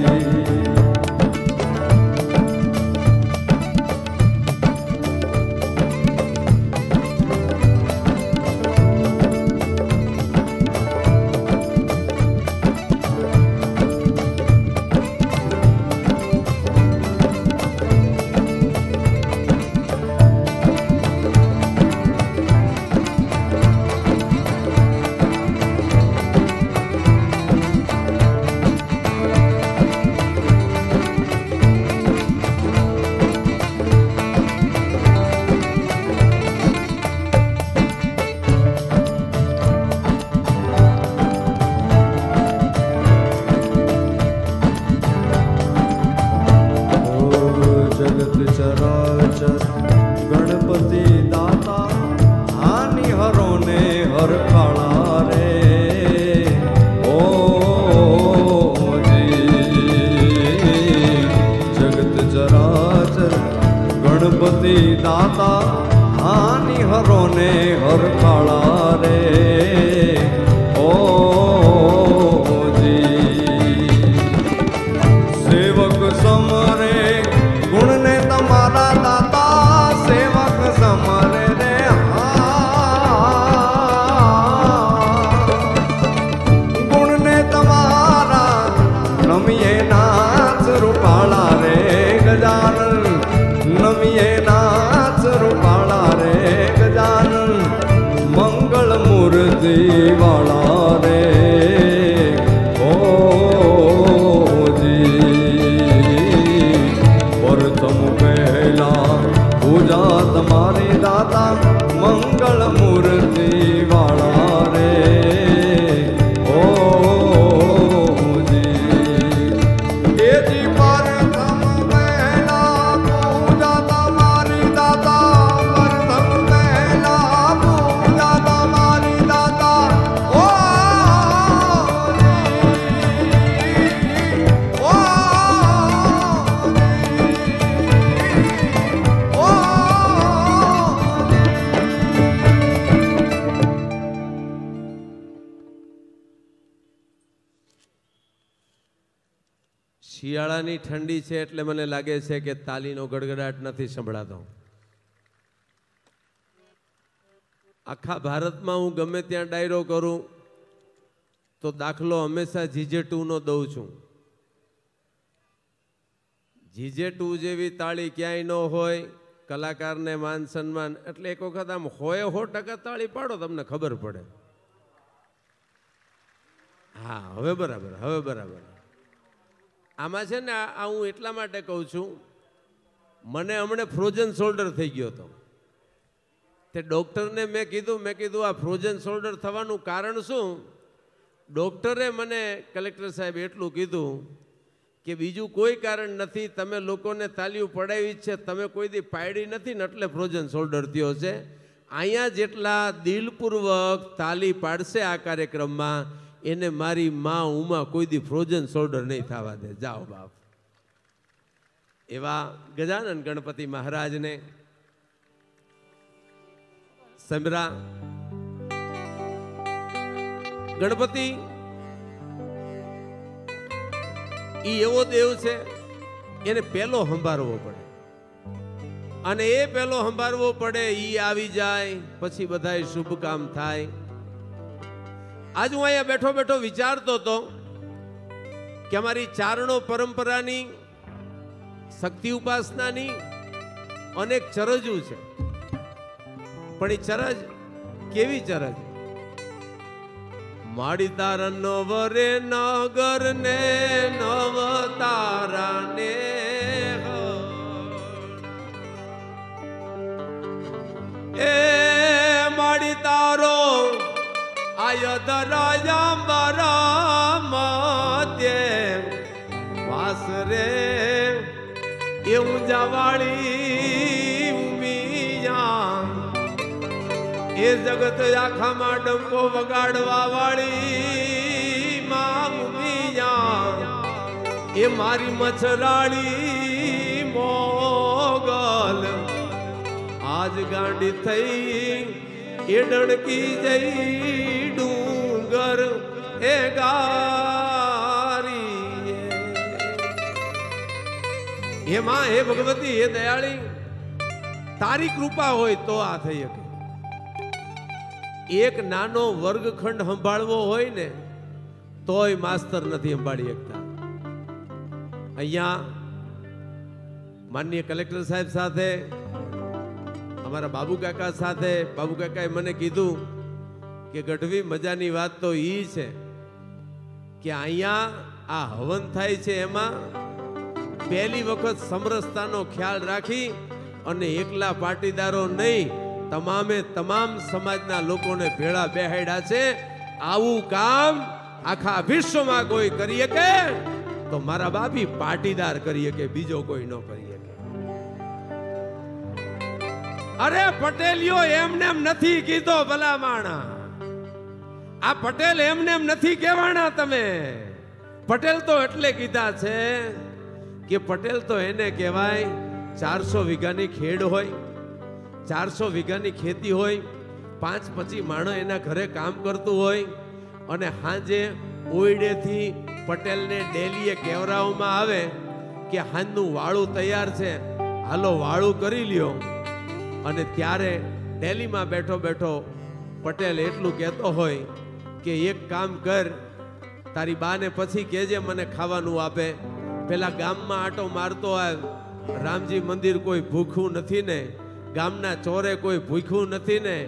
जगत चराचर गणपति दाता हानि हरो ने हर काला મૂર્તિ વાળા રે ઓ પ્રથમ પહેલા પૂજા તમારી દાતા મંગળ મૂર્તિ વાળા રે ઓ એજી પ્રથમ પહેલા પૂજા તમારી દાતા પ્રથમ પહેલા પૂજા તમારી દાતા ઓ શિયાળાની ઠંડી છે એટલે મને લાગે છે કે તાલીનો ગડગડાટ નથી સંભળાતો. આખા ભારતમાં હું ગમે ત્યાં ડાયરો કરું તો દાખલો હંમેશા જીજે2નો દઉં છું. જીજે2 જેવી તાળી ક્યાંય ન હોય, કલાકારને માન સન્માન, એટલે એક વખત આમ 100% તાળી પાડો તમને ખબર પડે. હા, હવે બરાબર, હવે બરાબર. આમાં છે ને આ હું એટલા માટે કહું છું, મને હમણાં ફ્રોઝન શોલ્ડર થઈ ગયો હતો. તે ડૉક્ટરને મેં કીધું આ ફ્રોઝન શોલ્ડર થવાનું કારણ શું? ડૉક્ટરે મને, કલેક્ટર સાહેબ એટલું કીધું કે બીજું કોઈ કારણ નથી, તમે લોકોને તાલીઓ પડાવી છે, તમે કોઈ દી પાડી નથી ને એટલે ફ્રોઝન શોલ્ડર થયો છે. અહીંયા જેટલા દિલપૂર્વક તાલી પાડશે આ કાર્યક્રમમાં એને મારી માં ઉમા કોઈ દી ફ્રોઝન શોલ્ડર નહીં થવા દે. જાઓ બાપ. એવા ગજાનન ગણપતિ મહારાજને સમરા. ગણપતિ ઈ એવો દેવ છે એને પહેલો સંભાળવો પડે, અને એ પહેલો સંભાળવો પડે, ઈ આવી જાય પછી બધાય શુભ કામ થાય. આજ હું અહીંયા બેઠો બેઠો વિચારતો હતો કે અમારી ચારણો પરંપરાની શક્તિ ઉપાસનાની અનેક ચરજુ છે, પણ એ ચરજ કેવી ચરજ? માડી તારા નવ રે નગર ને નવ તારા ને એ માડી તારો વાસ રે એવું જવાળી ઉમિયા એ જગત આખામાં ડંકો વગાડવા વાળી માં ઉમિયા એ મારી મચ્છરાળી મોગલ આજ ગાંડી થઈ એ ડણકી જઈ ડુંગર એ ગારી. હે માં, હે ભગવતી, હે દયાળી, તારી કૃપા હોય તો આ થઈ શકે. એક નાનો વર્ગખંડ સંભાળવો હોય ને તોય માસ્તર નથી સંભાળી શકતા. અહીંયા માનનીય કલેક્ટર સાહેબ સાથે, અમારા બાબુ કાકા સાથે, બાબુ કાકાએ મને કીધું કે ગઢવી મજાની વાત તો એ છે કે અહીંયા આ હવન થાય છે એમાં પહેલી વખત સમરસતાનો ખ્યાલ રાખી અને એકલા પાટીદારો નહીં, તમામે તમામ સમાજના લોકોને ભેળા બેહાડ્યા છે. આવું કામ આખા વિશ્વમાં કોઈ કરી શકે તો મારા બાપી પાટીદાર કરી શકે, બીજો કોઈ ન કરી શકે. અરે પટેલિયો એમને એમ નથી કીધો ભલા માણા. આ પટેલ એમને એમ નથી કહેવાના તમે. પટેલ તો એટલે કીધા છે કે પટેલ તો એને કહેવાય 400 વીઘાની ખેડ હોય, 400 વીઘાની ખેતી હોય, 5-25 માણસ એના ઘરે કામ કરતું હોય, અને હાંજે ઓયડેથી પટેલને ડેલીએ કહેવરાવવામાં આવે કે હાંજનું વાળું તૈયાર છે, હાલો વાળું કરી લ્યો. અને ત્યારે ડેલીમાં બેઠો બેઠો પટેલ એટલું કહેતો હોય કે એક કામ કર, તારી બાને પછી કહેજે મને ખાવાનું આપે. પેલા ગામમાં આટો મારતો આવ, રામજી મંદિર કોઈ ભૂખ્યું નથી ને, ગામના ચોરે કોઈ ભૂખ્યું નથી ને,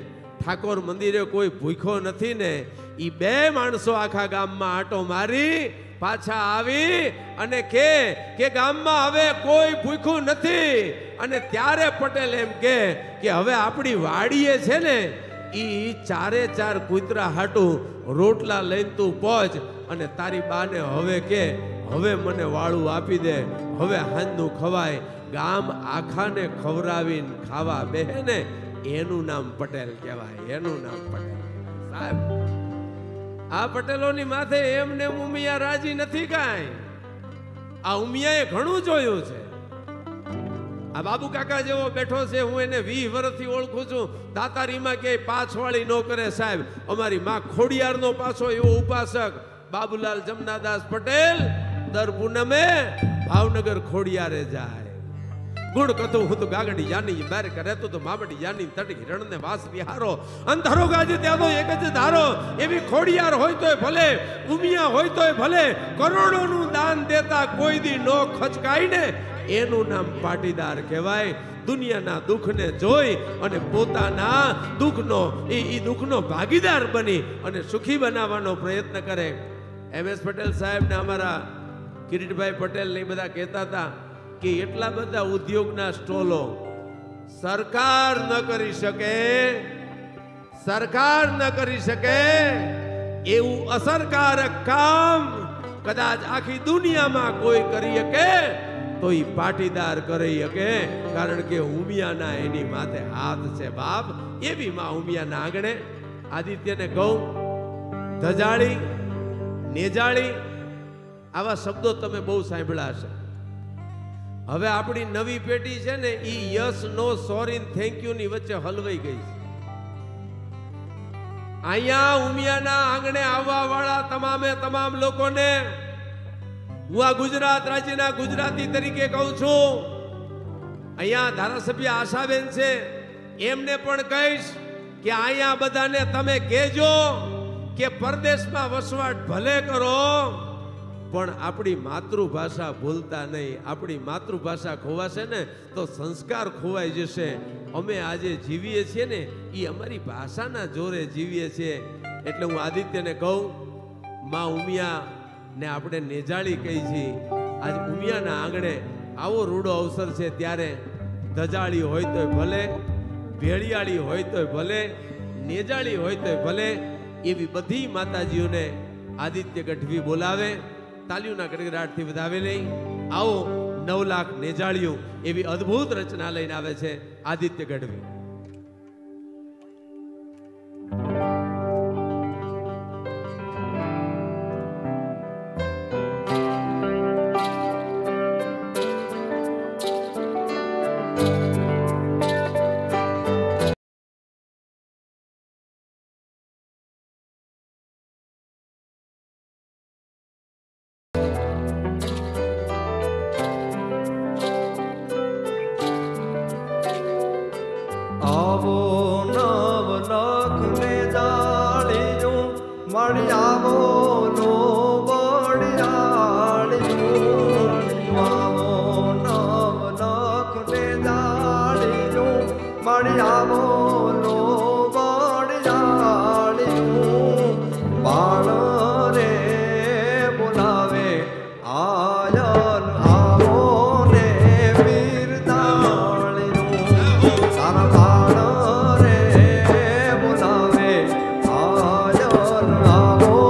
ઠાકોર મંદિરે કોઈ ભૂખ્યો નથી ને, ઈ બે માણસો આખા ગામમાં આટો મારી પાછા આવી અને કે ગામમાં હવે કોઈ ભૂખ્યું નથી. અને ત્યારે પટેલ એમ કે હવે આપણી વાડીએ છે ને ઈ 4 કૂતરા હાટું રોટલા લઈને તું પહોંચ અને તારી બાને હવે મને વાળું આપી દે, હવે હાંજનું ખવાય. ગામ આખાને ખવરાવીને ખાવા બેહે ને એનું નામ પટેલ કહેવાય, એનું નામ પટેલ. સાહેબ આ પટેલોની માથે એમને ઉમિયા રાજી નથી કાંઈ. આ ઉમિયાએ ઘણું જોયું છે. આ બાબુ કાકા જેવો બેઠો છે, હું એને 20 વર્ષથી ઓળખું છું. દાતારીમાં કે પાછવાળી ન કરે સાહેબ. અમારી માં ખોડિયારનો પાછો એવો ઉપાસક બાબુલાલ જમનાદાસ પટેલ દર પૂનમે ભાવનગર ખોડિયારે જાય. ગુણ કથું હું તો ગાગડી જાની બાર કરે તો મામડી જાની તટી રણ ને વાસ વિહારો અંધારો ગાજે ત્યાં તો એક જ ધારો. એવી ખોડિયાર હોય તોય ભલે, ઉમિયા હોય તોય ભલે, કરોડોનું દાન દેતા કોઈ દી નો ખચકાય ને એનું નામ પાટીદાર કહેવાય. દુનિયાના દુઃખને જોઈ અને પોતાના દુઃખનો ભાગીદાર બની અને સુખી બનાવવાનો પ્રયત્ન કરે. MS પટેલ સાહેબ ને અમારા કિરીટભાઈ પટેલ ને બધા કહેતા હતા કે એટલા બધા ઉદ્યોગના સ્ટોલો સરકાર ન કરી શકે એવું અસરકારક કામ કદાચ આખી દુનિયામાં કોઈ કરી શકે તો ઈ પાટીદાર કરી શકે. કારણ કે ઉમિયાના એની માથે હાથ છે બાપ. એવી માં ઉમિયાના આંગણે આદિત્યને કહું, ધજાળી નેજાળી આવા શબ્દો તમે બહુ સાંભળ્યા હશે. હવે આપણી નવી પેઢી છે ને ઈ yes no sorry thank you ની વચ્ચે હલવાઈ ગઈ છે. અહીંયા ઉમિયાના આંગણે આવવા વાળા તમામ લોકોને હું આ ગુજરાત રાજ્યના ગુજરાતી તરીકે કહું છું. અહીંયા ધારાસભ્ય આશાબેન છે, એમને પણ કહીશ કે અહીંયા બધાને તમે કહેજો કે પરદેશમાં વસવાટ ભલે કરો પણ આપણી માતૃભાષા ભૂલતા નહીં. આપણી માતૃભાષા ખોવાશે ને તો સંસ્કાર ખોવાઈ જશે. અમે આજે જીવીએ છીએ ને એ અમારી ભાષાના જોરે જીવીએ છીએ. એટલે હું આદિત્યને કહું, માં ઉમિયા ને આપણે નેજાળી કહી છીએ. આજ ઉમિયાના આંગણે આવો રૂડો અવસર છે ત્યારે ધજાળી હોય તોય ભલે, ભેળિયાળી હોય તોય ભલે, નેજાળી હોય તોય ભલે, એવી બધી માતાજીઓને આદિત્ય ગઢવી બોલાવે, તાલીઓના ગડગડાટથી વધાવે નહીં. આવો 9 લાખ નેજાળીઓ એવી અદ્ભુત રચના લઈને આવે છે આદિત્ય ગઢવી. આવો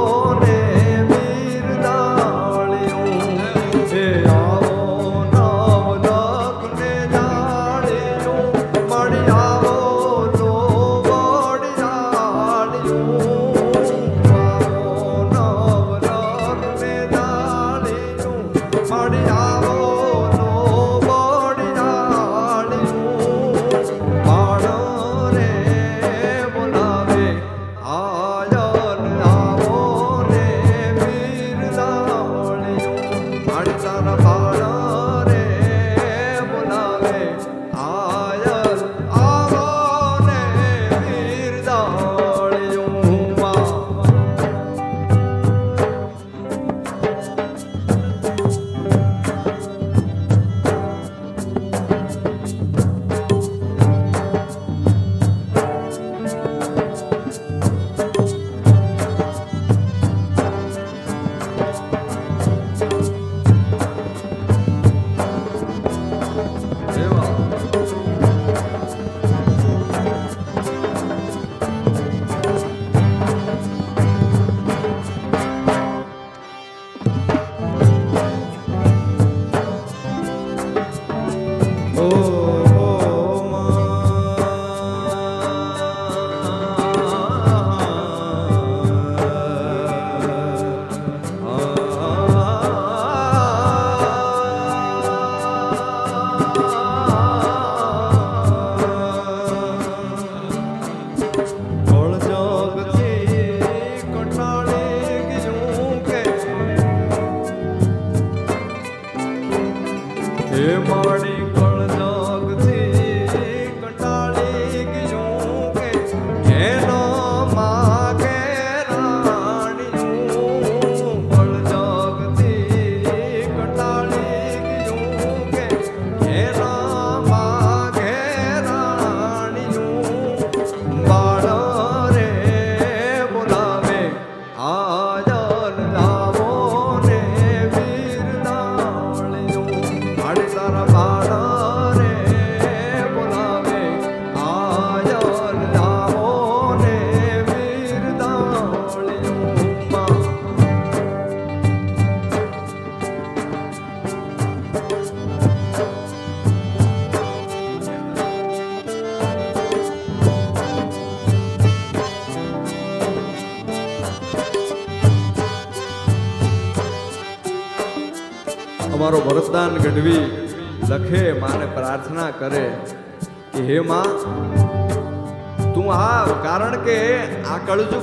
અમારો ભરતદાન ગઢવી લખે માને પ્રાર્થના કરે કે હે માં તું આવ, કારણ કે આ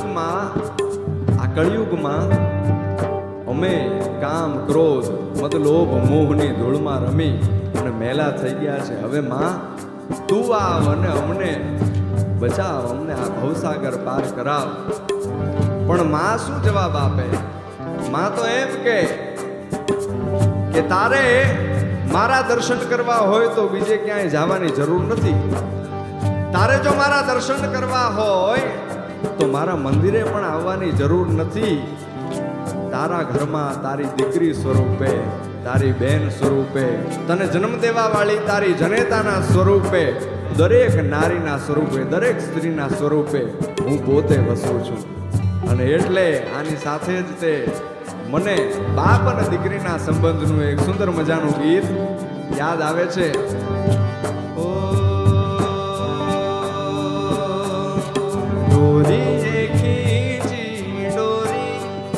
કળયુગમાં અમે કામ ક્રોધ મદ લોભ મોહની ધૂળમાં રમી અને મેલા થઈ ગયા છે. હવે માં તું આવ અને અમને બચાવ, અમને આ ભવસાગર પાર કરાવ. પણ માં શું જવાબ આપે? માં તો એમ કે તારે મારા દર્શન કરવા હોય તો બીજે ક્યાંય જવાની જરૂર નથી. તારે જો મારા દર્શન કરવા હોય તો મારા મંદિરે પણ આવવાની જરૂર નથી. તારા ઘરમાં તારી દીકરી સ્વરૂપે, તારી બેન સ્વરૂપે, તને જન્મ દેવા વાળી તારી જનેતાના સ્વરૂપે, દરેક નારીના સ્વરૂપે, દરેક સ્ત્રીના સ્વરૂપે હું પોતે વસું છું. અને એટલે આની સાથે જ તે મને બાપ અને દીકરીના સંબંધનું એક સુંદર મજાનું ગીત યાદ આવે છે. डोरी खींची डोरी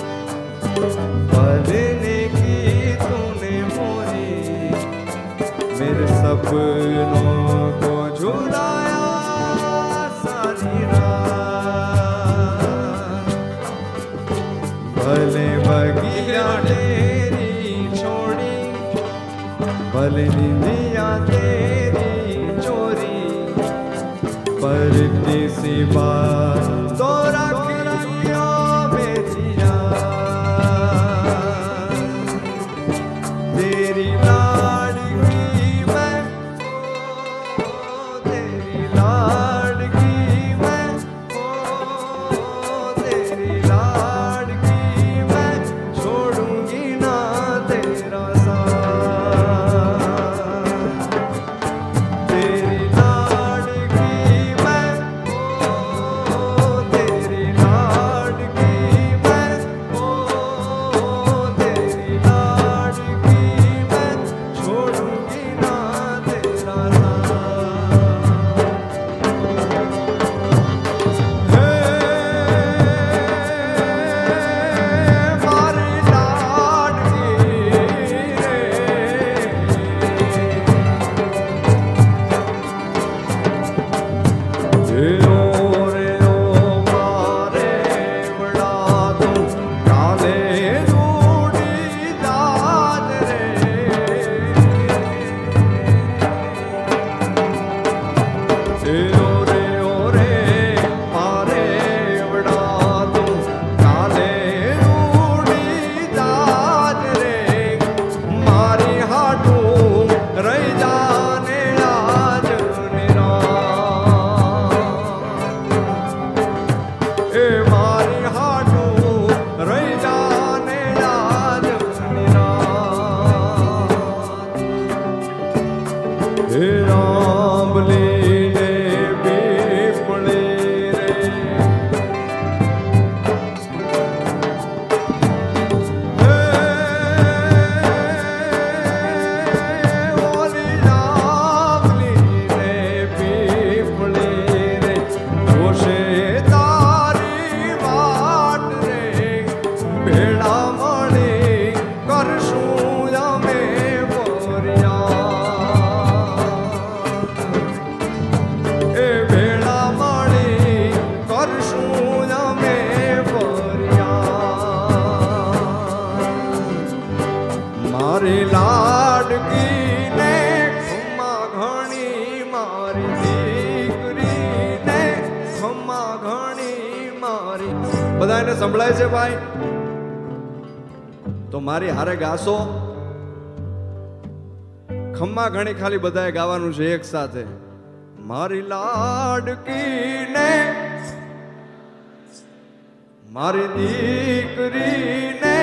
भरने की तूने मोरी, मेरे सपनों को झुलाया सारी रात. भले बगिया तेरी छोड़ी, भले निंदिया तेरी चोरी, पर किसी बात तो रखियो मेरी जान. तेरी लाडकी मैं, तेरी लाडकी मैं, तेरी लाडकी मैं, छोड़ूंगी ना तेरा साथ. तेरी लाडकी मैं, तेरी लाडकी मैं, तेरी लाडकी मैं, छोड़ूंगी ना तेरा साथ. मारी लाडकी रे रे ओ मारे बड़ा तू काले रूड़ी जात रे. रे ओ रे मारे बड़ा तू काले रूड़ी जात रे. मारी हाटू रही जाने आज ए मारी हाटू रही जाने आज हे रामली ने पीपले रे. ओली रामली ने पीपले रे, जोशे तारी वाट रे. भेड़ा मणि करशूं અમે બોર્યા, એ ભેળા મણી કરશું અમે બોર્યા. મારી લાડકીને ખમ્મા ઘણી, મારી દીકરીને ખમ્મા ઘણી મારી. બધાને સંભળાય છે ભાઈ? તો મારી હારે ગાશો. ખમ્મા ઘણી ખાલી બધાએ ગાવાનું છે એક સાથે. મારી લાડકીને, મારી દીકરીને.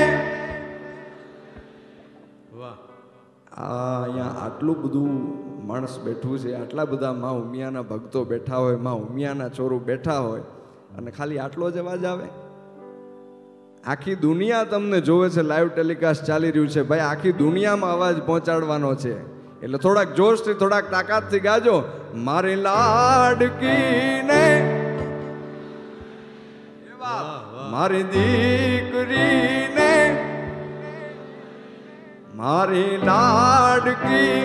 વાહ, અહીંયા આટલું બધું માણસ બેઠું છે, આટલા બધા માં ઉમિયાના ભક્તો બેઠા હોય, માં ઉમિયાના ચોરું બેઠા હોય, અને ખાલી આટલો જ અવાજ આવે? આખી દુનિયા તમને જોવે છે, લાઈવ ટેલિકાસ્ટ ચાલી રહ્યું છે ભાઈ. આખી દુનિયામાં અવાજ પહોંચાડવાનો છે, એટલે થોડાક જોશથી, થોડાક તાકાતથી ગાજો. મારી લાડકીને, મારી દીકરીને, મારી લાડકી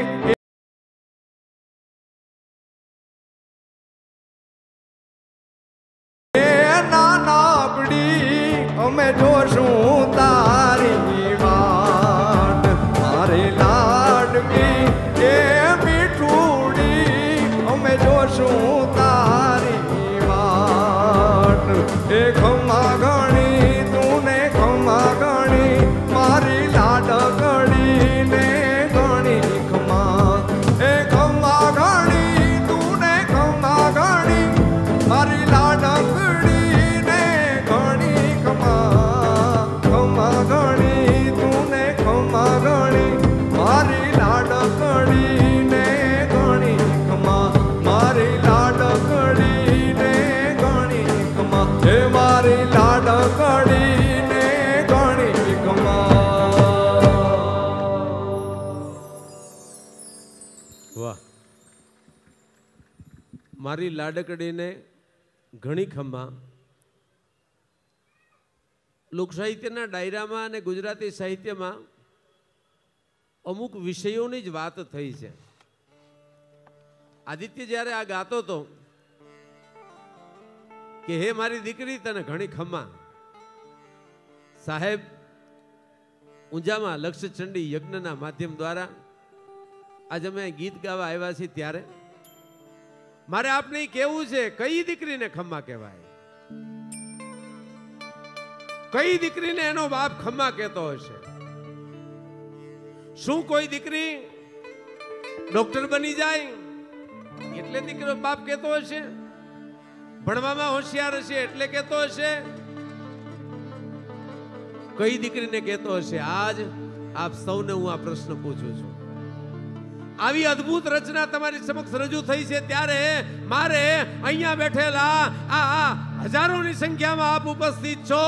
નાનકડી અમે જોશું તારી વાટ મારી લાડકી એ મીઠુડી અમે જોશું તારી વાટ એ ખમા ગણી તું ને ખમા ગણી મારી લાડકડી ને ગણી ખમા એ ખમા ગણી તું ને ખમા ગણી મારી લાડકડી મારી લાડકડીને ઘણી ખમ્મા લોક સાહિત્યના ડાયરામાં અને ગુજરાતી સાહિત્યમાં અમુક વિષયોની જ વાત થઈ છે. આદિત્ય જ્યારે આ ગાતો હતો કે હે મારી દીકરી તને ઘણી ખમ્મા, સાહેબ ઊંઝામાં લક્ષચંડી યજ્ઞના માધ્યમ દ્વારા આજે અમે ગીત ગાવા આવ્યા છીએ ત્યારે મારે આપને કેવું છે કઈ દીકરીને ખમ્મા કહેવાય, કઈ દીકરીને એનો બાપ ખમ્મા કહેતો હશે? શું કોઈ દીકરી ડોક્ટર બની જાય એટલે દીકરો બાપ કહેતો હશે? ભણવામાં હોશિયાર હશે એટલે કહેતો હશે? કઈ દીકરીને કહેતો હશે? આજ આપ સૌને હું આ પ્રશ્ન પૂછું છું. આવી અદ્ભુત રચના તમારી સમક્ષ રજૂ થઈ છે ત્યારે મારે અહીંયા બેઠેલા આ હજારોની સંખ્યામાં આપ ઉપસ્થિત છો,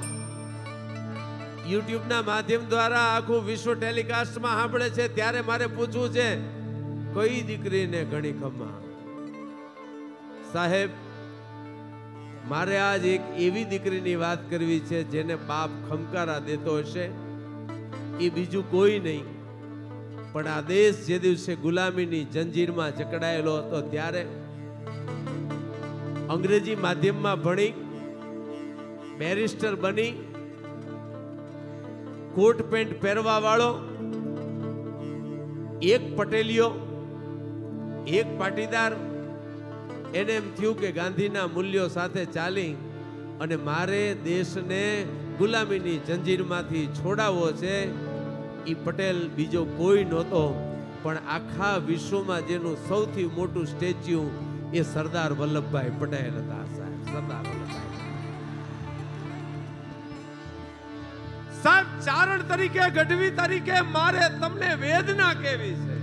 યુટ્યુબના માધ્યમ દ્વારા આખું વિશ્વ ટેલિકાસ્ટમાં સાંભળે છે ત્યારે મારે પૂછવું છે કઈ દીકરીને ઘણી ખમ્મા? સાહેબ મારે આજ એક એવી દીકરીની વાત કરવી છે જેને બાપ ખમકારા દેતો હશે, એ બીજું કોઈ નહીં પણ આ દેશ જે દિવસે ગુલામીની જંજીરમાં જકડાયેલો હતો ત્યારે અંગ્રેજી માધ્યમમાં ભણી બેરિસ્ટર બની કોટ પેન્ટ પહેરવા વાળો એક પટેલિયો એક પાટીદાર એને એમ થયું કે ગાંધીના મૂલ્યો સાથે ચાલી અને મારે દેશને ગુલામીની જંજીરમાંથી છોડાવવો છે. ઈ પટેલ બીજો કોઈ નહોતો પણ આખા વિશ્વમાં જેનું સૌથી મોટું સ્ટેચ્યુ એ સરદાર વલ્લભભાઈ પટેલ હતા. સાહેબ સરદાર વલ્લભભાઈ સાહેબ ચારણ તરીકે ગઢવી તરીકે મારે તમને વેદના કેવી છે?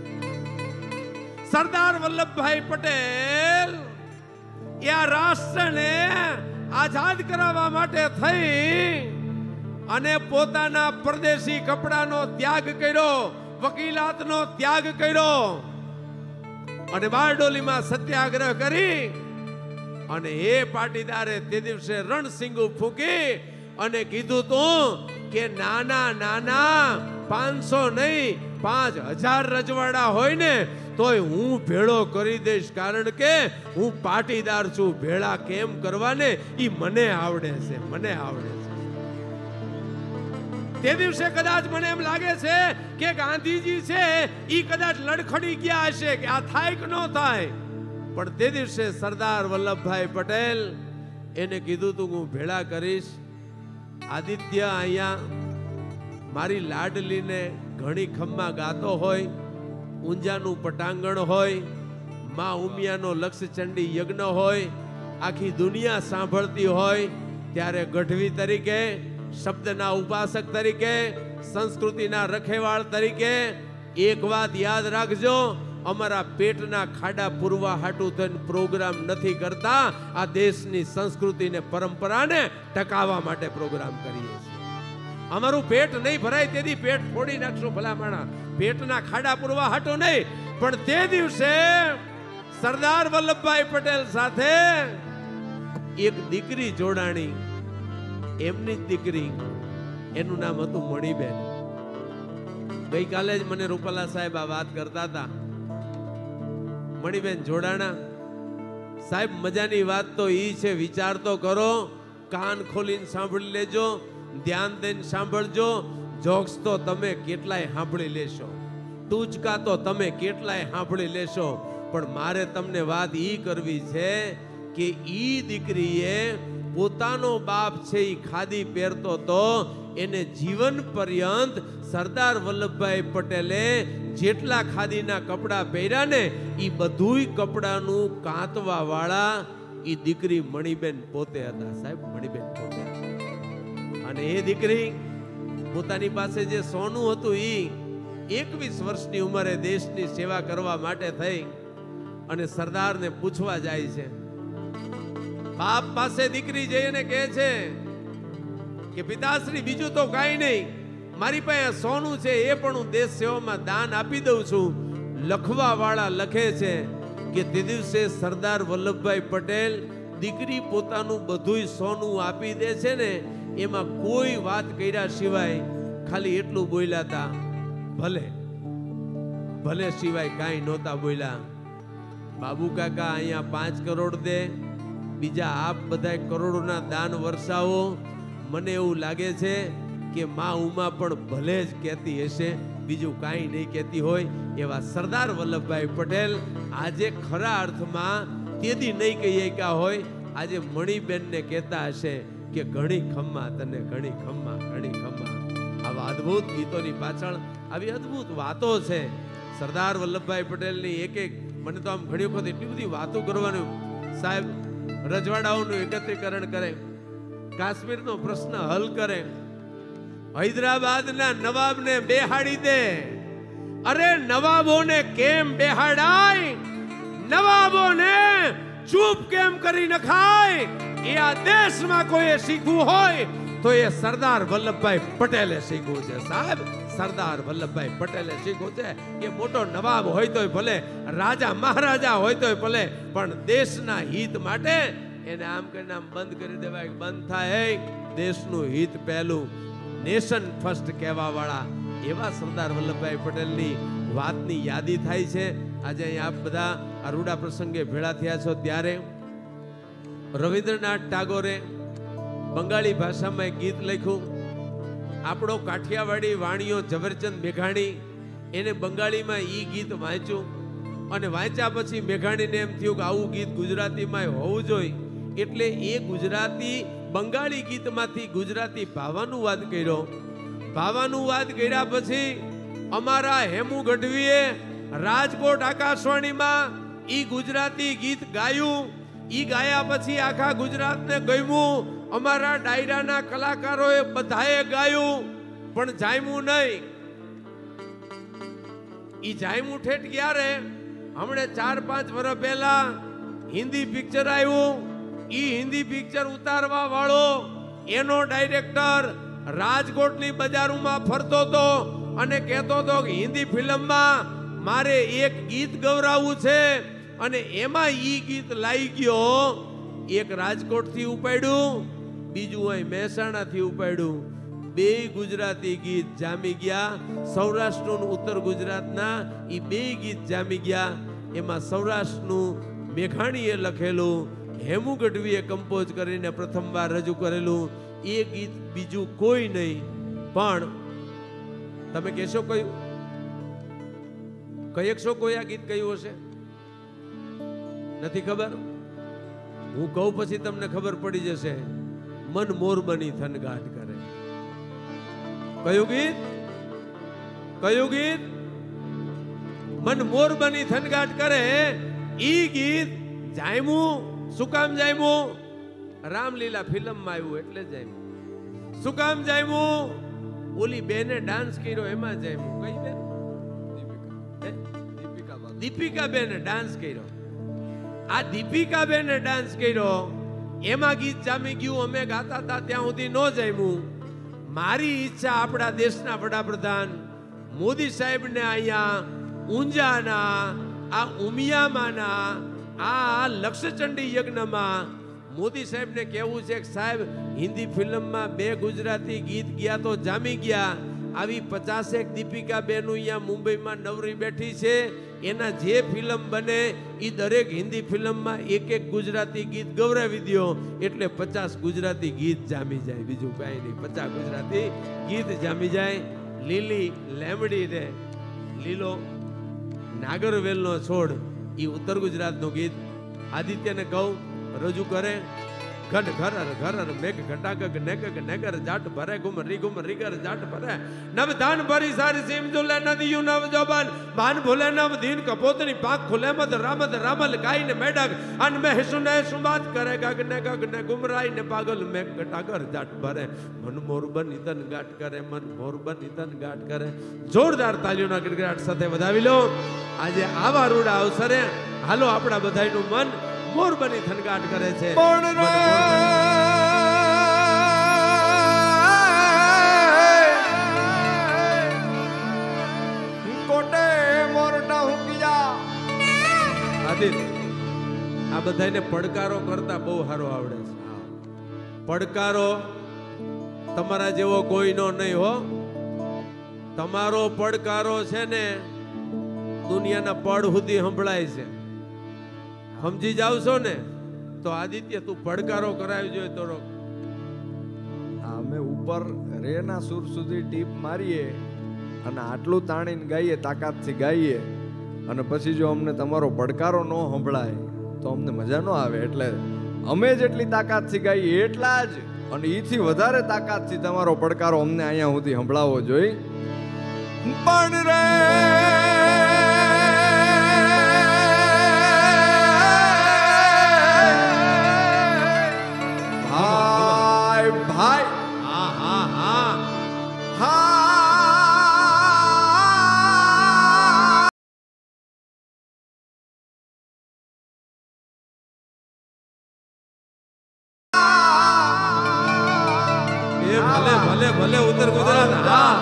સરદાર વલ્લભભાઈ પટેલ એ આ રાષ્ટ્રને આઝાદ કરાવવા માટે થઈ અને પોતાના પરદેશી કપડાનો ત્યાગ કર્યો, વકીલાતનો ત્યાગ કર્યો અને બારડોલીમાં સત્યાગ્રહ કરી અને એ પાટીદારે તે દિવસે રણસિંગુ ફૂંકી અને કીધું તું કે નાના નાના 500 નહીં 5000 રજવાડા હોય ને તોય હું ભેળો કરી દઈશ, કારણ કે હું પાટીદાર છું. ભેળા કેમ કરવાને ઈ મને આવડે છે, મને આવડે છે. તે દિવસે કદાચ મને એમ લાગે છે કે ગાંધીજી છે ઈ કદાચ લડખડી ગયા હશે કે આ થાય કે ન થાય, પણ તે દિવસે સરદાર વલ્લભભાઈ પટેલ એને કીધું તું હું ભેળા કરીશ. આદિત્ય અહીંયા મારી લાડલીને ઘણી ખમ્મા ગાતો હોય, ઊંઝાનું પટાંગણ હોય, માં ઉમિયાનો લક્ષચંડી યજ્ઞ હોય, આખી દુનિયા સાંભળતી હોય ત્યારે ગઢવી તરીકે, શબ્દના ઉપાસક તરીકે, સંસ્કૃતિના રખેવાળ તરીકે એક વાત યાદ રાખજો, અમારા પેટના ખાડા પૂરવા હાટું થઈને પ્રોગ્રામ નથી કરતા, આ દેશની સંસ્કૃતિને પરંપરાને ટકાવવા માટે પ્રોગ્રામ કરીએ છીએ. અમારું પેટ નહીં ભરાય તેથી પેટ ફોડી નાખશું ભલામણા, પેટના ખાડા પૂરવા હાટું નહીં. પણ તે દિવસે સરદાર વલ્લભભાઈ પટેલ સાથે એક દીકરી જોડાણી, એમની જ દીકરી, એનું નામ હતું મણિબેન. ગઈકાલે જ મને રૂપાલા સાહેબ આ વાત કરતા હતા. મણીબેન જોડાણા સાહેબ, મજાની વાત તો ઈ છે, વિચાર તો કરો, કાન ખોલીને સાંભળી લેજો, ધ્યાન દઈને સાંભળજો. જોક્સ તો તમે કેટલાય સાંભળી લેશો, ટૂચકા તો તમે કેટલાય સાંભળી લેશો, પણ મારે તમને વાત ઈ કરવી છે કે ઈ દીકરીએ પોતાનો બાપ છે ઈ ખાદી પહેરતો તો એને જીવન પર્યંત સરદાર વલ્લભભાઈ પટેલે જેટલા ખાદીના કપડા પહેર્યા ને ઈ બધુંય કપડાનું કાંતવા વાળા ઈ દીકરી મણીબેન પોતે હતા. સાહેબ, મણીબેન પોતે. અને એ દીકરી પોતાની પાસે જે સોનું હતું ઈ 21 વર્ષની ઉંમરે દેશની સેવા કરવા માટે થઈ અને સરદારને પૂછવા જાય છે. બાપ પાસે દીકરી જઈને કહે છે કે પિતાશ્રી, બીજું તો કાંઈ નહીં, મારી પાસે સોનું છે એ પણ હું દેશ સેવામાં દાન આપી દઉં છું. લખવા વાળા લખે છે કે તે દિવસે સરદાર વલ્લભભાઈ પટેલ દીકરી પોતાનું બધુંય સોનું આપી દે છે ને એમાં કોઈ વાત કર્યા સિવાય ખાલી એટલું બોલ્યા હતા, ભલે ભલે સિવાય કાંઈ નહોતા બોલ્યા. બાબુ કાકા, અહીંયા 5 કરોડ દે, બીજા આપ બધા કરોડોના દાન વરસાવો. મને એવું લાગે છે કે માં ઉમા પણ ભલે જ કહેતી હશે, બીજું કાંઈ નહીં કહેતી હોય. એવા સરદાર વલ્લભભાઈ પટેલ આજે ખરા અર્થમાં તેથી નહીં કહી શક્યા હોય, આજે મણીબેનને કહેતા હશે કે ઘણી ખમ્મા તને, ઘણી ખમ્મા, ઘણી ખમ્મા. આવા અદ્ભુત ગીતોની પાછળ આવી અદ્ભુત વાતો છે. સરદાર વલ્લભભાઈ પટેલની એક એક, મને તો આમ ઘણી વખત એટલી બધી વાતો કરવાનું. સાહેબ રજવાડાઓનું એકત્રીકરણ કરે, કાશ્મીરનો પ્રશ્ન હલ કરે, હૈદરાબાદના નવાબને બેહાડી દે. અરે નવાબોને કેમ બેહાડાય, નવાબોને ચૂપ કેમ કરી નખાય, એ આ દેશમાં કોઈએ શીખવું હોય તો એ સરદાર વલ્લભભાઈ પટેલે શીખવું છે. સાહેબ, સરદાર વલ્લભભાઈ પટેલે શીખવું છે કે મોટો નવાબ હોય તોય ભલે, રાજા મહારાજા હોય તોય ભલે, પણ દેશના હિત માટે એને આમ કરીને આમ બંધ કરી દેવાય. બંધ થાય, દેશનું હિત પહેલું, નેશન ફર્સ્ટ કહેવા વાળા એવા સરદાર વલ્લભભાઈ પટેલની વાતની યાદી થાય છે. આજે અહીં આપ બધા આ રૂડા પ્રસંગે ભેળા થયા છો ત્યારે રવિન્દ્રનાથ ટાગોરે બંગાળી ભાષામાં એક ગીત લખ્યું. આપણો કાઠિયાવાડી વાણીઓ ઝવેરચંદ મેઘાણી એને બંગાળીમાં ઈ ગીત વાંચ્યું અને વાંચ્યા પછી મેઘાણીને એમ થયું કે આવું ગીત ગુજરાતીમાં હોવું જોઈએ, એટલે એ ગુજરાતી બંગાળી ગીતમાંથી ગુજરાતી ભાવાનુવાદ કર્યો. ભાવાનુવાદ કર્યા પછી અમારા હેમુ ગઢવીએ રાજકોટ આકાશવાણીમાં ઈ ગુજરાતી ગીત ગાયું. ઈ ગાયા પછી આખા ગુજરાતને ગમ્યું. અમારા ડાયરાના કલાકારોએ બધાએ ગાયું, પણ જામ્યું નહીં. ઈ જામ્યું ઠેઠ ક્યારે? હમણે 4-5 વર્ષ પહેલા હિન્દી પિક્ચર આવ્યું. ઈ હિન્દી પિક્ચર ઉતારવા વાળો એનો ડાયરેક્ટર રાજકોટની બજારોમાં ફરતો હતો અને કહેતો હતો કે હિન્દી ફિલ્મમાં મારે એક ગીત ગવરાવવું છે, અને એમાં ઈ ગીત લાઈ ગયો. એક રાજકોટથી ઉપાડ્યું, બીજું અહીં મહેસાણાથી ઉપાડ્યું. બે ગુજરાતી ગીત જામી ગયા. સૌરાષ્ટ્રનું ઉત્તર ગુજરાતના ઈ બે ગીત જામી ગયા. એમાં સૌરાષ્ટ્રનું મેઘાણીએ લખેલું, હેમુ ગઢવીએ કમ્પોઝ કરીને પ્રથમવાર રજૂ કરેલું એ ગીત બીજું કોઈ નહીં. પણ તમે કહેશો કયું? કહી શકશો કોઈ આ ગીત કયું હશે? નથી ખબર? હું કહું પછી તમને ખબર પડી જશે. મન મોર બની થનગાટ કરે. કયું ગીત? કયું ગીત? મન મોર બની થનગાટ કરે. ઈ ગીત જામ્યું. શું કામ જામ્યું? રામલીલા ફિલ્મમાં આવ્યું એટલે જામ્યું. શું કામ જામ્યું? ઓલી બેને ડાન્સ કર્યો એમાં જામ્યું. કઈ બેન? દીપિકા બેને ડાન્સ કર્યો. આ દીપિકા બેને ડાન્સ કર્યો એમાં ગીત જામી ગયું. અમે ગાતા હતા ત્યાં સુધી ન જામ્યું. મારી ઈચ્છા આપણા દેશના વડાપ્રધાન મોદી સાહેબને અહીંયા ઊંઝાના આ ઉમિયામાના આ લક્ષચંડી યજ્ઞમાં મોદી સાહેબને કહેવું છે કે સાહેબ હિન્દી ફિલ્મમાં બે ગુજરાતી ગીત ગયા તો જામી ગયા, આવી 50 દીપિકા બેનું અહીંયા મુંબઈમાં નવરી બેઠી છે. એના જે ફિલ્મ બને એ દરેક હિન્દી ફિલ્મમાં એક ગુજરાતી ગીત ગૌરાવી દો એટલે 50 ગુજરાતી ગીત જામી જાય. બીજું કાંઈ નહીં, 50 ગુજરાતી ગીત જામી જાય. લીલી લેમડી ને લીલો નાગરવેલનો છોડ એ ઉત્તર ગુજરાતનું ગીત આદિત્યને કહું રજૂ કરે. ઘન ઘર ઘર મેઘ ઘટાક નેક નેગર જાટ ભરે ઘુમ રીગર જાટ ભરે નવ ધાન ભરી સારી સીમ જુલે નદીયું નવ જોબન ભાન ભૂલે નવ દીન કપોતની પાંખ ખુલે મદ રામદ રામલ ગાય ને મેડક અન મે સુને સુબાત કરે ગગને ગુમરાઈ ને પાગલ મેઘ ઘટાકર જાટ ભરે મન મોરબન ઇતન ગાટ કરે મન મોરબન ઇતન ગાટ કરે. જોરદાર તાલીઓના ગડગડાટ સાથે વધાવી લો. આજે આવા રૂડા અવસરે હાલો આપણા બધાયનું મન મોરબની થનગાટ કરે છે. કોટે મોરટા હુકિયા આદિત્ય આ બધાને પડકારો કરતા બહુ સારો આવડે છે. પડકારો તમારા જેવો કોઈનો નહીં હો. તમારો પડકારો છે ને દુનિયાના પડ સુધી સંભળાય છે. સમજી જાવ છો ને તો આદિત્ય તું પડકારો કરાવી જોઈએ તો અમે ઉપર રેના સુર સુધી ટીપ મારીએ અને આટલું તાણીને ગાઈએ, તાકાતથી ગાઈએ અને પછી જો અમને તમારો પડકારો ન સંભળાય તો અમને મજા ન આવે. એટલે અમે જેટલી તાકાતથી ગાઈએ એટલા જ અને એથી વધારે તાકાતથી તમારો પડકારો અમને અહીંયા સુધી સંભળાવવો જોઈએ. પણ રે ભાઈ હા હા હા ભલે ભલે ભલે ઉત્તર ગુજરાત હા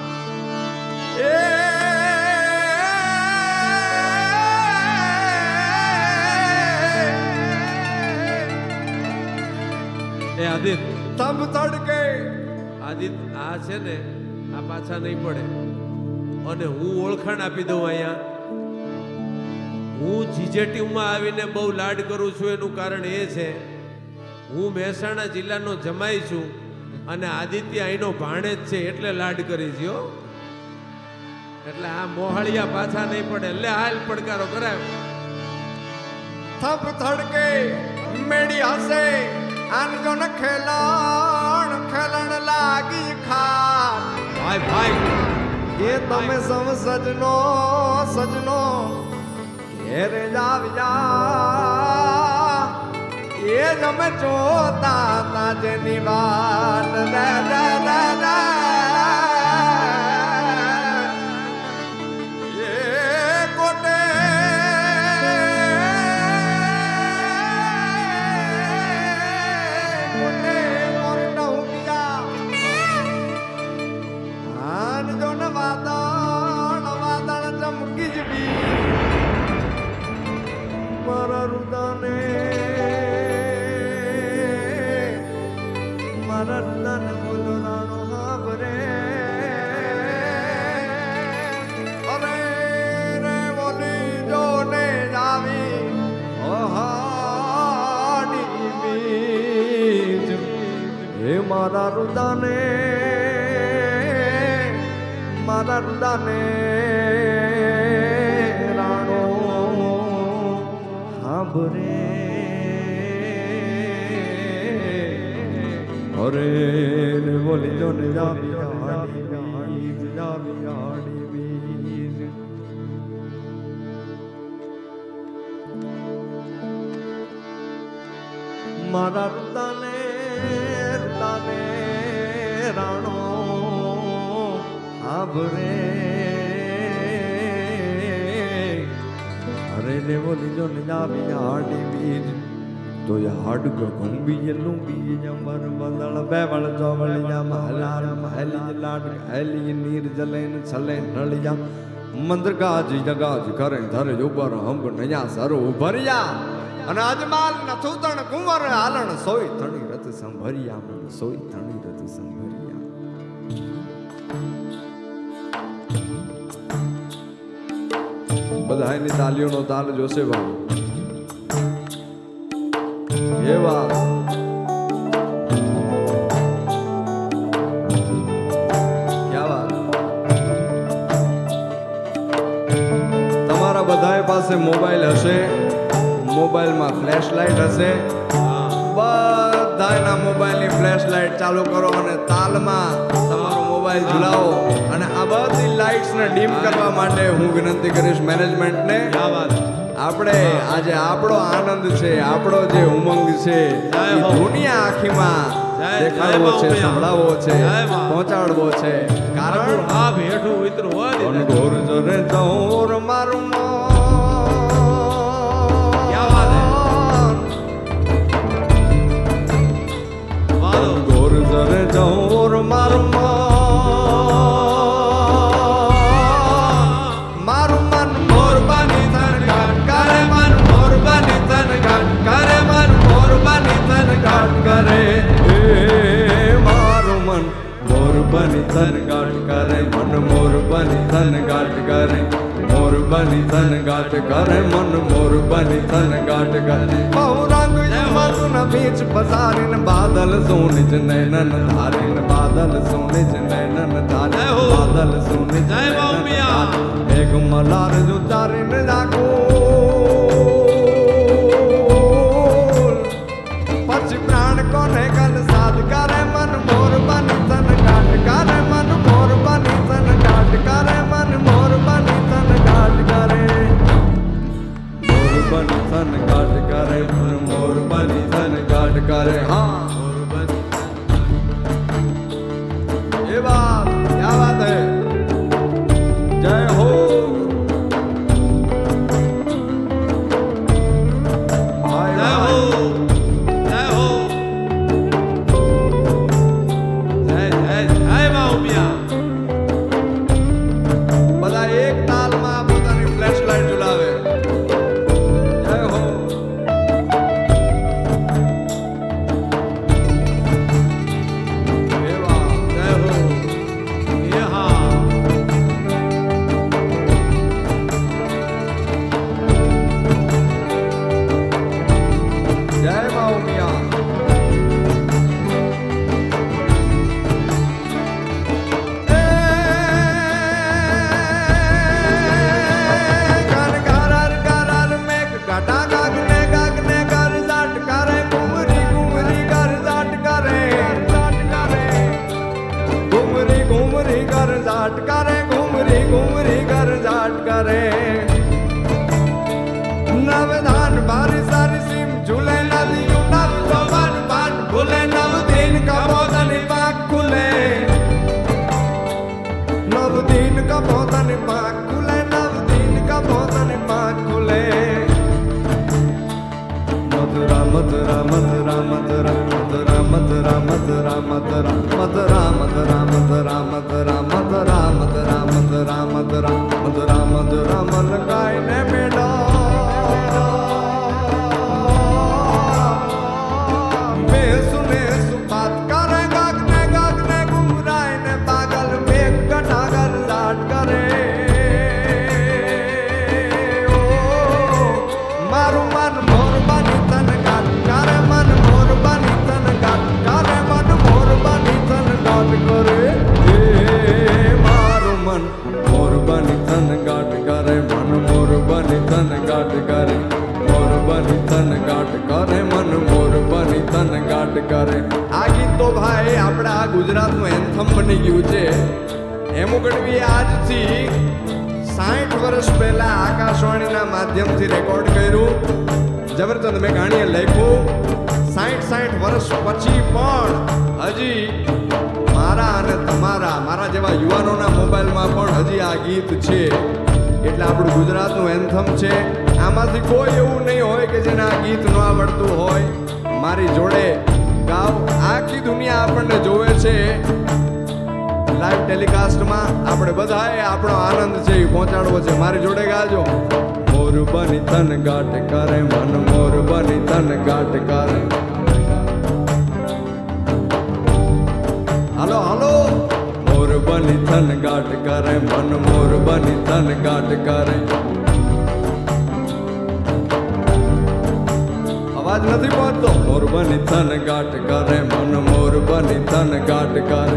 એ આદિત્ય તબ તડકે આદિત્ય આ છે ને આ પાછા નહીં પડે અને હું ઓળખાણ આપી દઉં. અહીંયા હું જીજેટીમાં આવીને બહુ લાડ કરું છું એનું કારણ એ છે હું મહેસાણા જિલ્લાનો જમાઈ છું અને આદિત્ય અહીંનો ભાણેજ છે એટલે લાડ કરી છે. એટલે આ મોહાળિયા પાછા નહીં પડે. એટલે હાલ પડકારો કરાય. થપ થડકે મેડી હસે આનજો ન ખેલણ લાગી ખાટ. ભાઈ ભાઈ એ તમે સમ સજનો ઘેરે જાવ્યા એ જ અમે જોતા તાજની વાત મારા રુદાને રાણો હાંભરે અરે ને બોલી જો ને મારા રુદાને રાણો આભરે અરે ને બોલી જો ને જાવી હાડી બીજ તો એ હાડ ગંભી લુંબી જમર બદળ બેવળ જોવળ જા મહલાર મહલી લાડ હેલી નીર જલેન છલે નળિયા મંદર ગાજ જગાજ કરે ધર ઉપર હંબ નયા સર ઉભરિયા અને અજમાલ નથું તણ કુંવર હાલણ સોય થણી રત સંભરિયા સોય થણી રત સંભરિયા બધાની તાલીઓનો તાલ જોશે ભાઈ. એ વાત બધાય પાસે મોબાઈલ હશે, મોબાઈલમાં ફ્લેશ લાઇટ હશે. બધાના મોબાઈલની ફ્લેશ લાઇટ ચાલુ કરો અને તાલમાં તમારો મોબાઈલ ઝુલાવો. અને આ બધી લાઇટ્સને ડીમ કરવા માટે હું વિનંતી કરીશ મેનેજમેન્ટને. આપણે આજે આપણો આનંદ છે, આપણો જે ઉમંગ છે એ દુનિયા આખીમાં દેખાડવો છે, સંભળાવવો છે, પહોંચાડવો છે. કારણ આ ભેઠું વિતરું હોય ઘોર જરે ચોર મારું ઘોર જરે ચોર મારું મારું મન મોરબાની તન ઘાટ કરે, મન મોરબાની તન ઘાટ કરે, મન મોરબાની તન ઘાટ કરે. મારું મન મોરબાની તન ઘાટ કરે, મન મોરબાની તન ઘાટ કરે, મોરબાની તન ઘાટ કરે, મન મોરબાની તન ઘાટ કરે. બહુ રંગ મધુન બીચ પસારીને બાદલ સોની જ નૈનન ધારીને, બાદલ સોની જ નૈનન ધારે, બાદલ સોની જ નૈનન ધારે. એક મલાર ઉતારીને રાખું પછી પ્રાણ કોને કલ સાધ કરે. મન મોરબાની તન ઘાટ કરે, મન મોરબાની તન ઘાટ કરે, મન મોરબાની તન ઘાટ કરે, મોરબાની તન ઘાટ કરે, મન મોરબાની તન ઘાટ કરે. હા ये बात क्या बात है. जय हो नवधान बारी सारी सिम झूले नदियों नव चौबन बान खुले, नव दिन का बोधन पाक खुले, नव दिन का बोधन पाक खुले, नव दिन का बोधन पाक खुले. मधुरा मधुरा मधुरा मधुरा मधुरा मधुरा मधुरा मधुरा मधुरा मधुरा मधुरा मधुरा मधुरा मधुरा मधुरा मधुरा मधुरा मधुरा मन गायने मेरा सुने सुपात करे गागने गागने गुमराए ने पागल में गटागर लाट करे. ओ मारू मन मोरबानी तन घाट करे, मन मोरबानी तन घाट करे, मन मोरबानी तन घाट करे. मारू मन मोरबानी तन घाट करे, मन मोरबानी तन घाट करे, मोरबानी तन घाट करे, मन मोरबानी तन घाट करे. આ ગીત તો ભાઈ આપણા ગુજરાતનું એન્થમ બની ગયું છે. હેમુ ગઢવીએ આજથી 60 વર્ષ પહેલા આકાશવાણીના માધ્યમથી રેકોર્ડ કર્યું. જબરજસ્ત મેં ગાણીએ લખ્યું. 60 વર્ષ પછી પણ હજી મારા અને તમારા મારા જેવા યુવાનોના મોબાઈલમાં પણ હજી આ ગીત છે. એટલે આપણું ગુજરાતનું એન્થમ છે. આમાંથી કોઈ એવું નહીં હોય કે જેને આ ગીત ન આવડતું હોય. મારી જોડે ગાઓ. આખી દુનિયા આપણને જોવે છે લાઈવ ટેલિકાસ્ટમાં. આપણે બધાએ આપણો આનંદ છે એ પહોંચાડવો છે. મારી જોડે ગાજો. મોરબાની તન ઘાટ કરે, મન મોરબાની તન ઘાટ કરે. હાલો હાલો. મોરબાની તન ઘાટ કરે, મન મોરબાની તન ઘાટ કરે. અવાજ નથી પહોંચતો. મોર બની તન ગાટ કરે મન, મોર બની તન ગાટ કરે.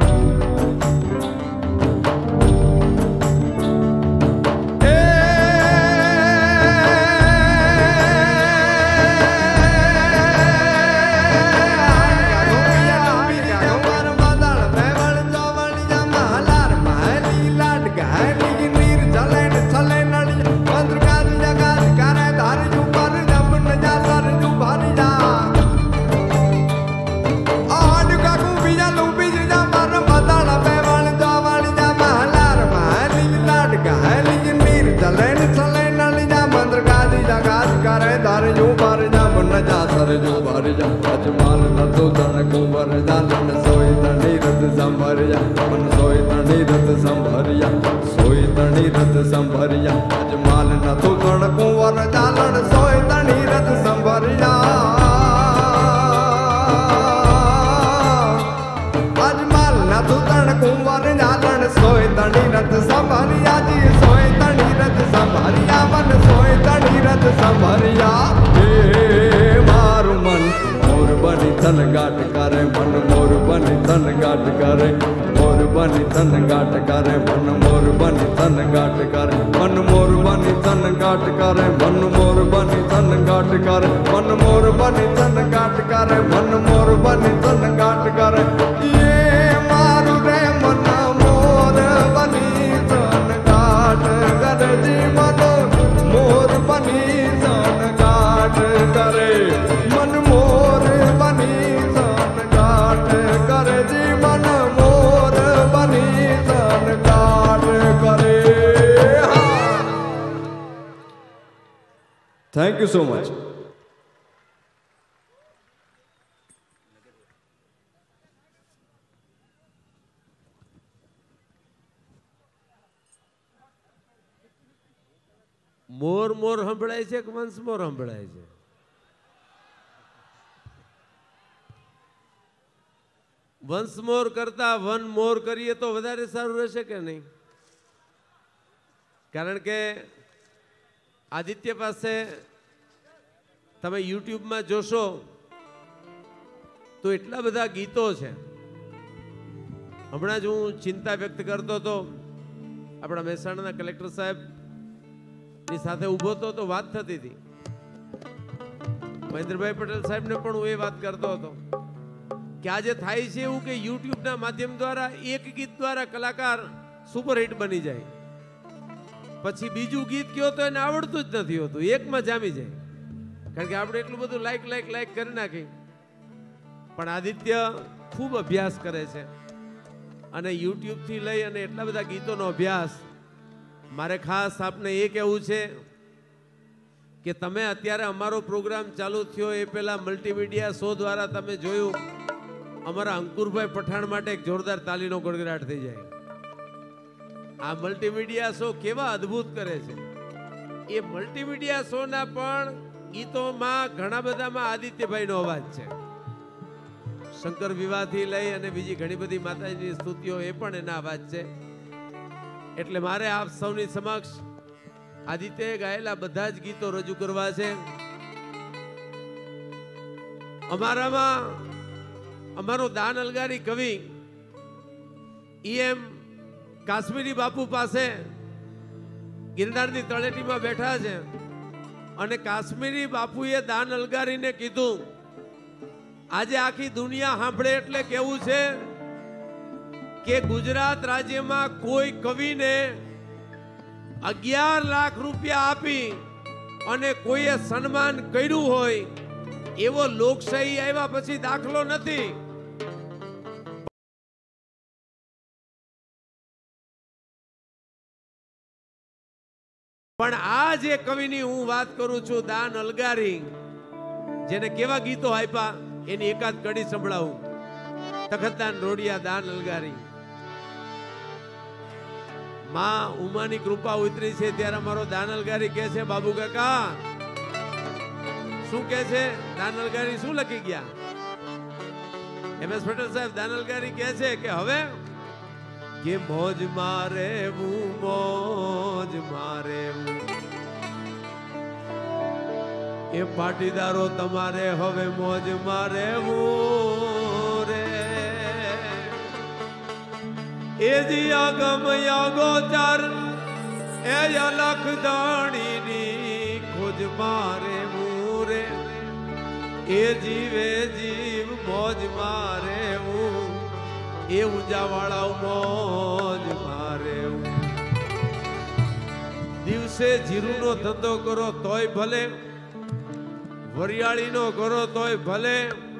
સરજો ભરજા અજમાલ નતો તણકું વરજા લન સોય તણી રથ સંભર્યા મન સોય તણી રથ સંભર્યા સોય તણી રથ સંભર્યા અજમાલ નતો તણકું વરજા લન સોય તણી રથ સંભર્યા અજમાલ નતો તણકું વરજા લન સોય તણી રથ સંભર્યા જી સોય તણી રથ સંભર્યા મન સોય તણી રથ સંભર્યા. મારું મન મોર બની તન ગાટ કરે મન, મોર બની તન ગાટ કરે, મોર બની તન ગાટ કરે મન, મોર બની તન ગાટ કરે મન, મોર બની તન ગાટ કરે મન, મોર બની તન ગાટ કરે મન, મોર બની તન ગાટ કરે મન, મોર બની તન ગાટ કરે. એ મારું રે મન મોર બની તન ગાટ કરે જી મન, મોર બની તન ગાટ કરે મન, મોર બની તન ગાટ કરે જી મન, મોર બની તન ગાટ કરે. Thank you so much. મોર મોર સંભળાય છે કે વંશ મોર સંભળાય છે? વંશ મોર કરતા વન મોર કરીએ તો વધારે સારું રહેશે કે નહીં? કારણ કે આદિત્ય પાસે તમે યુટ્યુબમાં જોશો તો એટલા બધા ગીતો છે. હમણાં જ હું ચિંતા વ્યક્ત કરતો હતો, આપણા મહેસાણાના કલેક્ટર સાહેબ ની સાથે ઊભો હતો તો વાત થતી હતી. મહેન્દ્રભાઈ પટેલ સાહેબને પણ હું એ વાત કરતો હતો કે આજે થાય છે એવું કે યુટ્યુબના માધ્યમ દ્વારા એક ગીત દ્વારા કલાકાર સુપરહિટ બની જાય, પછી બીજું ગીત કયો તો એને આવડતું જ નથી હોતું, એકમાં જામી જાય. કારણ કે આપણે એટલું બધું લાઈક કરી નાખી. પણ આદિત્ય ખૂબ અભ્યાસ કરે છે અને યુટ્યુબથી લઈ અને એટલા બધા ગીતોનો અભ્યાસ. મારે ખાસ આપને એ કહેવું છે કે તમે અત્યારે અમારો પ્રોગ્રામ ચાલુ થયો એ પહેલા મલ્ટીમીડિયા શો દ્વારા તમે જોયું, અમારા અંકુરભાઈ પઠાણ માટે એક જોરદાર તાલીનો ગડગડાટ થઈ જાય. આ મલ્ટીમીડિયા શો કેવા અદ્ભુત કરે છે. એ મલ્ટીમીડિયા શોના પણ ગીતોમાં ઘણા બધામાં આદિત્યભાઈનો અવાજ છે. શંકર વિવાહથી લઈ અને બીજી ઘણી બધી માતાજીની સ્તુતિઓ એ પણ એના અવાજ છે. એટલે મારે આપ સૌની સમક્ષ આદિત્યએ ગાયેલા બધા જ ગીતો રજૂ કરવા છે. અમારો દાન અલગારી કવિ એમ કાશ્મીરી બાપુ પાસે ગિરનારની તળેટીમાં બેઠા છે અને કાશ્મીરી બાપુએ દાન અલગારીને કીધું, આજે આખી દુનિયા સાંભળે એટલે કેવું છે કે ગુજરાત રાજ્યમાં કોઈ કવિને 11 લાખ રૂપિયા આપી અને કોઈએ સન્માન કર્યું હોય એવો લોકશાહી આવ્યા પછી દાખલો નથી. પણ આ જે કવિની હું વાત કરું છું, દાન અલગારી, જેને કેવા ગીતો આપ્યા એની એકાદ કડી સંભળાવું. તખતદાન રોડિયા દાન અલગારી. માં ઉમાની કૃપા ઉતરી છે ત્યારે અમારો દાન અલગારી કહે છે, બાબુ કાકા શું કહે છે? દાન અલગારી શું લખી ગયા? MS પટેલ સાહેબ દાન અલગારી કહે છે કે હવે કે મોજ મારે મોજ મારે એ એ પાટીદારો તમારે હવે મોજ મારે રે એ જી આગમ આગોચર એ અલખ દાણીની ખોજ મારે રે એ જીવે જીવ મોજ મારે એ ઊંચાવાળા મોજ મારે દિવસે જીરુનો ધંધો કરો તોય ભલે વરિયાળીનો કરો તોય ભલે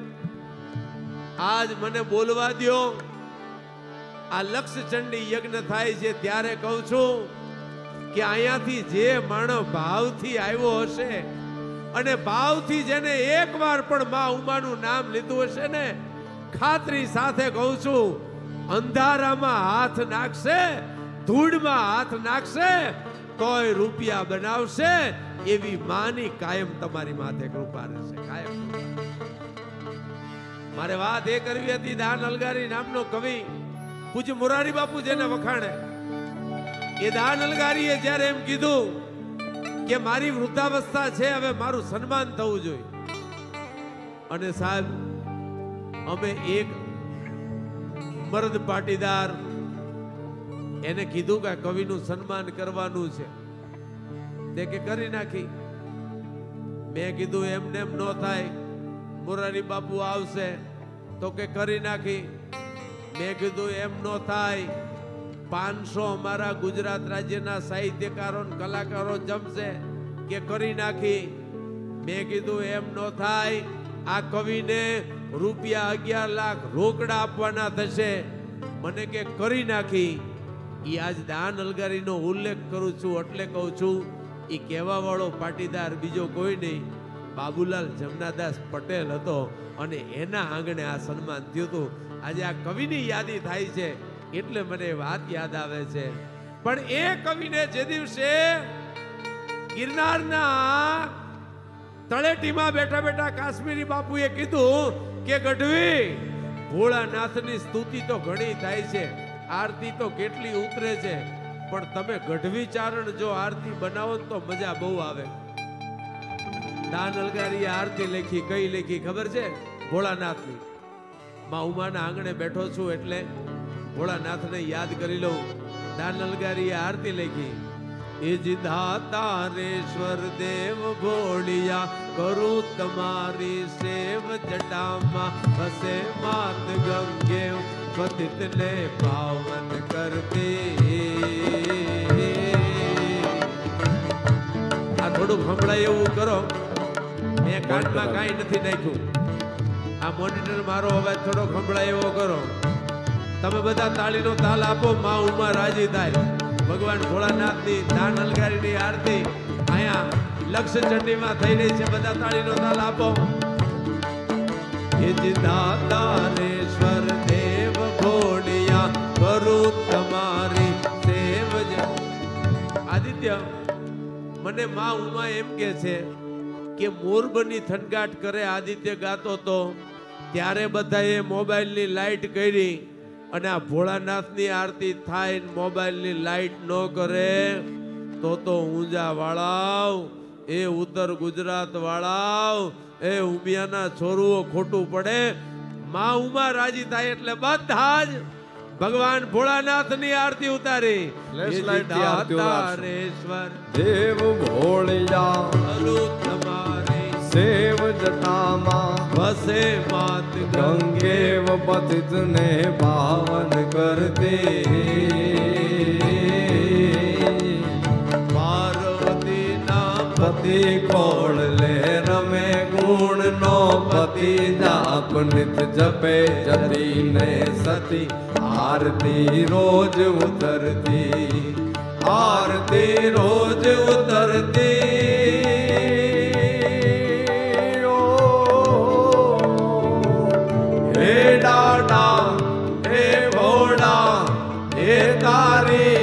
આજ મને બોલવા દ્યો આ લક્ષ ચંડી યજ્ઞ થાય છે ત્યારે કહું છું કે અહીંયાથી જે માણસ ભાવથી આવ્યો હશે અને ભાવથી જેને એકવાર પણ માં ઉમાનું નામ લીધું હશે ને ખાતરી સાથે કહું છું અંધારામાં હાથ નાખશે ધૂળમાં હાથ નાખશે તોય રૂપિયા બનાવશે એવી માની કાયમ તમારી માથે કૃપા રહેશે કાયમ મારે વાત એ કરવી હતી દાન અલગારી નામનો કવિ પૂજ્ય મોરારી બાપુ જેને વખાણે એ દાન અલગારીએ જ્યારે એમ કીધું કે મારી વૃદ્ધાવસ્થા છે હવે મારું સન્માન થવું જોઈએ અને સાહેબ અમે એક મર્દ પાટીદાર એને કીધું કે કવિનું સન્માન કરવાનું છે તે કે કરી નાખી મેં કીધું એમને એમ ન થાય મોરારી બાપુ આવશે તો કે કરી નાખી મેં કીધું એમ ન થાય 500 અમારા ગુજરાત રાજ્યના સાહિત્યકારો કલાકારો જમશે કે કરી નાખી મેં કીધું એમ ન થાય આ કવિને રૂપિયા 11 લાખ રોકડા આપવાના થશે મને કે કરી નાખી ઈ આજ દાન અલગારીનો ઉલ્લેખ કરું છું એટલે કહું છું ઈ કહેવા વાળો પાટીદાર બીજો કોઈ નહીં બાબુલાલ જમનાદાસ પટેલ હતો અને એના આંગણે આ સન્માન થયું હતું આજે આ કવિની યાદી થાય છે એટલે મને વાત યાદ આવે છે પણ એ કવિને જે દિવસે ગિરનારના તળેટીમાં બેઠા બેઠા કાશ્મીરી બાપુએ કીધું કે ગઢવી ભોળાનાથની સ્તુતિ તો ઘણી થાય છે આરતી તો કેટલી ઉતરે છે પણ તમે ગઢવી ચારણ જો આરતી બનાવો તો મજા બહુ આવે દાન અલગારીએ આરતી લખી કઈ લખી ખબર છે ભોળાનાથની માં ઉમાના આંગણે બેઠો છું એટલે ભોળાનાથને યાદ કરી લઉં દાન અલગારીએ આરતી લખી એ જીધાતારેશ્વર દેવ ભોળિયા કરું તમારી સેવ જટામાં વસે માત ગંગે પતિતને પાવન કરતી આ થોડું સંભળાય એવું કરો મેં કાનમાં કાંઈ નથી નાખ્યું આ મોનિટર મારો અવાજ થોડો સંભળાય એવો કરો તમે બધા તાળીનો તાલ આપો માં ઉમા રાજી થાય ભગવાન ભોળાનાથની દાન અલગારીની આરતી અહીંયા લક્ષચંડીમાં થઈ રહી છે બધા તાળીનો તાલ આપો હે દાતારેશ્વર દેવ ભોળિયા કરું તમારી સેવ આદિત્ય મને માં ઉમા એમ કે છે કે મોરબની થનગાટ કરે આદિત્ય ગાતો તો ત્યારે બધાએ મોબાઈલની લાઈટ કરી અને આ ભોળાનાથની આરતી થાય મોબાઈલની લાઈટ ન કરે તો ઊંઝા વાળાવ એ ઉત્તર ગુજરાત વાળાવ એ ઉમિયાના છોરુઓ ખોટું પડે માં ઉમા રાજી થાય એટલે બધા જ ભગવાન ભોળાનાથની આરતી ઉતારી દાતારેશ્વર દેવ ભોળિયા તમારી સેવ જટામાં વસે માત ગંગેવ પતિતને પાવન કરતી પાર્વતીના પતિ કોળ લે રમે ગુણ નો પતિ જાપ નિત જપે જતી ને સતી આરતી રોજ ઉતરતી આરતી રોજ ઉતરતી હે ડાડા હે ભોળા હે તારી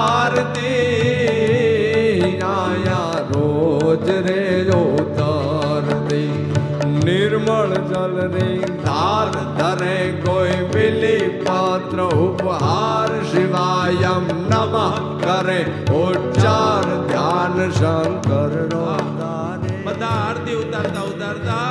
આરતી આયા રોજ રે ઉતરતી નિર્મળ જલ રે ધાર ધરે કોઈ બિલી પાત્ર ઉપહાર શિવાયમ નમઃ કરે ઉચ્ચાર ધ્યાન શંકર નો બધા પેલા આરતી ઉતારતા ઉતારતા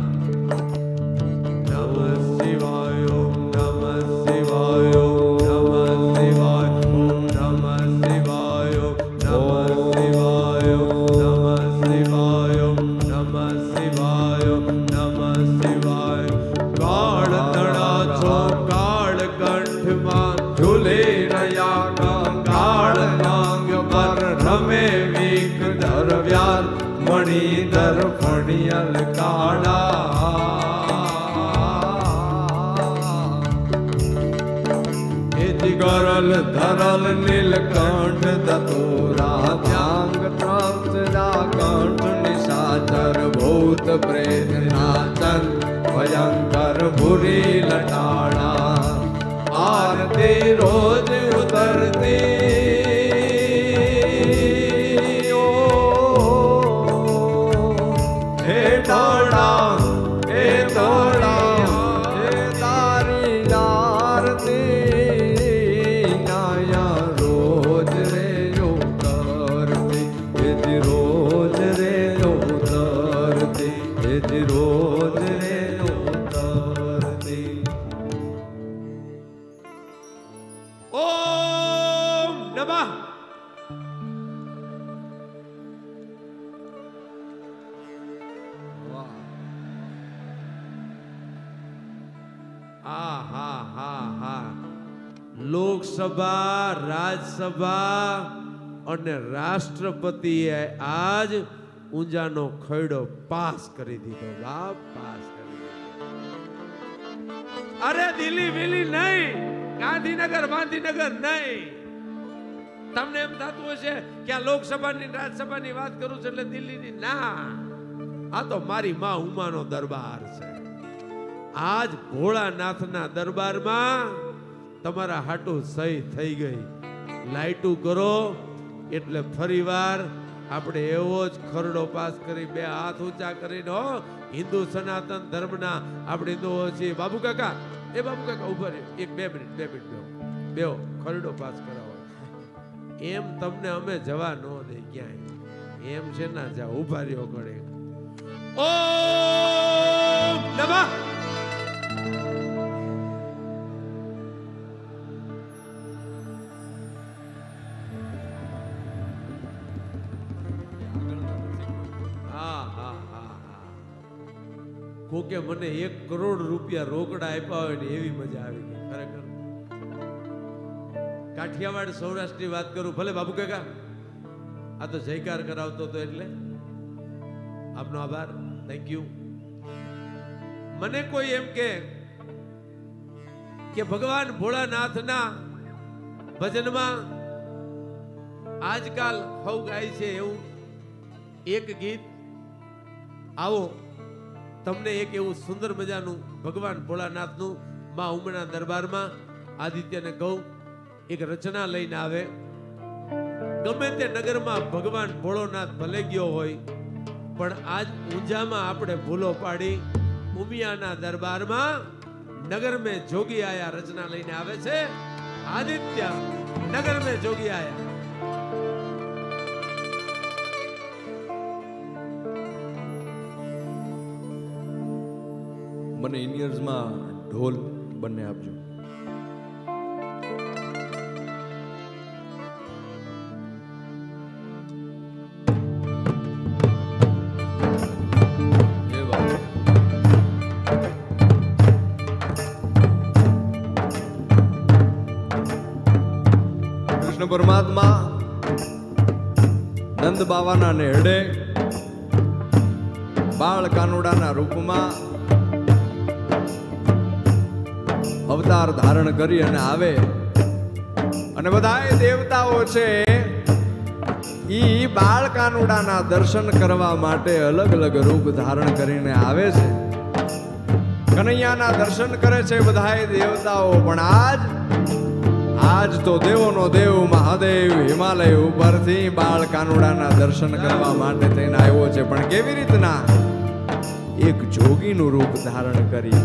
નમઃ શિવાય ઓમ નમઃ શિવાય ઓમ નમઃ શિવાય ઓમ નમઃ શિવાય ઓમ નમઃ શિવાય ઓમ નમઃ શિવાય ઓમ નમઃ શિવાય ઓમ નમઃ શિવાય કાળ તળા છો કાળ કંઠમાં ઝૂલે રહ્યા કાળ નાગ પર રમે વીક દરવ્યાલ મણિધર ફણિયલ કાળા ગરલ ધરલ નીલકંઠ દતોરા ધ્યાંગ ત્રાંસરા કંઠ નિશાચર ભૂત પ્રેત નાચન ભયંકર ભૂરી લટાડા આરતી રોજ ઉતરતી ઓ હે તોડા હે તોડા હે તારી આરતી નાયા રોજ રે ઉતરતી એથી રોજ રે ઉતરતી એથી રોજ રે ઉતરતી ઓમ નમઃ લોકસભા રાજ્યસભા અને રાષ્ટ્રપતિએ આજ ઊંઝાનો ખરડો પાસ કરી દીધો બાપ પાસ કરી દીધો અરે દિલ્હી વિલી નહીં ગાંધીનગર નહીં તમને એમ થતું હશે કે આ લોકસભાની રાજ્યસભાની વાત કરું છું એટલે દિલ્હીની ના આ તો મારી માં ઉમાનો દરબાર છે આજ ભોળાનાથના દરબારમાં તમારા હાટું સહી થઈ ગઈ લાઈટું કરો એટલે ફરીવાર આપણે એવો જ ખરડો પાસ કરી બે હાથ ઊંચા કરીને હો હિન્દુ સનાતન ધર્મના આપણે હિન્દુઓ છીએ બાબુ કાકા ઉભા રહ્યો એક બે મિનિટ બેહો ખરડો પાસ કરાવો એમ તમને અમે જવા ન દે ક્યાંય એમ છે ના જા ઉભા રહ્યો ઘડે ઓમ નમઃ કોકે મને 1 કરોડ રૂપિયા રોકડા આપ્યા હોય ને એવી મજા આવી ગઈ ખરેખર કાઠિયાવાડ સૌરાષ્ટ્રની વાત કરું ભલે બાબુ કાકા આ તો જયકાર કરાવતો હતો એટલે આપનો આભાર થેન્ક યુ મને કોઈ એમ કે ભગવાન ભોળાનાથના ભજનમાં આજકાલ હવ ગાય છે એવું એક ગીત આવો તમને એક એવું સુંદર મજાનું ભગવાન ભોળાનાથનું માં ઉમના દરબારમાં આદિત્યને કહું એક રચના લઈને આવે ગમે તે નગરમાં ભગવાન ભોળોનાથ ભલે ગયો હોય પણ આજ ઊંઝામાં આપણે ભૂલો પાડી ઉમિયાના દરબારમાં નગર મેં જોગી આયા રચના લઈને આવે છે આદિત્ય નગર મેં જોગી આયા મને ઇનિયર્સમાં ઢોલ બંને આપજો કૃષ્ણ પરમાત્મા નંદ બાવાના નેહડે બાળ કાનુડાના રૂપમાં અવતાર ધારણ કરી અને આવે અને બધાય દેવતાઓ છે ઈ બાળ કાનુડાના દર્શન કરવા માટે અલગ અલગ રૂપ ધારણ કરીને આવે છે કનૈયાના દર્શન કરે છે બધાય દેવતાઓ પણ આજ તો દેવોનો દેવ મહાદેવ હિમાલય ઉપરથી બાળ કાનુડાના દર્શન કરવા માટે થઈને આવ્યો છે પણ કેવી રીતના એક જોગીનું રૂપ ધારણ કરી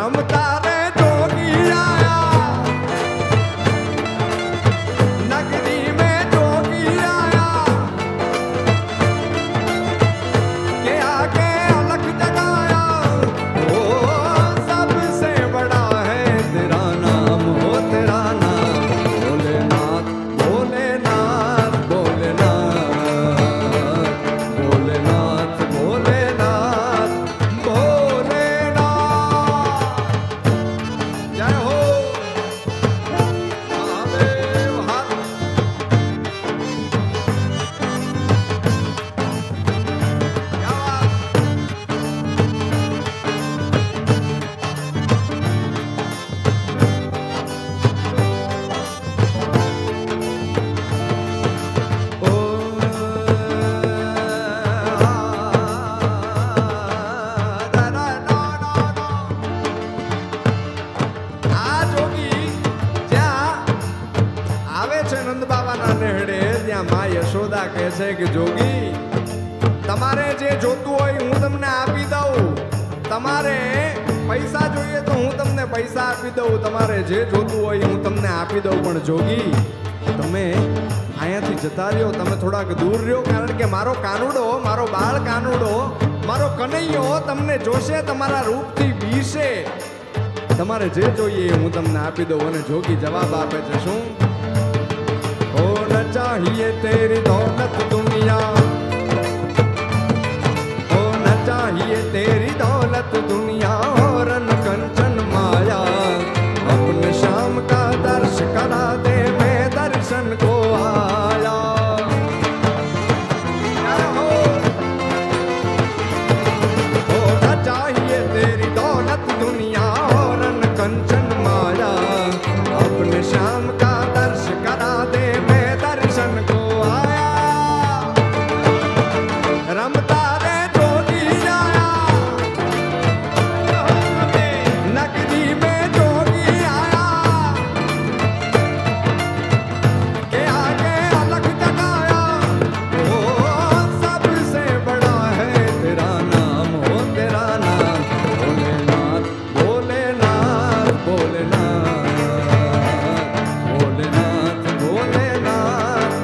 रमता रे जोगी आया नगरी में जोगी आया के आगे अलग जगाया ओ सबसे बड़ा है तेरा नाम हो तेरा नाम भोलेनाथ भोलेनाथ भोलेनाथ भोलेनाथ भोलेनाथ भोलेनाथ जय हो महादेव हर આ જોગી જ્યાં આવે છે નંદ બાબાના નેહડે ત્યાં માં યશોદા કહે છે કે જોગી તમારે જે જોતું હોય હું તમને આપી દઉં તમારે પૈસા જોઈએ તો હું તમને પૈસા આપી દઉં તમારે જે જોતું હોય હું તમને આપી દઉં પણ જોગી તમે અહીંયાથી જતા રહ્યો તમે થોડાક દૂર રહ્યો કારણ કે મારો કાનુડો મારો બાળ કાનુડો મારો કનૈયો તમને જોશે તમારા રૂપથી બીશે તમારે જે જોઈએ એ હું તમને આપી દઉં અને જોગી જવાબ આપે છે શું ઓ ન ચાહીએ તેરી દौलत दुनिया ओ न चाहिए तेरी दौलत दुनिया और न कंचन माया अपने शाम का दर्श करा दे मैं दर्शन को आया ओ न चाहिए तेरी दौलत दुनिया और न कंचन माया अपने शाम का दर्श करा दे मैं दर्शन को आया रमता रे जोगी आया नगरी में जोगी आया के आगे अलग जगाया ओ सबसे बड़ा है तेरा नाम हो तेरा नाम भोलेनाथ भोलेनाथ भोलेनाथ भोलेनाथ भोलेनाथ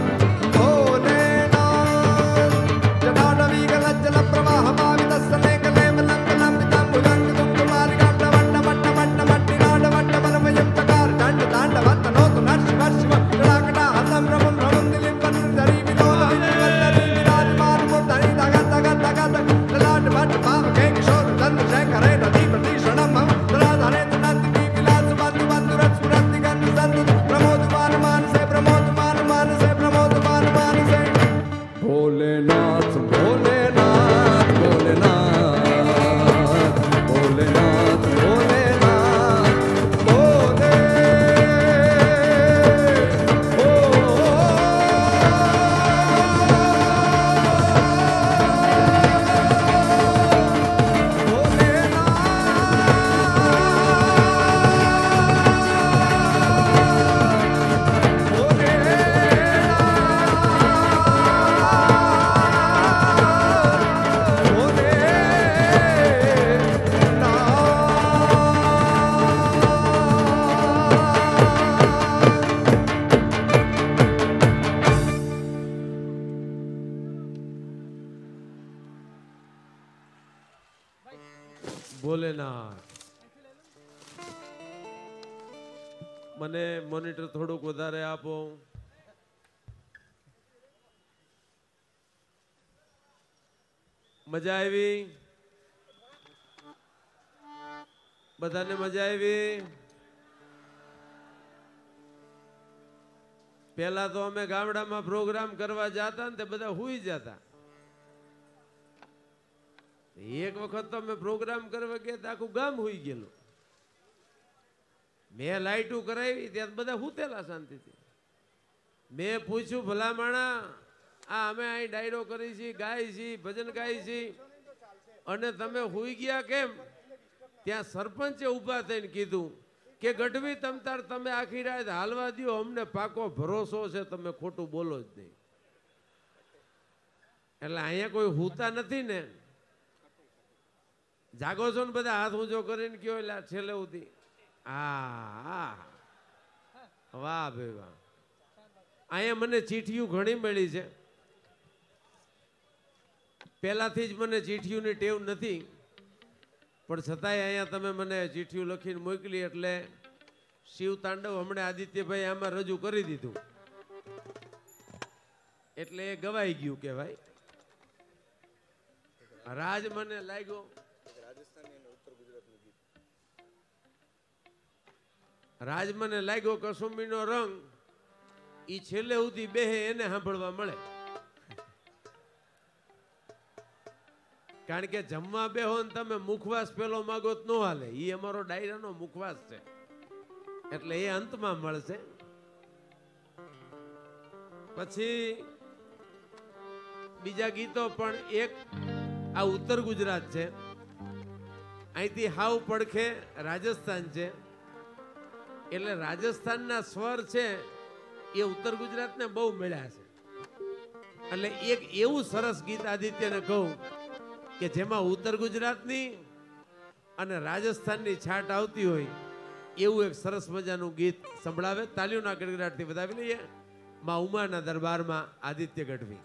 भोलेनाथ जटाटवी गलज्जल प्रवाह भावितस्सने कले वलंकलं विदम्बुजं दुंकुमारि गड्ड वड्ड वड्ड वड्ड वड्डि नाड वड्ड बलमयं चकार दंड दांड वत्तनोतु नर्षि वर्षिव जटाकटा हतं रमं रमं दिलिं वन्दरि विनोद विनोदरि विराजमान मूर्धनि धगत धगत धगत ललाट भट्ट पावके किशोर चंद्रशेखर नदी प्रतीक्षणं मम धराधरे तुनन्ति विलास बंधु बंधुरस स्फुरन्ति गन्ध संधु प्रमोदमान मानसे प्रमोदमान मानसे प्रमोदमान मानसे भोलेनाथ भोलेनाथ भोलेनाथ भोलेनाथ भोलेनाथ भोले ભોલેનાથ મને મોનિટર થોડુંક વધારે આપો મજા આવી બધાને મજા આવી પહેલા તો અમે ગામડામાં પ્રોગ્રામ કરવા જતા ને તે બધા હુઈ જતા એક વખત તો અમે પ્રોગ્રામ કરવા ગયા આખું ગામ હોઈ ગયેલું મેં લાઈટું કરાવી ત્યાં બધા હુતેલા શાંતિથી મેં પૂછ્યું ભલા માણા આ અમે અહીં ડાયરો કરી છી ગાય છી ભજન ગાય છી અને તમે હુઈ ગયા કેમ ત્યાં સરપંચે ઊભા થઈને કીધું કે ગઢવી તમતાર તમે આખી રાત હાલવા દો અમને પાકો ભરોસો છે તમે ખોટું બોલો જ નહીં એટલે અહીંયા કોઈ હુતા નથી ને જાગો છો ને બધા હાથ ઊંચો કરીને કયો એટલે છેલ્લે સુધી આ વાહ ભાઈ વાહ. અહીંયા મને ચીઠિયું ઘણી મળી છે. પહેલાથી જ મને ચીઠિયુંની ટેવ નથી, પણ છતાંય અહીંયા તમે મને ચીઠિયું લખીને મોકલી એટલે શિવ તાંડવ હમણાં આદિત્યભાઈ આમાં રજૂ કરી દીધું એટલે એ ગવાઈ ગયું કે ભાઈ. રાજ મને લાગ્યો કસુંબીનો રંગ ઈ છેલ્લે સુધી બેહે એને સાંભળવા મળે. કારણ કે જમવા બેહો ને તમે મુખવાસ પેલો માગો તો ન હાલે. ઈ અમારો ડાયરાનો મુખવાસ છે એટલે એ અંતમાં મળશે. પછી બીજા ગીતો પણ એક આ ઉત્તર ગુજરાત છે, અહીંથી હાવ પડખે રાજસ્થાન છે એટલે રાજસ્થાનના સ્વર છે એ ઉત્તર ગુજરાતને બહુ મળ્યા છે. એટલે એક એવું સરસ ગીત આદિત્યને કહું કે જેમાં ઉત્તર ગુજરાતની અને રાજસ્થાનની છાટ આવતી હોય એવું એક સરસ મજાનું ગીત સંભળાવે. તાલીઓના ગડગડાટથી વધાવી લઈએ. માં ઉમાના દરબારમાં આદિત્ય ગઢવી.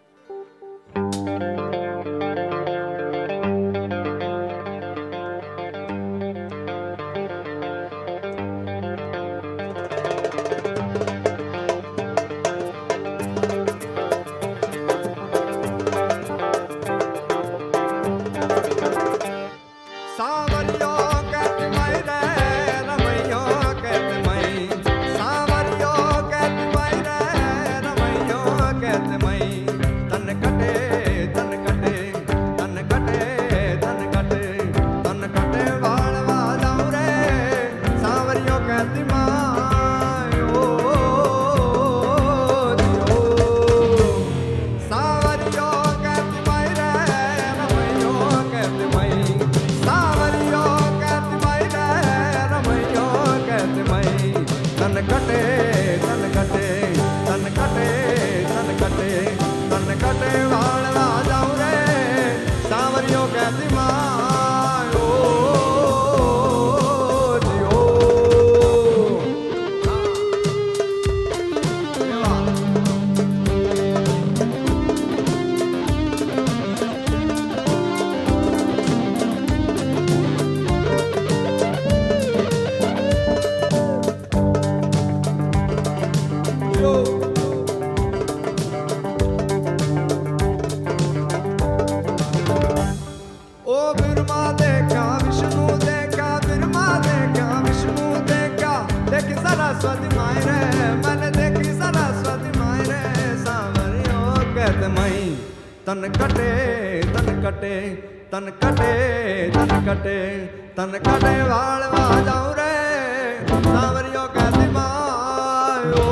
तन कटे तन कटे तन कटे तन कटे तन कटे वालवा जाऊं रे सांवरियों का दिमायो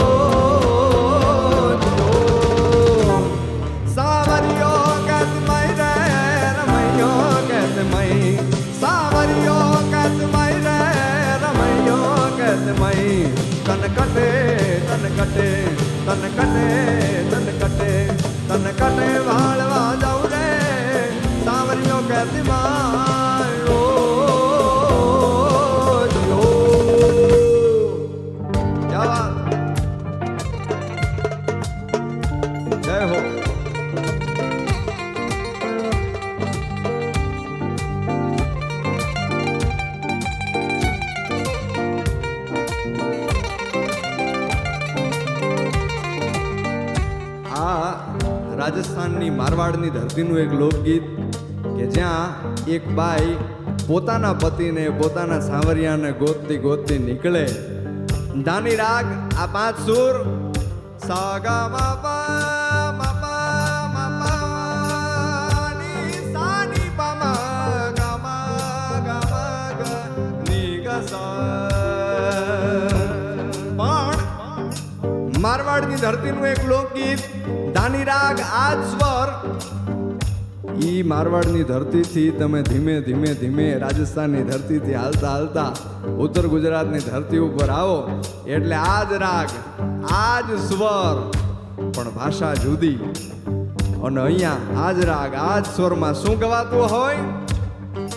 सांवरियों का दिमाई रे रमैयो के दिमाई सांवरियों का दिमाई रे रमैयो के दिमाई तन कटे तन कटे तन कटे तन कटे तन कटे वालवा जाऊं रे सांवरियों के दिमायो क्या बात, जय हो। રાજસ્થાનની મારવાડની ધરતીનું એક લોકગીત કે જ્યાં એક બાઈ પોતાના પતિને પોતાના સાવરિયાને ગોતતી ગોતતી નીકળે. દાની રાગ આ 5 સુર સા ગા મા પા મા પા મા પા ની સા ની પા મા ગા મા ગા ની ગા સા. પણ મારવાડની ધરતીનું એક લોકગીત દાની રાગ આજ સ્વર ઈ મારવાડની ધરતીથી તમે ધીમે ધીમે ધીમે રાજસ્થાનની ધરતીથી હાલતા હાલતા ઉત્તર ગુજરાતની ધરતી ઉપર આવો એટલે આજ રાગ આજ સ્વર પણ ભાષા જુદી. અને અહીંયા આજ રાગ આજ સ્વરમાં શું ગવાતું હોય?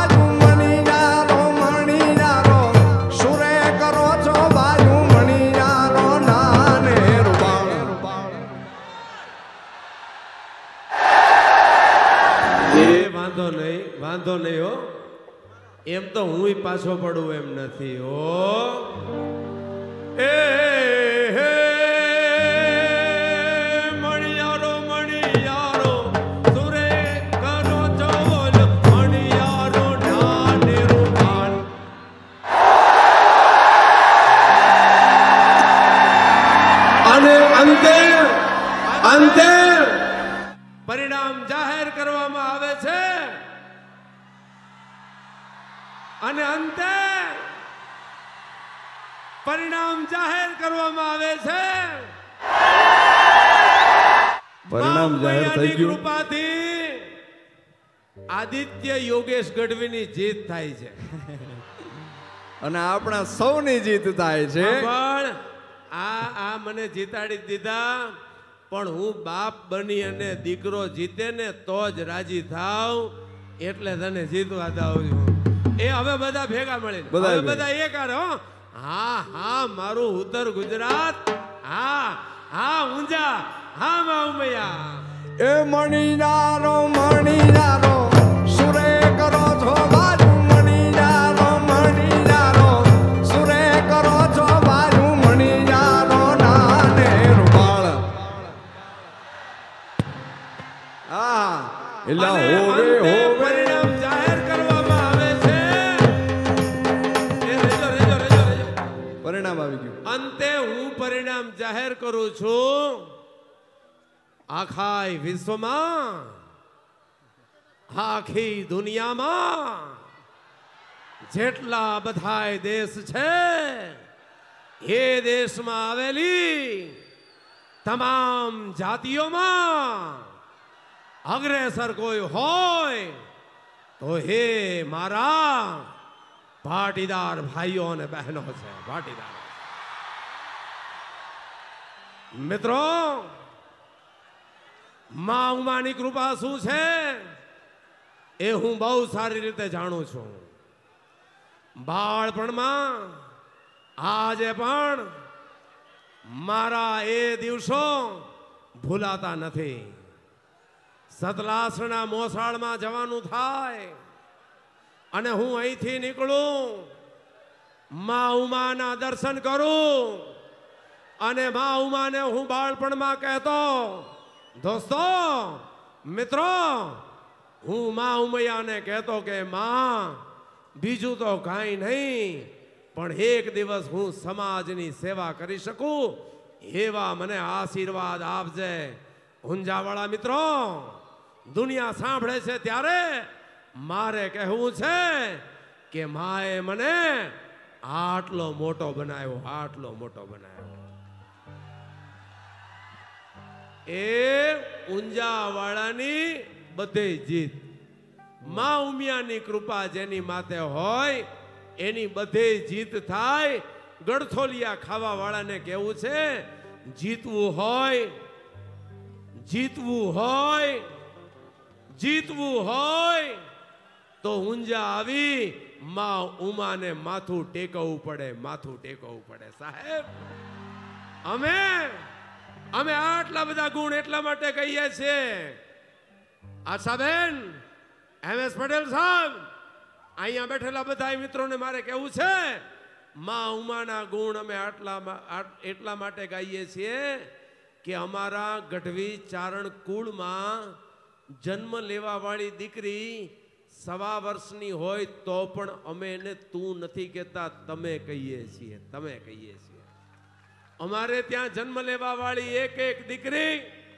એમ તો હુંય પાછો પડું એમ નથી હો. એ હે મણિયારો મણિયારો સુરે કરો ચવલ મણિયારો ઢાનેરું ઢાન. અને અંતે અંતે પરિણામ જાહેર કરવામાં આવે છે અને અંતે પરિણામ જાહેર કરવામાં આવે છે. પરિણામ જાહેર થઈ ગયું. કૃપાથી આદિત્ય યોગેશ ગઢવીની જીત થાય છે અને આપણા સૌની જીત થાય છે. પણ આ મને જીતાડી દીધા, પણ હું બાપ બની અને દીકરો જીતે ને તો જ રાજી થાવ, એટલે તને જીતવા દઉં છું. એ હવે બધા ભેગા મળીને હવે બધા એક હો. હા હા મારું ઉત્તર ગુજરાત, હા હા ઊંઝા, હા મા ઉમૈયા. એ મણિયારો મણિયારો સુરે કરો છો બાજુ મણિયારો મણિયારો સુરે કરો છો બાજુ મણિયારો નાને રૂપાળ. હા એલા હોવે હોવે પરિણામ જાહેર કરવામાં આવે છે. પરિણામ આવી ગયું. અંતે હું પરિણામ જાહેર કરું છું. આખા વિશ્વમાં, આખી દુનિયામાં જેટલા બધાય દેશ છે એ દેશમાં આવેલી તમામ જાતિઓમાં અગ્રેસર કોઈ હોય તો હે મારા પાટીદાર ભાઈઓ અને બહેનો છે. પાટીદાર મિત્રો, માં ઉમાની કૃપા શું છે એ હું બહુ સારી રીતે જાણું છું. બાળપણમાં આજે પણ મારા એ દિવસો ભૂલાતા નથી. સતલાસણા મોસાળમાં જવાનું થાય અને હું અહીંથી નીકળું, માં ઉમાના દર્શન કરું અને માં ઉમાને હું બાળપણમાં કહેતો, દોસ્તો મિત્રો, હું માં ઉમૈયાને કહેતો કે માં બીજું તો કાંઈ નહીં, પણ એક દિવસ હું સમાજની સેવા કરી શકું એવા મને આશીર્વાદ આપજે. ઊંઝાવાળા મિત્રો, દુનિયા સાંભળે છે ત્યારે મારે કહેવું છે કે માએ મને આટલો મોટો બનાવ્યો, આટલો મોટો બનાવ્યો. એ ઊંઝાવાળાની બધે જીત, માં ઉમિયાની કૃપા જેની માથે હોય એની બધે જીત થાય. ગળથોલિયા ખાવા વાળાને કેવું છે, જીતવું હોય, જીતવું હોય, જીતવું હોય તો ઊંઝા આવી માં ઉમાને માથું ટેકવવું પડે, માથું ટેકવવું પડે. સાહેબ, અમે આટલા બધા ગુણ એટલા માટે કહીએ છીએ. આશાબેન, MS પટેલ સાહેબ, અહીંયા બેઠેલા બધા મિત્રોને મારે કહેવું છે, માં ઉમાના ગુણ અમે એટલા માટે ગાઈએ છીએ કે અમારા ગઢવી ચારણ કુળમાં જન્મ લેવા વાળી દીકરી 1.25 વર્ષની હોય તો પણ અમે એને તું નથી કહેતા, તમે કહીએ છીએ, તમે કહીએ છીએ. અમારે ત્યાં જન્મ લેવા વાળી એક એક દીકરી,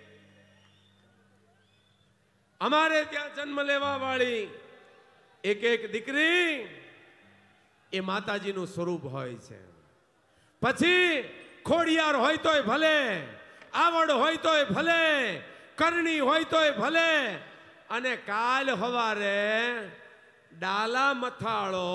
અમારે ત્યાં જન્મ લેવા વાળી એક એક દીકરી એ માતાજીનું સ્વરૂપ હોય છે. પછી ખોડિયાર હોય તોય ભલે, આવડ હોય તોય ભલે, કરણી હોય તોય ભલે, અને કાલ હવારે ડાલા મથાળો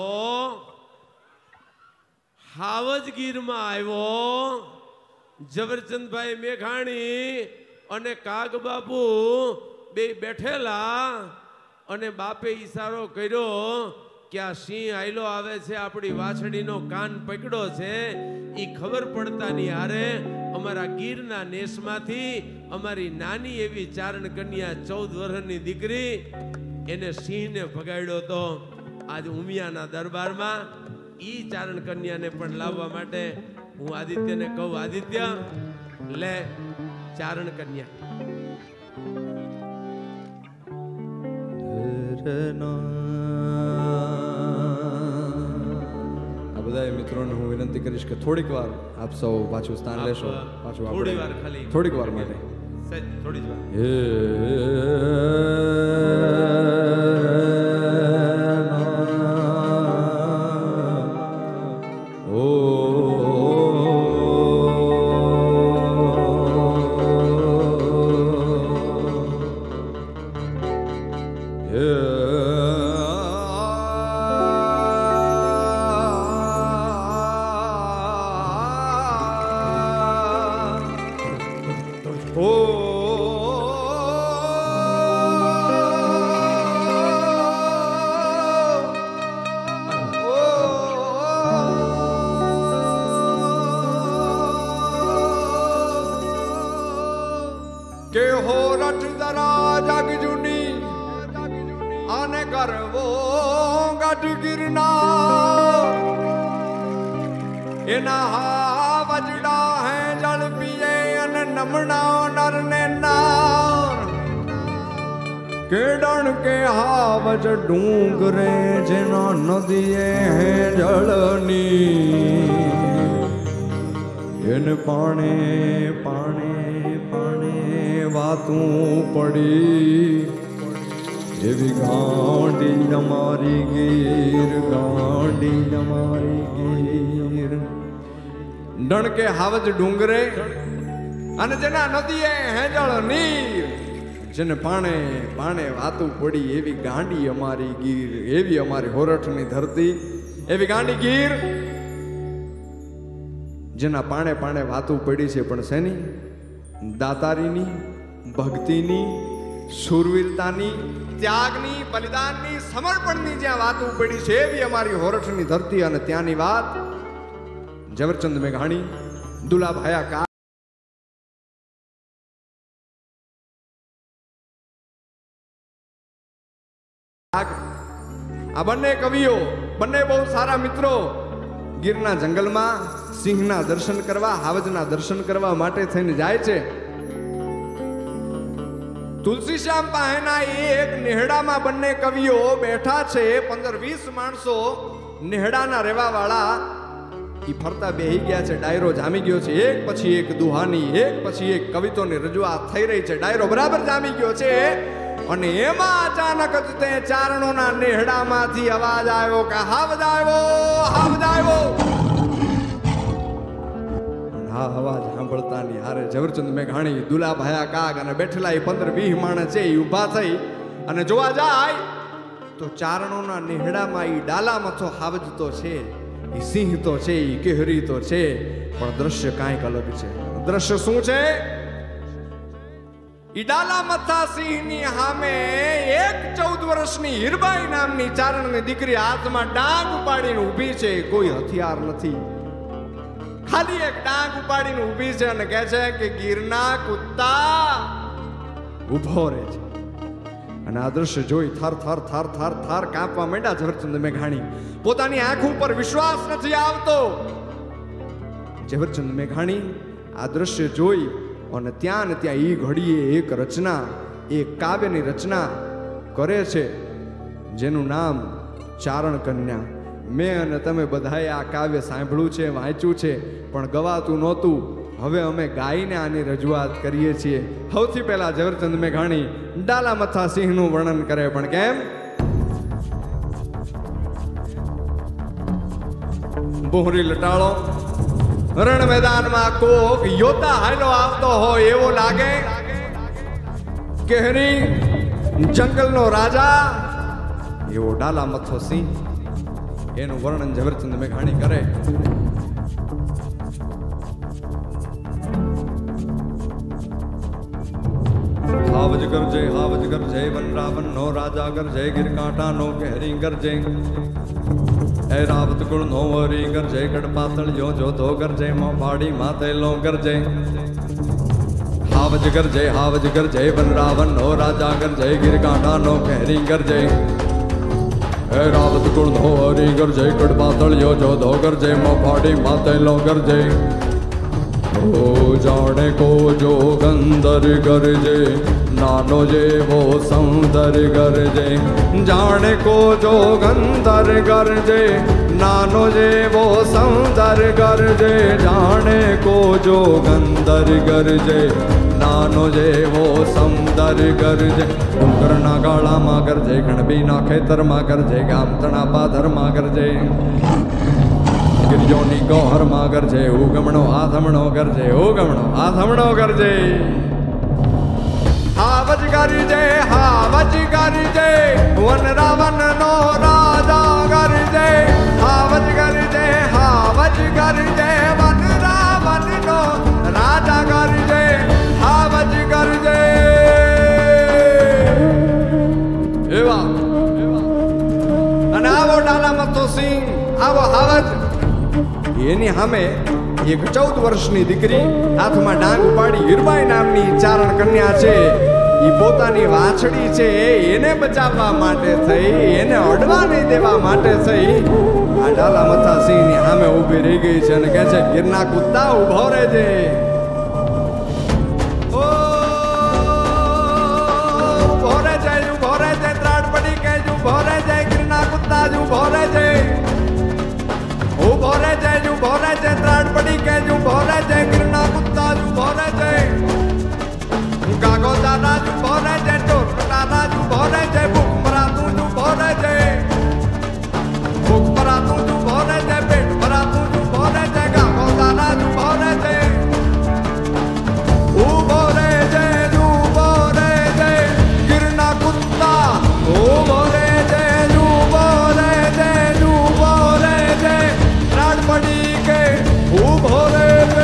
હાવજગીરમાં આવ્યો, ઝવેરચંદભાઈ મેઘાણી અને કાગબાપુ બે બેઠેલા અને બાપે ઈશારો કર્યો કે આ સિંહ આયલો આવે છે, આપણી વાછડીનો કાન પકડ્યો છે. એ ખબર પડતાની હારે અમારા ગીરના નેસમાંથી અમારી નાની એવી ચારણ કન્યા 14 વર્ષની દીકરી એને સિંહને ભગાડ્યો હતો. આજ ઉમિયાના દરબારમાં ઈ ચારણ કન્યાને પણ લાવવા માટે હું આદિત્યને કહું, આદિત્ય લે ચારણ કન્યા. આ બધા મિત્રોને હું વિનંતી કરીશ કે થોડીક વાર આપ સૌ પાછું સ્થાન લેશો. પાછું થોડી વાર ખાલી, થોડીક વાર માટે થોડી જ વાર. કે હો રટ દરા જગ જુની આને કરવો ગઢ ગિરનાર એના હા વજડા હે જળ પીએ અને નમણા નર ને નાર કે ડણ કે હાવજ ડુંગરે જેના નદીએ હે જળની એને પાણે પાણે પાણે વાતું પડી એવી ગાંડી અમારી ગીર, ગાંડી અમારી ગીર. ડણકે હાવજ ડુંગરે અને જેના નદીએ હેજળ નીર, જેને પાણે પાણે વાતું પડી એવી ગાંડી અમારી ગીર, એવી અમારી હોરઠની ધરતી, એવી ગાંડી ગીર જેના પાણે પાણે વાતું પડી છે. પણ શેની? દાતારીની, ભક્તિની, શૂરવીરતાની, ત્યાગની, બલિદાનની, સમર્પણની જ્યાં વાતું પડી છે એવી અમારી હોરઠની ધરતી. અને ત્યાંની વાત ઝવેરચંદ મેઘાણી, દુલાભાયા કા આ બંને કવિઓ, બંને બહુ સારા મિત્રો ગીરના જંગલમાં સિંહના દર્શન કરવા, હાવજના દર્શન કરવા માટે થઈને જાય છે. તુલસીશ્યામ પાસેના એક નેહડામાં બંને કવિઓ બેઠા છે. 15-20 માણસો નેહડાના રહેવા વાળા ઈ ફરતા બેહી ગયા છે. ડાયરો જામી ગયો છે. એક પછી એક દુહાની, એક પછી એક કવિતાની રજૂઆત થઈ રહી છે. ડાયરો બરાબર જામી ગયો છે. અને એમાં અચાનક જ તે ચારણોના નેહડામાંથી અવાજ આવ્યો કે હાવજ આવ્યો, હાવજ આવ્યો. આ અવાજ સાંભળતા ની હારે ઝવેરચંદ મેઘાણી, દુલાભાયા કાગ અને બેઠેલા એ 15-20 માણસ છે એ ઊભા થઈ અને જોવા જાય તો ચારણોના નેહડામાં ઈ ડાલામથો હાવજ તો છે, ઈ સિંહ તો છે, ઈ કેહરી તો છે, પણ દ્રશ્ય કાંઈક અલગ છે. દ્રશ્ય શું છે? ઈ ડાલામથા સિંહની સામે એક 14 વર્ષની હીરબાઈ નામની ચારણની દીકરી હાથમાં ડાંગ ઉપાડીને ઊભી છે. કોઈ હથિયાર નથી, ખાલી એક ડાંગ ઉપાડીને ઊભી છે અને કહે છે કે ગીરના કુત્તા ઊભો રહે છે. અને આ દ્રશ્ય જોઈ થર થર થર થર થર કાંપવા માંડ્યા ઝવેરચંદ મેઘાણી. પોતાની આંખ ઉપર વિશ્વાસ નથી આવતો. ઝવેરચંદ મેઘાણી આ દ્રશ્ય જોઈ અને ત્યાં ને ત્યાં ઈ ઘડીએ એક રચના, એક કાવ્યની રચના કરે છે જેનું નામ ચારણ કન્યા. મેં અને તમે બધાએ આ કાવ્ય સાંભળ્યું છે, વાંચ્યું છે, પણ ગવાતું નહોતું. હવે અમે ગાઈને આની રજૂઆત કરીએ છીએ. સૌથી પહેલા ઝવેરચંદ મેઘાણી ડાલામથા સિંહનું વર્ણન કરે, પણ કેમ? બોહરી લટાળો રણ મેદાનમાં કોક યોદ્ધા હાલો આવતો હોય એવો લાગે. કેહરી જંગલનો રાજા એવો ડાલામથો સિંહ, એનું વર્ણન ઝવેરચંદ મેઘાણી કરે. હાવજ ગરજે, હાવજ ગરજે, વન રાવણ નો રાજા ગરજે, ગીર કાંઠા નો કેહરી ગરજે, એ રાવત કુળ નો વરી ગરજે, ગઢ પાતળ જો જોધો ગરજે, માં પાડી માથે લો ગરજે. હાવજ ગરજે, હાવજ ગરજે, વન રાવણ નો રાજા ગરજે, ગીર કાંઠા નો કેહરી ગરજે, रावत गुण धो हरी गरजे कड़बा तलियो जो धो गरजे मफाड़ी माते लो गरजे ओ जाने को जो गंदर गरजे नानो जे वो सौंदर गरजे जाने को जो गंदर गरजे नानो जे वो सौंदर गरजे जाने को जो गंदर गरजे नानो जे वो सौंदर गरजे डूंगरना गाळा मा गरजे गणबीना खेतर मा गरजे गाम तणा पाधर मा गरजे गिरजोनी गौहर मा गरजे उगमणो आधमणो गरजे उगमणो आधमणो गरजे हावज गरजे वन रावण नो राजा गरजे हावज गरजे वन रावण नो राजा गरजे हावज गरजे एवा અને આવો ડાલા મતો સિંહ આવો હાવજ એની સામે એક 14 વર્ષની દીકરી હાથમાં ડાંગ ઉપાડી હીરબાઈ નામની ચારણ કન્યા છે ઈ પોતાની વાછડી છે એને બચાવવા માટે થઈ એને અડવા નહીં દેવા માટે થઈ આ ડાલા મથા સિંહની સામે ઊભી રહી ગઈ છે અને કહે છે ગિરના કુત્તા ઊભો રહેજે ઊભો રહેજે ત્રાડ પડી કે ઊભો રહેજે ગિરના કુત્તા ઊભો રહેજે ઊભો રહેજે ત્રાડ પડી કે ઊભો રહેજે ગિરના કુત્તા ઊભો રહેજે ગાગો દાદા ઊભો રહેજે ટોર દાદા ઊભો રહેજે ભૂખ ભરા તું ઊભો રહેજે ભૂખ ભરા તું ઊભો રહેજે પેટ ભરા તું ઊભો રહેજે ગાગો દાદા ઊભો રહેજે ઊભો રહેજે ગિરના કુત્તા ઊભો રહેજે ત્રાડ પડી કે ઊભો રહેજે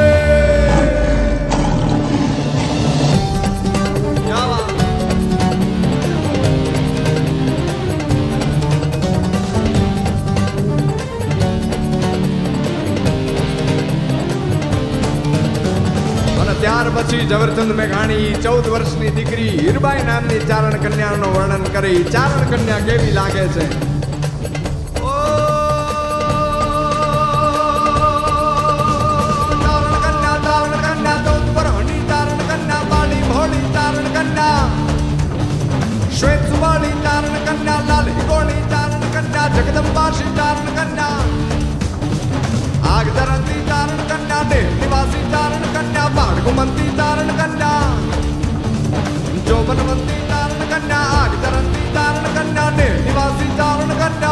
ત્યાર પછી ઝવેરચંદ મેઘાણી 14 વર્ષની દીકરી હીરબાઈ નામની ચારણ કન્યાનું વર્ણન કરી ચારણ કન્યા કેવી લાગે છે श्वेत सुवाली चारण कन्या लाल गोली चारण कन्या जगदम्बाशी चारण कन्या आग जरंती चारण कन्या देव निवासी चारण कन्या बाढ़ घुमंती चारण कन्या जोबनवंती चारण कन्या आग जरंती चारण कन्या देव निवासी चारण कन्या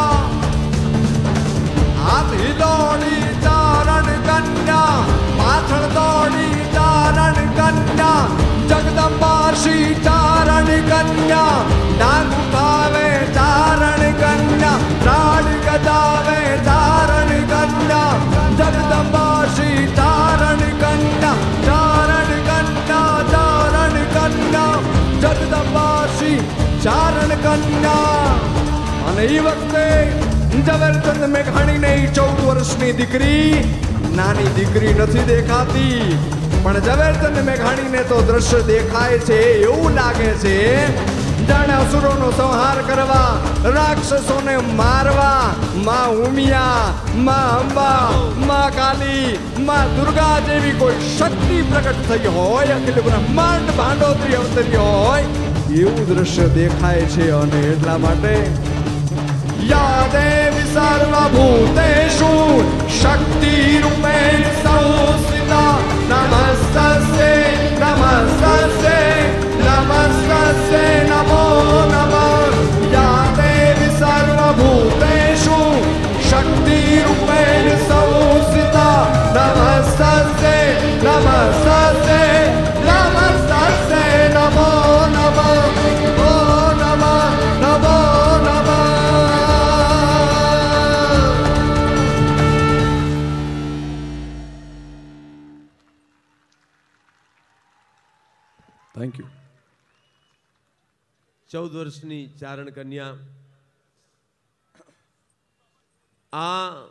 हाथी दौड़ी चारण कन्या पाछड़ दौड़ी चारण कन्या जगदम्बाशी चारण कन्या डांग उठावे चारण कन्या राड गजावे चारण कन्या जगदम्बाशी चारण कन्या चारण कन्या चारण कन्या जगदम्बाशी चारण कन्या અને એ વખતે ઝવેરચંદ મેઘાણીને 14 વર્ષની દીકરી નાની દીકરી નથી દેખાતી પણ ઝવેરચંદ મેઘાણીને તો દ્રશ્ય દેખાય છે એવું લાગે છે જાણે અસુરોનો સંહાર કરવા રાક્ષસોને મારવા માં ઉમિયા માં અંબા માં કાલી માં દુર્ગા જેવી કોઈ શક્તિ પ્રગટ થઈ હોય અખિલ બ્રહ્માંડ ભાંડોતરી અવતરી હોય એવું દ્રશ્ય દેખાય છે અને એટલા માટે या देवी सर्वभूतेषु शक्तिरूपेण संस्थिता नमस्तस्यै नमस्तस्यै नमस्तस्यै नमो नमः या देवी सर्वभूतेषु शक्तिरूपेण संस्थिता नमस्तस्यै नमस्तस्यै नमस्तस्यै नमो नमः नमो नमः नमो થેન્ક યુ 14 વર્ષની ચારણ કન્યા આ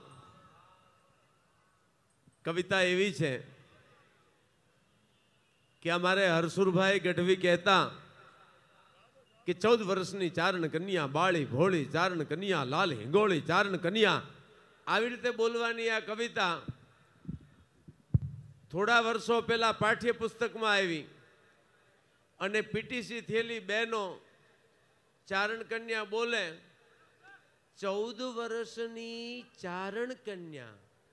કવિતા એવી છે કે અમારે હરસુરભાઈ ગઢવી કહેતા કે 14 વર્ષની ચારણ કન્યા, બાળી ભોળી ચારણ કન્યા, લાલ હિંગોળી ચારણ કન્યા, આવી રીતે બોલવાની આ કવિતા થોડા વર્ષો પહેલા પાઠ્યપુસ્તકમાં આવી અને પીટીસી થયેલી બહેનો ચારણ કન્યા બોલે 14 વર્ષની ચારણ કન્યા.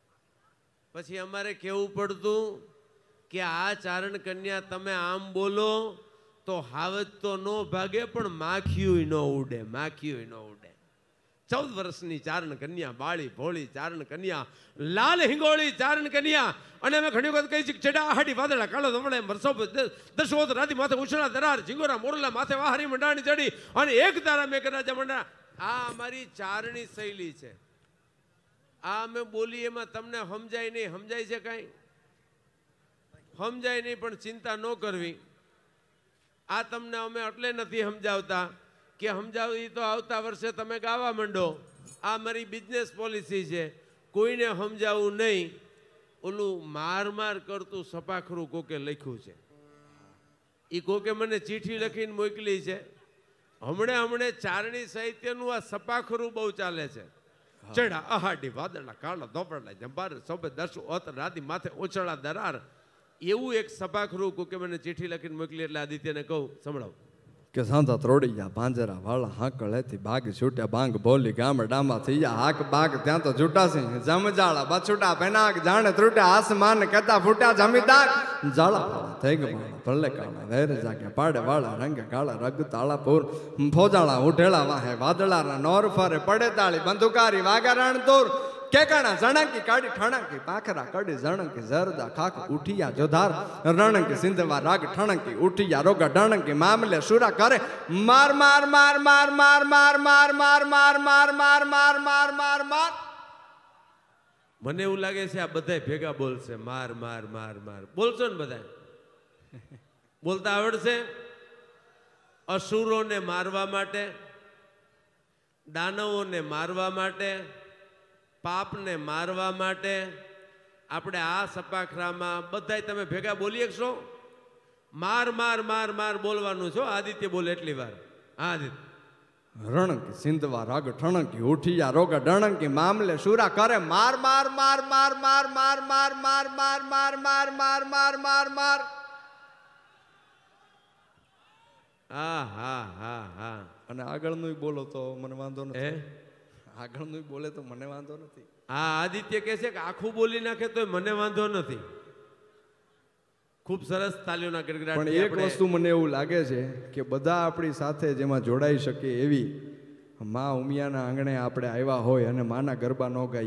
પછી અમારે કહેવું પડતું કે આ ચારણ કન્યા તમે આમ બોલો તો હાવજ તો ન ભાગે પણ માખીયું ન ઉડે, માખીયું ન ઉડે. 14 વર્ષની ચારણ કન્યા, બાળી ભોળી ચારણ કન્યા, લાલ હિંગોળી ચારણ કન્યા. અને અમે ઘણી વખત કહી છે ચડા હાડી વાદળા કાળો ધમડે મરસો દશવત રાતી માથે ઉછળા દરાર ઝીંગોરા મોરલા માથે વાહરી મંડાણી ચડી અને એક તારા મેં રાજા મંડા. આ અમારી ચારણી શૈલી છે. આ અમે બોલીએ એમાં તમને સમજાય નહીં. સમજાય છે કાંઈ? સમજાય નહીં, પણ ચિંતા ન કરવી. આ તમને અમે એટલે નથી સમજાવતા કે સમજાવી તો આવતા વર્ષે તમે ગાવા માંડો. આ મારી બિઝનેસ પોલિસી છે, કોઈને સમજાવવું નહીં. ઓલું માર માર કરતું સપાખરું કોકે લખ્યું છે. એ કોકે મને ચીઠી લખીને મોકલી છે. હમણે ચારણી સાહિત્યનું આ સપાખરું બહુ ચાલે છે. ચડા અહાડી વાદળા કાળા ધોપડા જંબાર સોબે દસ ઓત રાતી માથે ઓછળા દરાર. એવું એક સપાખરું કોકે મને ચીઠી લખીને મોકલી એટલે આદિત્યને કહું સંભળાવ કે સાંધા ત્રોડિયા ભાંજરા વાળા હાકળેથી ભાગ છૂટ્યા ભાંગ ભોલી ગામડામાં થયા હાક બાગ ત્યાં તો છૂટાશે જમજાળા બછૂટા પેનાક જાણે ત્રુટ્યા આસમાન કહેતા ફૂટ્યા જમીદાર જાળા થઈ ગયા ભલે કાળા વેર જાગ્યા પાડે વાળા રંગે કાળા રગ તાળાપુર ફોજાળા ઉઠેલા વાહે વાદળાના નોર ફરે પડે તાળી બંધુકારી વાગરણ તોર કેકાણા જણકી કાઢી ઠણકી પાખરા કડી જણકી જરદા ખાક ઉઠિયા જોધાર રણકી સિંધવા રાગ ઠણકી ઉઠિયા રોગા ઢણકી મામલે સુરા કરે માર માર માર માર માર માર માર માર માર માર માર માર માર માર માર. મને એવું લાગે છે આ બધા ભેગા બોલશે માર માર માર માર. બોલશો ને બધા? બોલતા આવડશે? અસુરોને મારવા માટે, દાનવોને મારવા માટે, પાપને મારવા માટે આપણે આ સપાખરામાં બધા તમે ભેગા બોલી શકશો? માર માર માર માર બોલવાનું છો. આદિત્ય બોલે એટલી વાર. આદિત્ય રણકી સિંધવા રાગ ઠણકી ઉઠિયા રોગા ડણકી મામલે સુરા કરે માર માર માર માર માર માર માર માર માર માર માર માર માર માર માર. હા હા હા હા. અને આગળનું બોલો તો મને વાંધો નથી. આગળનું બોલે તો મને વાંધો નથી. હા, આદિત્ય કહે છે કે આખું બોલી નાખે તો મને વાંધો નથી. ખૂબ સરસ તાલીઓના ગડગડાટ. પણ એક વસ્તુ મને એવું લાગે છે કે બધા આપણી સાથે જેમાં જોડાઈ શકે એવી મા ઉમિયાના આંગણે આપણે આવ્યા હોય અને માના ગરબા ન ગાઈએ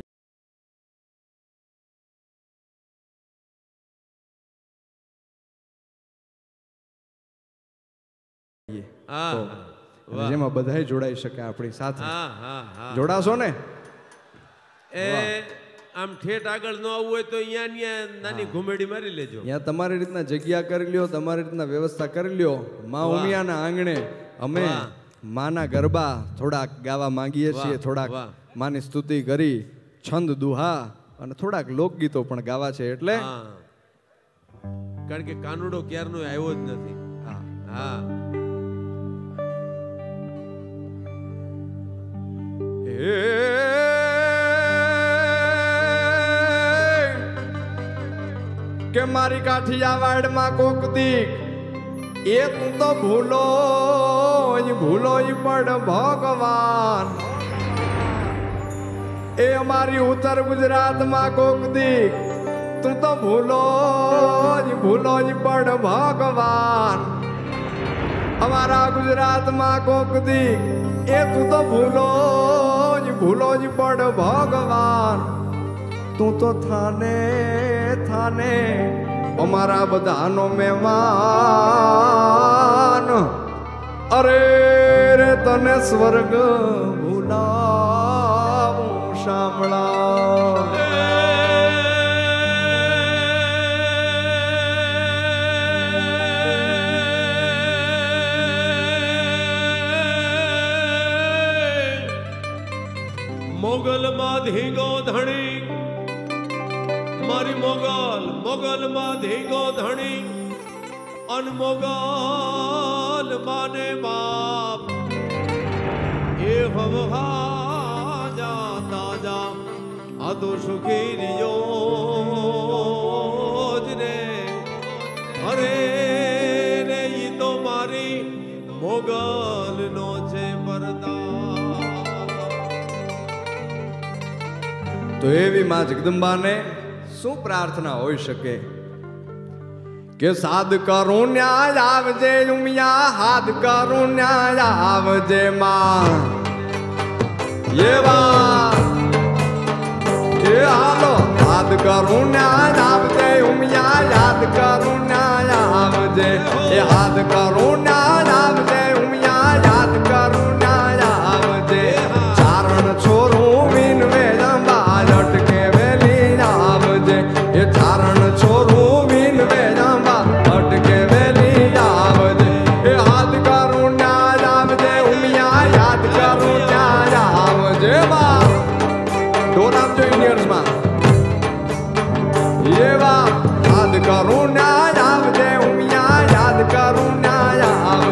જેમાં બધા જોડાઈ શકે આપણી સાથે. જોડાશો ને? એ આમ ઠેઠ આગળ ન આવવું હોય તો અહીંયા નાની ઘુમેડી મારી લેજો. અહીંયા તમારી રીતના જગ્યા કરી લ્યો, તમારી રીતના વ્યવસ્થા કરી લ્યો. મા ઉમિયાના આંગણે અમે માના ગરબા થોડાક ગાવા માંગીએ છીએ. થોડાક માની સ્તુતિ કરી, છંદ દુહા અને થોડાક લોકગીતો પણ ગાવા છે. એટલે કારણ કે કાનુડો ક્યારનો આવ્યો જ નથી. હા હા. કે મારી કાઠિયાવાડમાં કોક દીક એ તું તો ભૂલો પડ ભગવાન. એ અમારી ઉત્તર ગુજરાતમાં કોક દીક તું તો ભૂલો પડ ભગવાન. અમારા ગુજરાતમાં કોક દીક એ તું તો ભૂલો જ પડ ભગવાન. તું તો થાને અમારા બધાનો મહેમાન. અરે રે તને સ્વર્ગ ભૂલાવું સાંભળા. મોગલમાં ધીગો ધણી મારી મોગલ માં ધીગો ધણી અનમોગલ માને બાપ એ ભવહા જાતા જા આ તો સુખી નિયોજ ને અરે રે ઈ તો મારી મોગલ નો છે પરદા. તો એવી માં જગદંબાને શું પ્રાર્થના હોઈ શકે કે સાદ કરું ન્યાય આવજે ઉમિયા, હાથ કરું ન્યાય આવજે માં. એવા એ હાલો હાથ કરું ન્યાય આવજે ઉમિયા, યાદ કરું ન્યાય આવજે. એ હાથ કરું ન્યાય આવજે ઉમિયા, યાદ કરું ન્યાય આવજે. ચારણ છોરું વિનવે જંબા લટકે વેલી આવજે. એ ચારણ છોરું વિનવે જંબા અટકે વેલી આવજે. એ હાથ કરું ન્યાય આવજે ઉમિયા, યાદ કરું ન્યાય આવજે બા. ઢોલ આપજો ઇન્ડિયન્સમાં. એવા હાથ કરું ન્યાય આવજે ઉમિયા, યાદ કરું ન્યાય આવજે.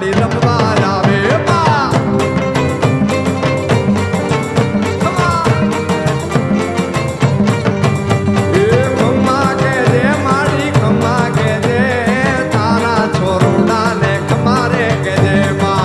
माड़ी रमवा जावे माँ खम्मा के दे माड़ी खम्मा के दे तारा छोरुड़ा ने खमारे के दे माँ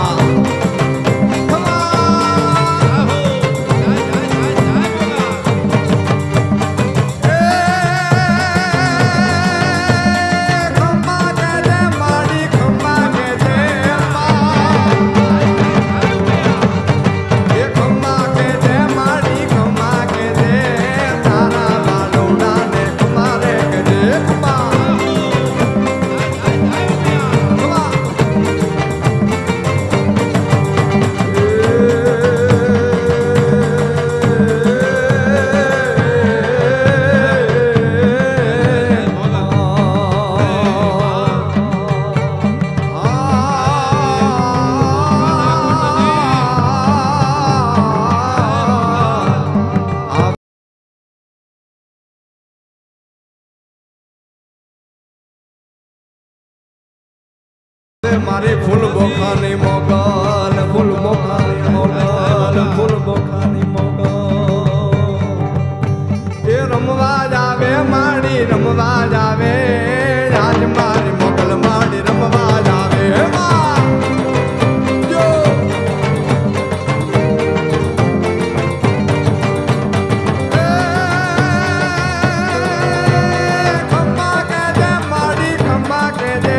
मारे फूल बोखानी मोगल फूल बोखानी मोगल फूल बोखानी मोगल ये रमवा जावे माड़ी रमवा जावे आज मारी मोगल माड़ी रमवा जावे माँ जो खम्मा के दे माड़ी खम्मा के दे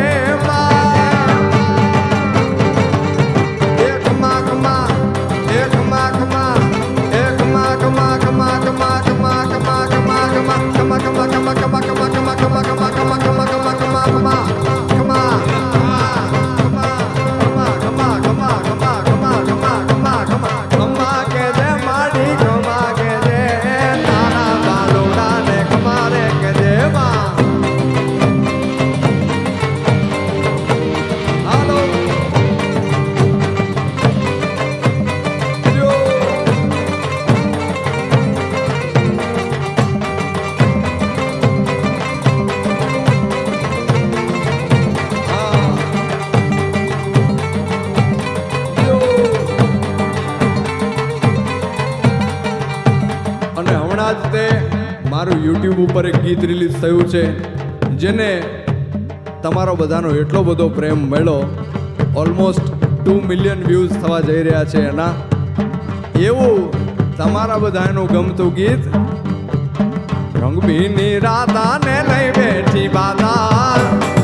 મારું YouTube ઉપર એક ગીત રિલીઝ થયું છે જેને તમારો બધાનો એટલો બધો પ્રેમ મળ્યો ઓલમોસ્ટ 2 મિલિયન વ્યૂઝ થવા જઈ રહ્યા છે એના એવું તમારા બધાનું ગમતું ગીત રંગબીની રાધાને લઈ બેઠી બાધા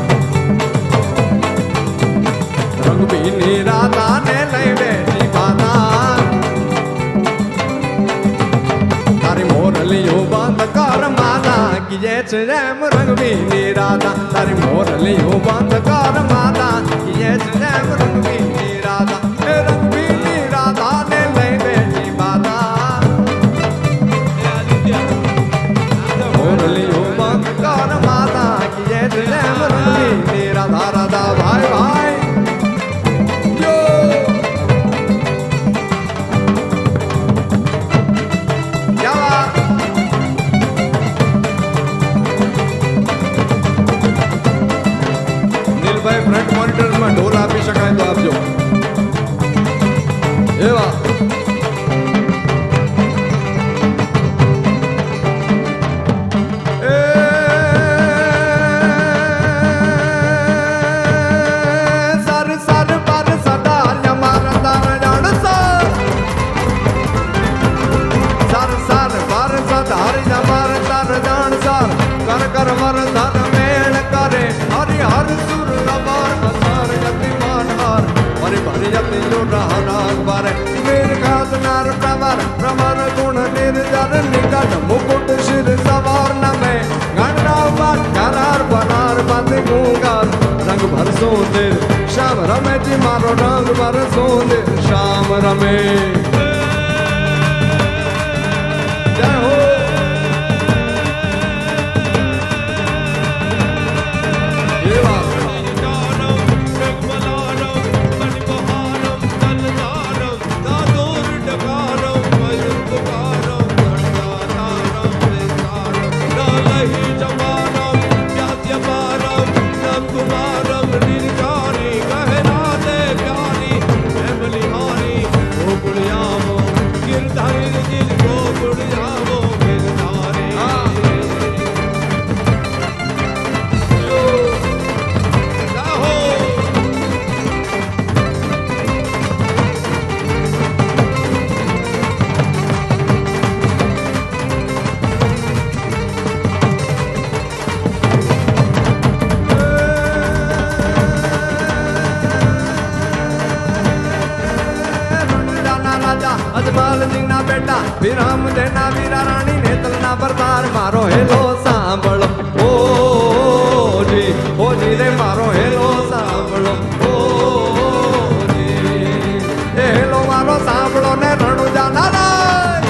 રંગબીની રાધાને લઈ બેઠી બાધા તારી મોરલીઓ બંધ કર માતા કીજે છે જેમ રંગબીની રાધા તારી મોરલીઓ બંધ કર માતા કીજે છે જેમ રંગબીની રાધા એ રંગબીની રાધાને લઈ બેઠી બાધા મોરલીઓ બંધ કર માતા કીજે છે જેમ રંગબીની રાધા રાધા ભાઈ ભાઈ फ्रंट मॉनिटर में ढोल આપી શકાય તો આપજો એવા સર સર પર સદાર મારા તાર જાણ સર સર સર પર સદાર મારા તાર જાણ સર કર કર વર ધન મેળ કરે હરિ હર સુર प्रवर गुण निर्जर निकट मुकुट शिर सवार न में गणरावत करार बनार बंद गूंगार रंग भर सोंदे श्याम रमे जी मारो रंग भर सोंदे श्याम रमे जय हो राजा अजमल जी ना बेटा विराम देना वीरा रानी ने तलना बरदार मारो हेलो सांभळो ओ जी रे मारो हेलो सांभळो ओ जी ए हेलो मारो सांभळो ने रણુજા નારાય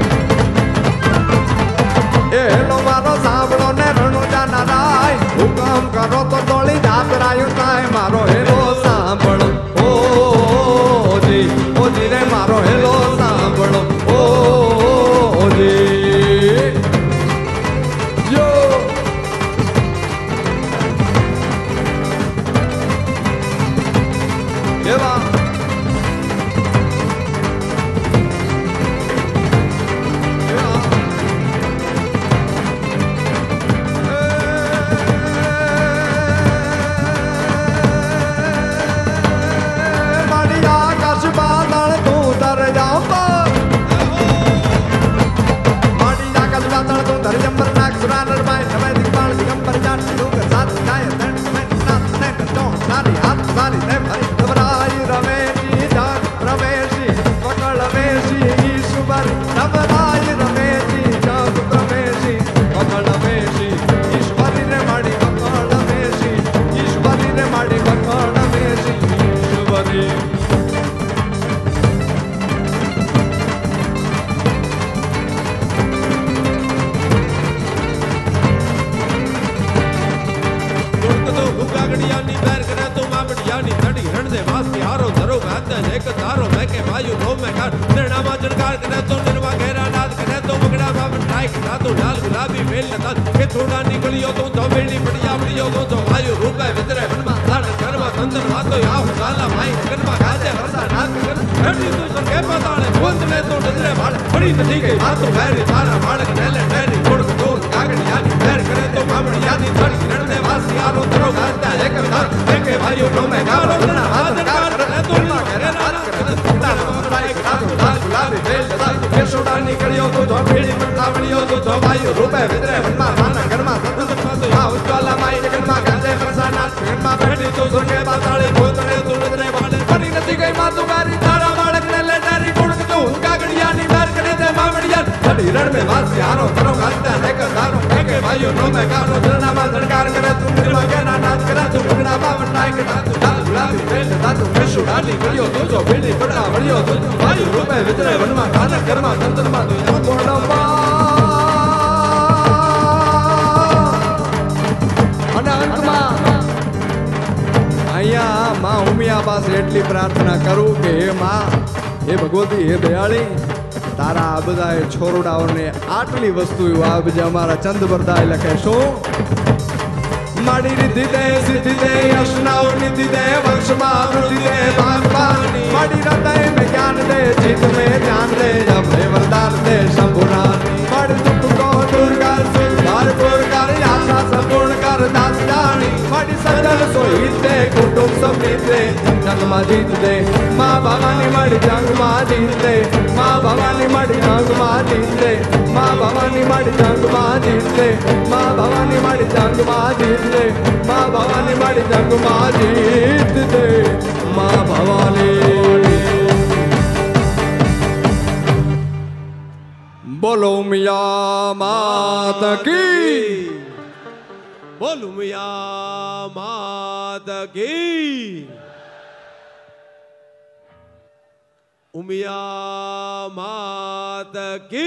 ए हेलो मारो सांभळो ने रણુજા નારાય हुकम करो तो डोली जातरायो ताय मारो हेलो सांभळो ओ जी रे मारो हेलो सांभळो ओ जी यो येवा प्रार्थना करूं कि हे मां हे भगवती हे दयाળી तारा आ बधाए छोरडाओने आटली वस्तु आपजे अमारा चंद बरदाय लखे शू माड़ी रिद्धि दे सिद्धि दे यशनाओ निधि दे वंशमा वृद्धि दे बागबानी माड़ी हृदय में ज्ञान दे चित में ध्यान दे अभय वरदान दे शंभुरानी माड़ी दुख को दूर कर भरपूर कर आशा संपूर्ण कर दास जानी माड़ी सजल सोहित दे कुटुंब समृद्ध दे जंग मा जीत दे मां भवानी माड़ी जंग मा जीत दे मां भवानी माड़ी जंग मा जीत दे मां भवानी माड़ी जंग मा जीत दे मां भवानी माड़ी जंग मा जीत दे मां भवानी माड़ी जंग मा जीत दे मां भवानी बोलो मिया माता की बोलो मिया माता की उमिया माता की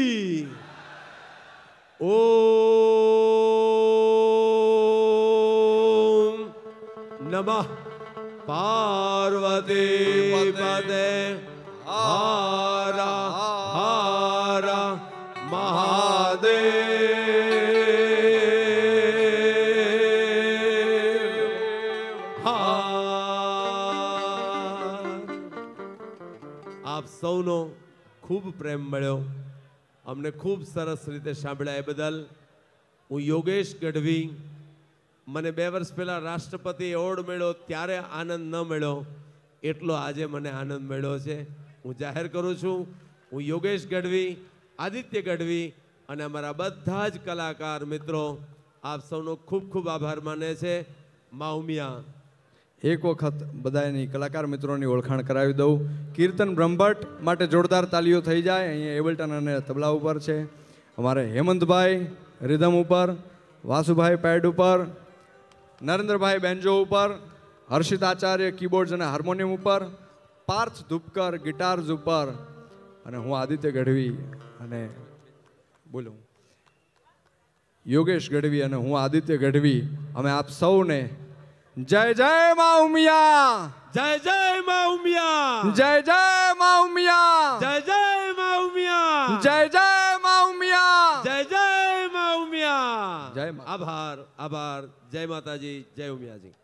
ओम नमः पार्वती पदे हारा हारा આપ સૌનો ખૂબ પ્રેમ મળ્યો અમને ખૂબ સરસ રીતે સાંભળ્યા એ બદલ હું યોગેશ ગઢવી મને 2 વર્ષ પહેલા રાષ્ટ્રપતિ એવોર્ડ મળ્યો ત્યારે આનંદ ન મળ્યો એટલો આજે મને આનંદ મળ્યો છે હું જાહેર કરું છું હું યોગેશ ગઢવી આદિત્ય ગઢવી અને અમારા બધા જ કલાકાર મિત્રો આપ સૌનો ખૂબ ખૂબ આભાર માને છે મા ઉમિયા એક વખત બધાની કલાકાર મિત્રોની ઓળખાણ કરાવી દઉં. કીર્તન બ્રહ્મભટ્ટ માટે જોરદાર તાલીઓ થઈ જાય. અહીંયા એબલ્ટન અને તબલા ઉપર છે. અમારે હેમંતભાઈ રિધમ ઉપર, વાસુભાઈ પેડ ઉપર, નરેન્દ્રભાઈ બેન્જો ઉપર, હર્ષિત આચાર્ય કીબોર્ડ્સ અને હાર્મોનિયમ ઉપર, પાર્થ ધુપકર ગિટાર્સ ઉપર, અને હું આદિત્ય ગઢવી અને બોલું યોગેશ ગઢવી અને હું આદિત્ય ગઢવી અમે આપ સૌને જય જય મા ઉમિયા, જય જય મા ઉમિયા, જય જય મા ઉમિયા, જય જય મા ઉમિયા, જય જય મા ઉમિયા, જય જય મા ઉમિયા, જય આભાર આભાર. જય માતાજી, જય ઉમિયાજી.